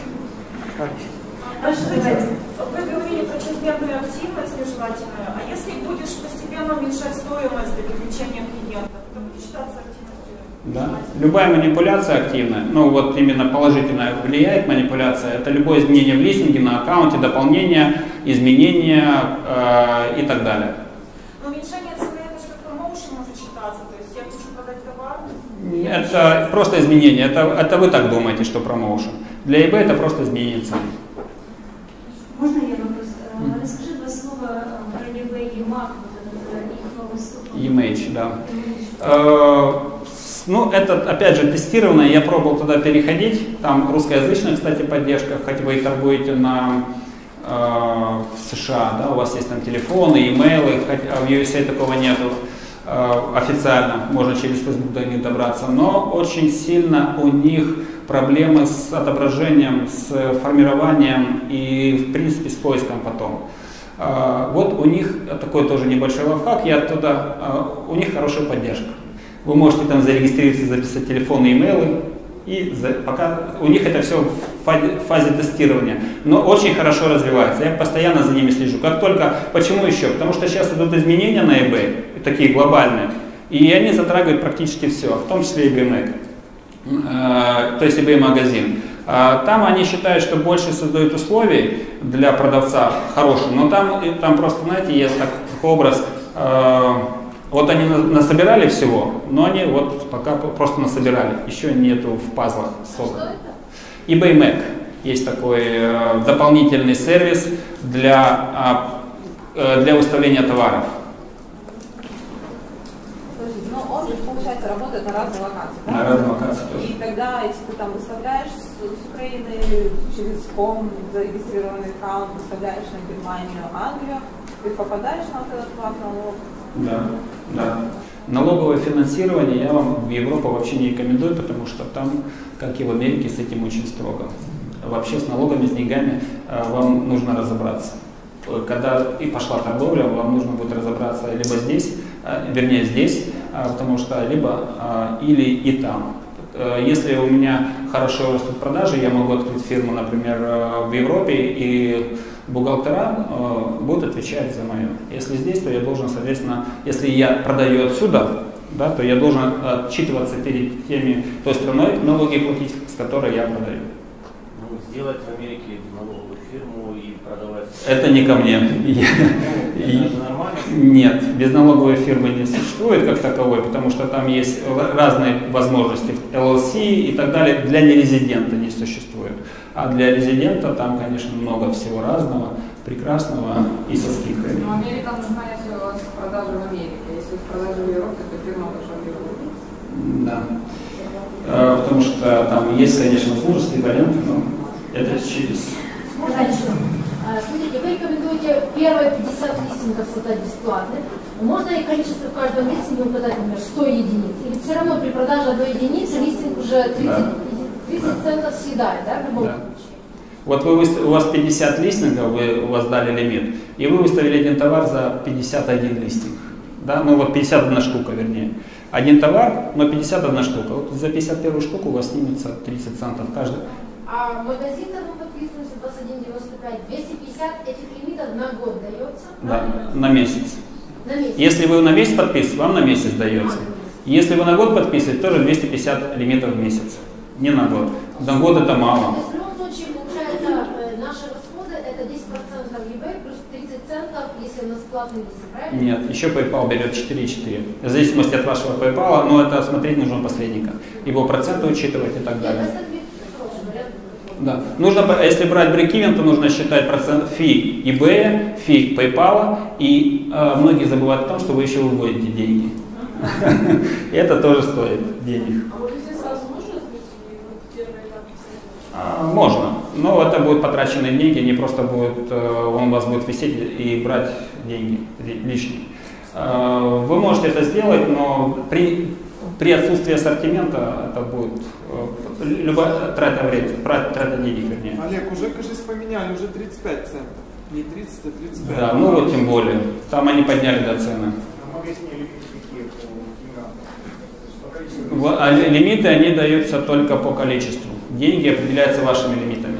Скажите, вы говорили про чрезмерную активность нежелательную, а если будешь постепенно уменьшать стоимость для привлечения клиентов, это будет считаться активностью? Да. Любая манипуляция активная, ну вот именно положительно влияет манипуляция, это любое изменение в листинге, на аккаунте, дополнение, изменения э, и так далее. Но уменьшение цены это же как промоушен может считаться, то есть я хочу продать товар? Это просто изменение, это, это вы так думаете, что промоушен. Для eBay это просто изменение цены. Можно я вопрос? Mm. Расскажи два слова про eBay и Mac, вот этот их новый стоп. Image, да. Э, Ну, это, опять же, тестированное, я пробовал туда переходить, там русскоязычная, кстати, поддержка, хоть вы и торгуете на, э, в США, да, у вас есть там телефоны, имейлы, а в ю эс эй такого нету э, официально, можно через Facebook до них добраться, но очень сильно у них проблемы с отображением, с формированием и, в принципе, с поиском потом. Э, вот у них такой тоже небольшой лайфхак, я оттуда, э, у них хорошая поддержка. Вы можете там зарегистрироваться, записать телефоны, имейлы, и за, пока у них это все в фазе, в фазе тестирования, но очень хорошо развивается. Я постоянно за ними слежу. Как только, почему еще? Потому что сейчас идут изменения на eBay, такие глобальные, и они затрагивают практически все, в том числе eBay Mac, э, то есть eBay магазин. Э, там они считают, что больше создают условий для продавца хороших, но там, там просто, знаете, есть такой образ. Э, Вот они насобирали всего, но они вот пока просто насобирали, еще нету в пазлах собрано. eBay Mac есть такой э, дополнительный сервис для, э, для выставления товаров. Подожди, но он же, получается, работает на разные локации, да? На разные локации тоже. И тогда, если ты там выставляешь с, с Украины через ком зарегистрированный аккаунт, выставляешь на Германию, Англию, ты попадаешь на вот этот плат налог? Да, да. Налоговое финансирование я вам в Европу вообще не рекомендую, потому что там, как и в Америке, с этим очень строго. Вообще с налогами, с деньгами э, вам нужно разобраться. Когда и пошла торговля, вам нужно будет разобраться либо здесь, э, вернее здесь, э, потому что либо э, или и там. Э, если у меня хорошо растут продажи, я могу открыть фирму, например, э, в Европе, и бухгалтера э, будут отвечать за мое. Если здесь, то я должен, соответственно, если я продаю отсюда, да, то я должен отчитываться перед теми, той страной, налоги платить, с которой я продаю. Ну, сделать в Америке налоговую фирму и продавать... Это не ко мне. Это нормально? Нет, без налоговой фирмы не существует как таковой, потому что там есть разные возможности, эл эл си и так далее, для нерезидента не существует. А для резидента там, конечно, много всего разного, прекрасного и со скидкой. Но Америка нужна, если у вас продажи в Америке. Если у вас продажи в Европе, то фирма должна в Европе. Да. А, потому что там есть, конечно, возможности, варианты, но это через... Смотрите, вы рекомендуете первые пятьдесят листингов создать бесплатных. Можно ли количество в каждом листинге указать, например, сто единиц? Или все равно при продаже одной единицы листинг уже тридцать, тридцать центов съедает, да, в любом да. случае? Вот вы, у вас пятьдесят листингов, вы, у вас дали лимит, и вы выставили один товар за пятьдесят один листинг. Да? Ну вот пятьдесят одна штука, вернее. Один товар, но пятьдесят одна штука. Вот за пятьдесят первую штуку у вас снимется тридцать центов каждый. А магазин там подписывается двадцать один девяносто пять, двести пятьдесят этих лимитов на год дается? Да, на месяц. На месяц. Если вы на месяц подписываете, вам на месяц дается. Если вы на год подписываете, тоже двести пятьдесят лимитов в месяц. Не на год. На год это мало. То есть в любом случае, получается, наши расходы это десять процентов eBay плюс тридцать центов, если у нас платный листинг, правильно? Нет, еще PayPal берет четыре и четыре. В зависимости от вашего PayPal, но это смотреть нужно посредника. Его проценты учитывать и так далее. Да. Нужно, если брать брейк-ивен, то нужно считать процент фи eBay, фи PayPal, и э, многие забывают о том, что вы еще выводите деньги. И это тоже стоит денег. А вот здесь сразу можно первый этап? Можно, но это будут потраченные деньги, не просто будет, он у вас будет висеть и брать деньги лишние. Вы можете это сделать, но при, при отсутствии ассортимента это будет любая трата времени, трата денег, вернее. Олег, уже, кажется, поменяли, уже тридцать пять центов. Не тридцать, а тридцать пять. Да, ну вот тем более. Там они подняли до цены. А лимиты, они даются только по количеству. Деньги определяются вашими лимитами.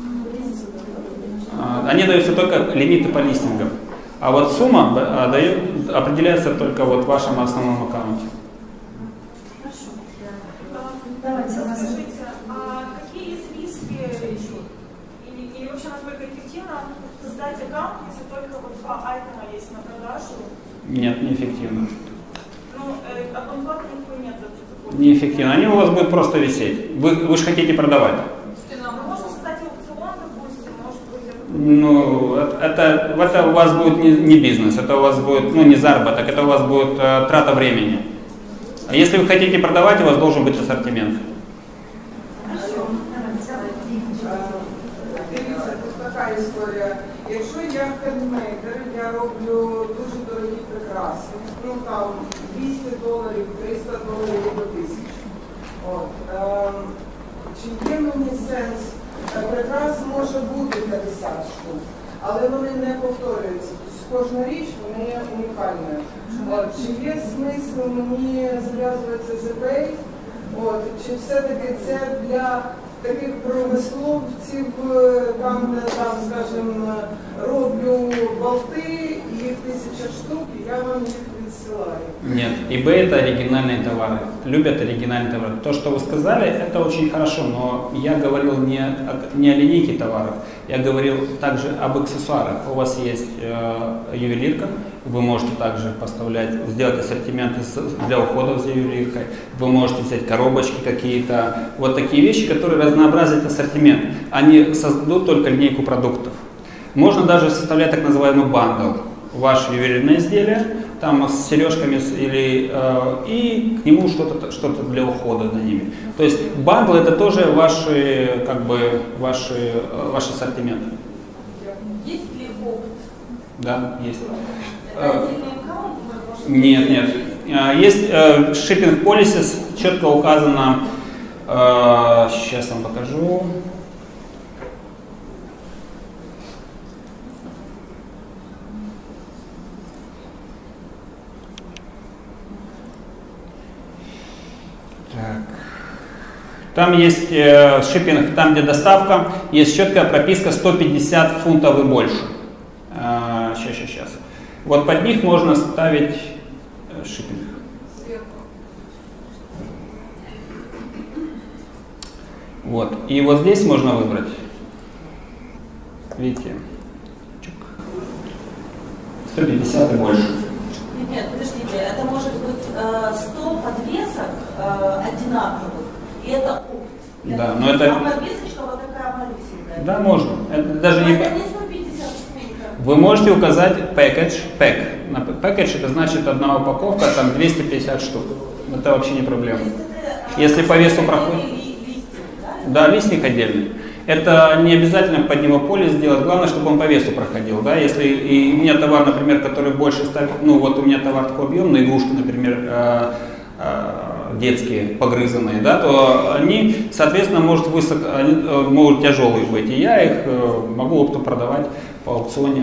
Они даются только лимиты по листингам. А вот сумма дает, определяется только вот в вашем основном аккаунте. Хорошо. Давайте, скажите, а какие есть риски или, или вообще насколько эффективно создать аккаунт, если только вот два айтема есть на продажу? Нет, неэффективно. Ну, э, аккаунт платы никакой нет. Неэффективно. Они у вас будут просто висеть. Вы, вы же хотите продавать. Можно создать аукцион, допустим, может быть. Ну, это, это у вас будет не, не бизнес, это у вас будет, ну, не заработок, это у вас будет э, трата времени. А если вы хотите продавать, у вас должен быть ассортимент. Дивіться, тут така історія. Якщо я хендмейкер, я роблю дуже дорогі прикраси, ну там двісті доларів, триста доларів до тисячі. От, ем, чи є мені сенс? Прикрас може бути п'ятдесят штук, але вони не повторюються. Тобто кожна річ вона є унікальною. От, чи є смисл мені зв'язуватися з eBay? От, чи все-таки це для таких промисловців, там, де, там, скажімо, роблю болти, їх тисяча штук, і я вам їх відсилаю? Нет, eBay это оригинальные товары, любят оригинальные товары. То, что вы сказали, это очень хорошо, но я говорил не о, не о линейке товаров, я говорил также об аксессуарах. У вас есть э, ювелирка, вы можете также поставлять, сделать ассортимент для ухода за ювелиркой, вы можете взять коробочки какие-то, вот такие вещи, которые разнообразят ассортимент, они создадут только линейку продуктов. Можно даже составлять так называемый бандл, ваше ювелирное изделие, там с сережками или, э, и к нему что-то что-то для ухода за ними. То есть бандл это тоже ваши, как бы, ваши, ваш ассортимент. Есть ли опыт? Да, есть. Это отдельный аккаунт? Нет, нет. Есть э, shipping policies, четко указано, э, сейчас вам покажу. Так. Там есть э, шиппинг, там где доставка, есть четкая прописка сто пятьдесят фунтов и больше. Э, сейчас, сейчас, сейчас. Вот под них можно ставить э, шиппинг. Вот. И вот здесь можно выбрать. Видите? Чук. сто пятьдесят и больше. Нет, подождите, это может быть э, сто подвесок э, одинаковых, и это опт. Да, но это... Подвесочка вот такая малюсенькая. Да, можно. Это даже но не... это не сто пятьдесят фунтов. Вы можете указать package, pack. Package это значит одна упаковка, там двести пятьдесят штук. Это вообще не проблема. Если по весу проходит... Да, листик отдельный. Это не обязательно под него поле сделать, главное, чтобы он по весу проходил. Да? Если и у меня товар, например, который больше ставит, ну вот у меня товар такой объемный, игрушки, например, э, э, детские, погрызанные, да, то они, соответственно, может, высоко, они, э, могут тяжелые быть. И я их э, могу оптом продавать по аукционе.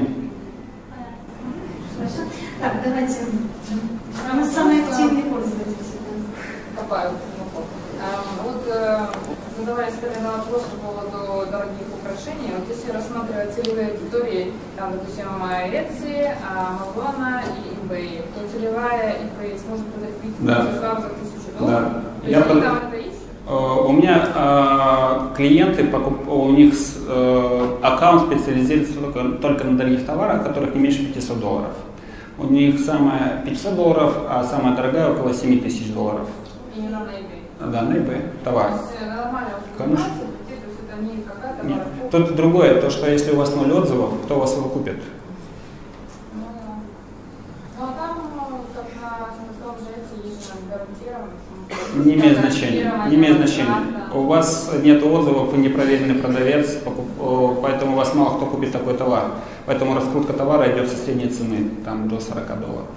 Так, давайте. Мы самые активные пользователи. Добавил. Вот задавались когда вопрос по поводу дорогих украшений. Вот если рассматривать целевые аудитории, там, допустим, Etsy, Amazon и eBay, то целевая eBay сможет подойти Да. сразу за тысячу долларов. Да. То Я есть они под... там это ищут? У меня э, клиенты, покуп... у них э, аккаунт специализируется только, только на дорогих товарах, которых не меньше пятисот долларов. У них самая пятьсот долларов, а самая дорогая около семи тысяч долларов. И не на eBay. Да, на eBay товар. То есть нормально Конечно. то есть это не какая-то Нет. марка. Тут другое, то что если у вас ноль отзывов, кто у вас его купит? Ну, ну а там, как на том же эти есть гарантированные. Не имеет значения. Не имеет значения. У вас нет отзывов, вы непроверенный продавец, поэтому у вас мало кто купит такой товар. Поэтому раскрутка товара идет со средней цены, там до сорока долларов.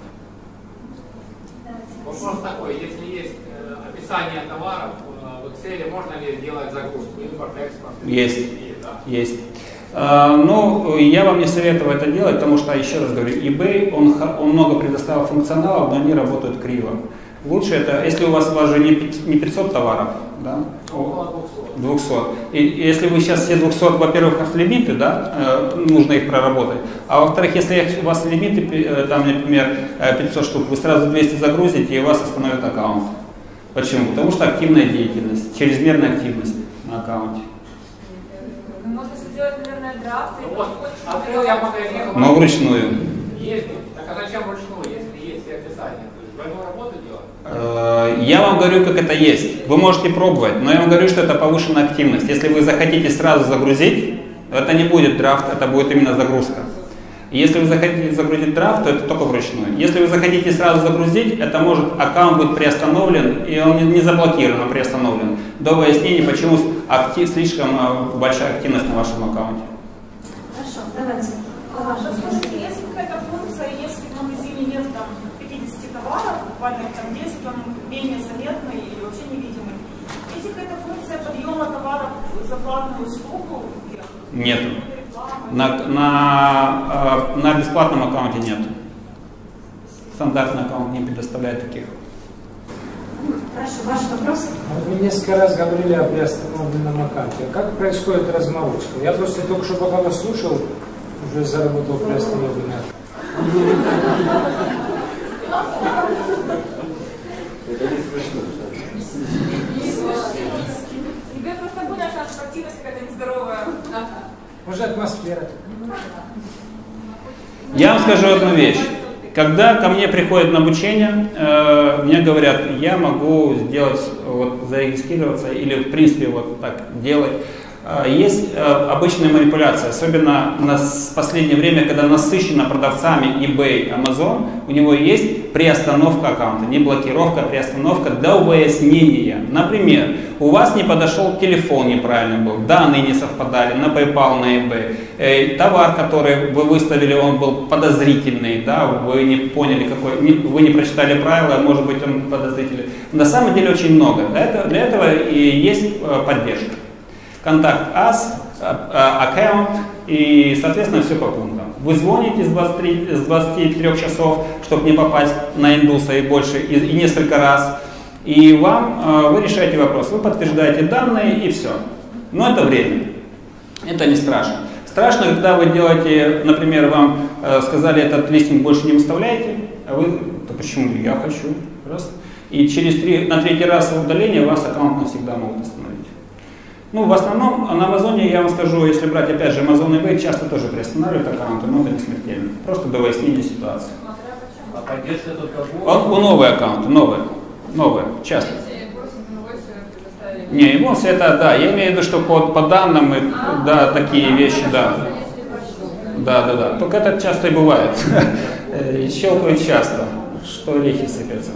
Вопрос такой, если есть э, описание товаров, э, в Excel можно ли сделать загрузку, импорт, экспорт? Есть. Есть, да? Есть. А, ну, я вам не советую это делать, потому что, еще раз говорю, eBay, он, он много предоставил функционалов, но они работают криво. Лучше это, если у вас, у вас же не пятьсот товаров, да? двухсот. И если вы сейчас все двухсот, во-первых, лимиты, да, э, нужно их проработать, а во-вторых, если у вас лимиты, э, там, например, пятьсот штук, вы сразу двести загрузите, и у вас остановит аккаунт. Почему? Потому что активная деятельность, чрезмерная активность на аккаунте. Можно сделать, наверное, драфт. Ну, вот, открыл я магазин. Но вручную. Есть. Так а зачем вручную, если есть и описание? То есть двойную работу делать? Я вам говорю, как это есть. Вы можете пробовать, но я вам говорю, что это повышенная активность. Если вы захотите сразу загрузить, это не будет драфт, это будет именно загрузка. Если вы захотите загрузить драфт, то это только вручную. Если вы захотите сразу загрузить, это может аккаунт будет приостановлен, и он не заблокирован, а приостановлен. До выяснения, почему актив, слишком большая активность на вашем аккаунте. Хорошо, давайте. Подскажите, есть какая-то функция, если в магазине нет там пятидесяти товаров, буквально там десять, он менее заметный или вообще невидимый, есть какая-то функция подъема товаров за платную услугу? Нет. На, на, на бесплатном аккаунте нет. Стандартный аккаунт не предоставляет таких. Хорошо, ваш вопрос? Вы несколько раз говорили о приостановленном аккаунте. Как происходит разморочка? Я просто только что пока вас слушал, уже заработал приостановленный аккаунт. Это не смешно. Ребят, просто будет наша спортивность какая-то нездоровая. Может, атмосфера. Я вам скажу одну вещь. Когда ко мне приходят на обучение, э, мне говорят, я могу сделать, вот, зарегистрироваться или в принципе вот так делать. Э, есть э, обычная манипуляция, особенно на последнее время, когда насыщено продавцами eBay, Amazon, у него есть приостановка аккаунта, не блокировка, а приостановка для выяснения. Например, у вас не подошел телефон, неправильно был, данные не совпадали на PayPal, на eBay, э, товар, который вы выставили, он был подозрительный, да, вы не поняли, какой, не, вы не прочитали правила, может быть он подозрительный. На самом деле очень много. Для этого, для этого и есть э, поддержка. Контакт ас, аккаунт и, соответственно, все по пунктам. Вы звоните с двадцати трёх часов, чтобы не попасть на индуса и больше, и, и несколько раз. И вам, э, вы решаете вопрос, вы подтверждаете данные и все. Но это время. Это не страшно. Страшно, когда вы делаете, например, вам э, сказали, этот листинг больше не выставляете, а вы, да почему, я хочу. Раз. И через три, на третий раз удаления вас аккаунт навсегда могут остановить. Ну, в основном, на Амазоне, я вам скажу, если брать, опять же, Amazon и eBay, часто тоже приостанавливают аккаунты, но это не смертельно. Просто до выяснения ситуации. А поддержка только будет? Он, у новые аккаунты, новые, новые, часто. Не, инвойсы это, да, я имею в виду, что по, по данным, и, да, такие вещи, да. Да, да, да. Только это часто и бывает. Щелкают часто, что лихи сыпятся.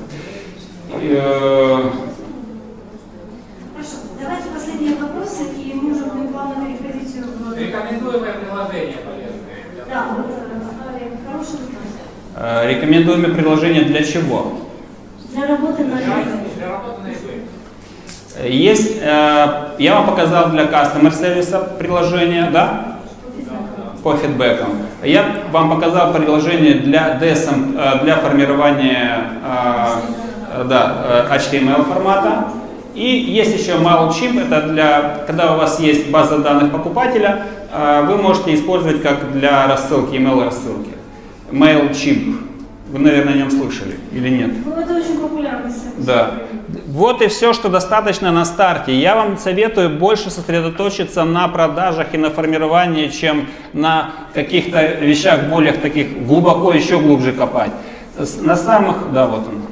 Хорошо, давайте последние вопросы, и мы уже будем плавно переходить в... Рекомендуемое приложение полезное. Да, вот, хороший вопрос. Рекомендуемое приложение для чего? Для работы на Для работы на eBay. Есть, я вам показал для customer сервиса приложение, да? По фидбэкам. Я вам показал приложение для ди эс эм, для формирования да, эйч ти эм эл формата. И есть еще MailChimp, это для, когда у вас есть база данных покупателя, вы можете использовать как для рассылки, email рассылки. MailChimp. Вы, наверное, о нем слышали или нет? Ну, это очень популярно. Да. Вот и все, что достаточно на старте. Я вам советую больше сосредоточиться на продажах и на формировании, чем на каких-то вещах более таких глубоко, еще глубже копать. На самых, да, вот он.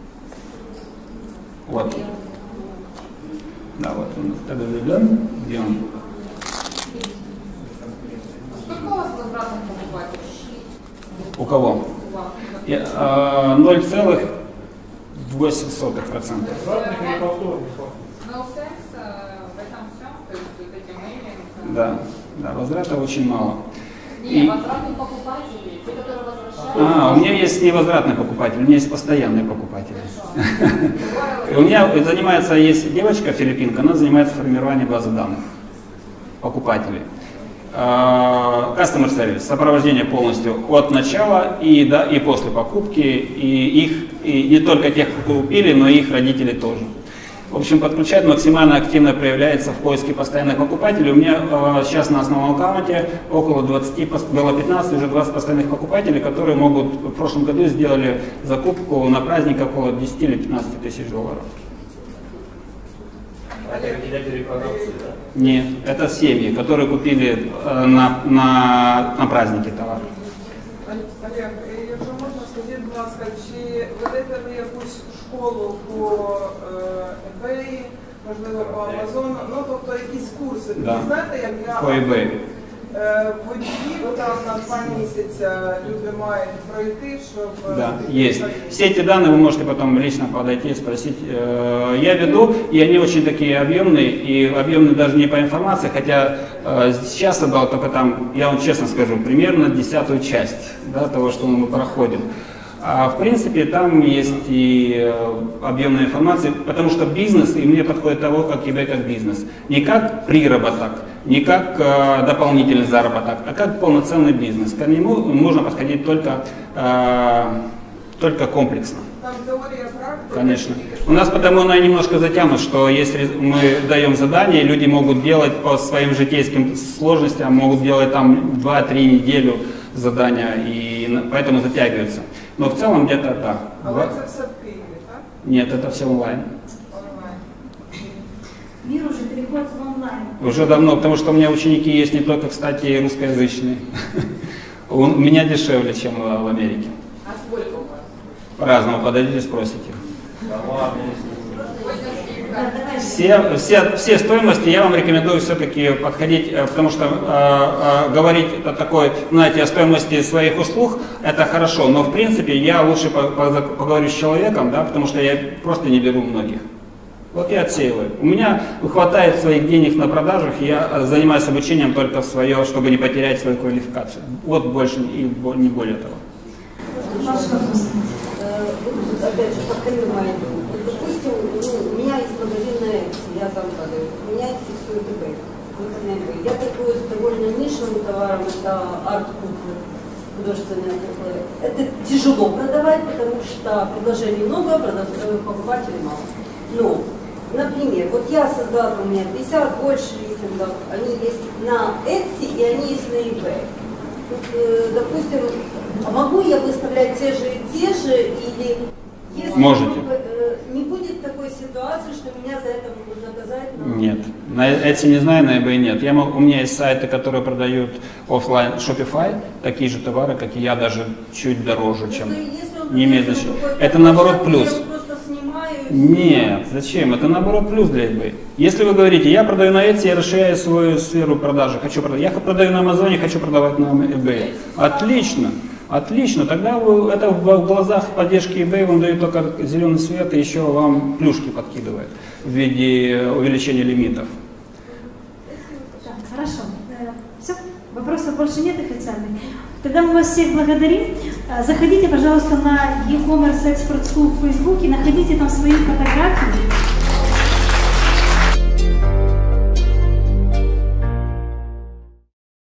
Вот. Да, вот он. Где он? Сколько у вас возвратных покупателей? У кого? ноль целых восемь сотых процента. No sense в этом всем, то есть вот эти мейлинг. Да, да, возврата очень мало. Не, возвратные покупатели, те, которые возвращаются. А, у меня есть невозвратные покупатели, у меня есть постоянные покупатели. У меня занимается, есть девочка филиппинка, она занимается формированием базы данных покупателей. Customer service, сопровождение полностью от начала и, да, и после покупки, и их, и не только тех, кто купили, но и их родителей тоже. В общем, подключать максимально активно проявляется в поиске постоянных покупателей. У меня э, сейчас на основном аккаунте около двадцати, было пятнадцать, уже двадцать постоянных покупателей, которые могут, в прошлом году сделали закупку на праздник около десяти или пятнадцати тысяч долларов. Нет, это семьи, которые купили э, на, на, на праздники товар. Олег, якщо можна, скажіть, будь ласка, чи ведете ви якусь школу по eBay, можливо, по Amazon, ну тобто якісь курси, Да. знаєте, як я По eBay. водіїв там на два місяця люди мають пройти, щоб... Да, есть. Все эти данные вы можете потом лично подойти и спросить. Я веду, и они очень такие объемные, и объемные даже не по информации, хотя сейчас я дал только там, я вам честно скажу, примерно десятую часть, да, того, что мы проходим. А в принципе там есть и объемная информация, потому что бизнес, и мне подходит того, как eBay как бизнес. Не как приработок, не как э, дополнительный заработок, а как полноценный бизнес. К нему можно подходить только, э, только комплексно. Там теория, практика. Конечно. У нас потому она немножко затянут, что если мы даем задание, люди могут делать по своим житейским сложностям, могут делать там два-три недели задания, и поэтому затягиваются. Но в целом где-то да. А вы это все в Киеве, так? Нет, это все онлайн. Онлайн. Мир уже переходит в онлайн. Уже давно, потому что у меня ученики есть не только, кстати, русскоязычные. У меня дешевле, чем в Америке. А сколько у вас? По-разному, подойдите, спросите. Все, все, все стоимости я вам рекомендую все-таки подходить, потому что э, э, говорить о такой, знаете, о стоимости своих услуг, это хорошо, но в принципе я лучше по, по, поговорю с человеком, да, потому что я просто не беру многих. Вот я отсеиваю. У меня хватает своих денег на продажах, и я занимаюсь обучением только в свое, чтобы не потерять свою квалификацию. Вот больше и не более того. Опять же, повторю мою. Допустим, ну, у меня есть магазин на Etsy, я там продаю. Меня интересует eBay. Я торгую довольно нишевым товаром, это арт-куклы, художественные куклы. Это тяжело продавать, потому что предложений много, покупателей мало. Но, например, вот я создала, у меня пятьдесят больше листингов, они есть на Etsy и они есть на eBay. Вот, допустим, могу я выставлять те же и те же, или если можете. Не будет такой ситуации, что меня за это могут наказать? Но... Нет. На Etsy не знаю, на eBay нет. Я могу, у меня есть сайты, которые продают офлайн Shopify, такие же товары, как и я, даже чуть дороже, чем... Не имеет значения. Это наоборот плюс. Нет, зачем? Это наоборот плюс для eBay. Если вы говорите, я продаю на Etsy, я расширяю свою сферу продажи, хочу продать. Я продаю на Амазоне, хочу продавать на eBay. Отлично. Отлично, тогда вы, это в глазах поддержки eBay вам дает только зеленый свет и еще вам плюшки подкидывает в виде увеличения лимитов. Так, хорошо. Все, вопросов больше нет официальных. Тогда мы вас всех благодарим. Заходите, пожалуйста, на e-commerce expert school в Фейсбуке, находите там свои фотографии.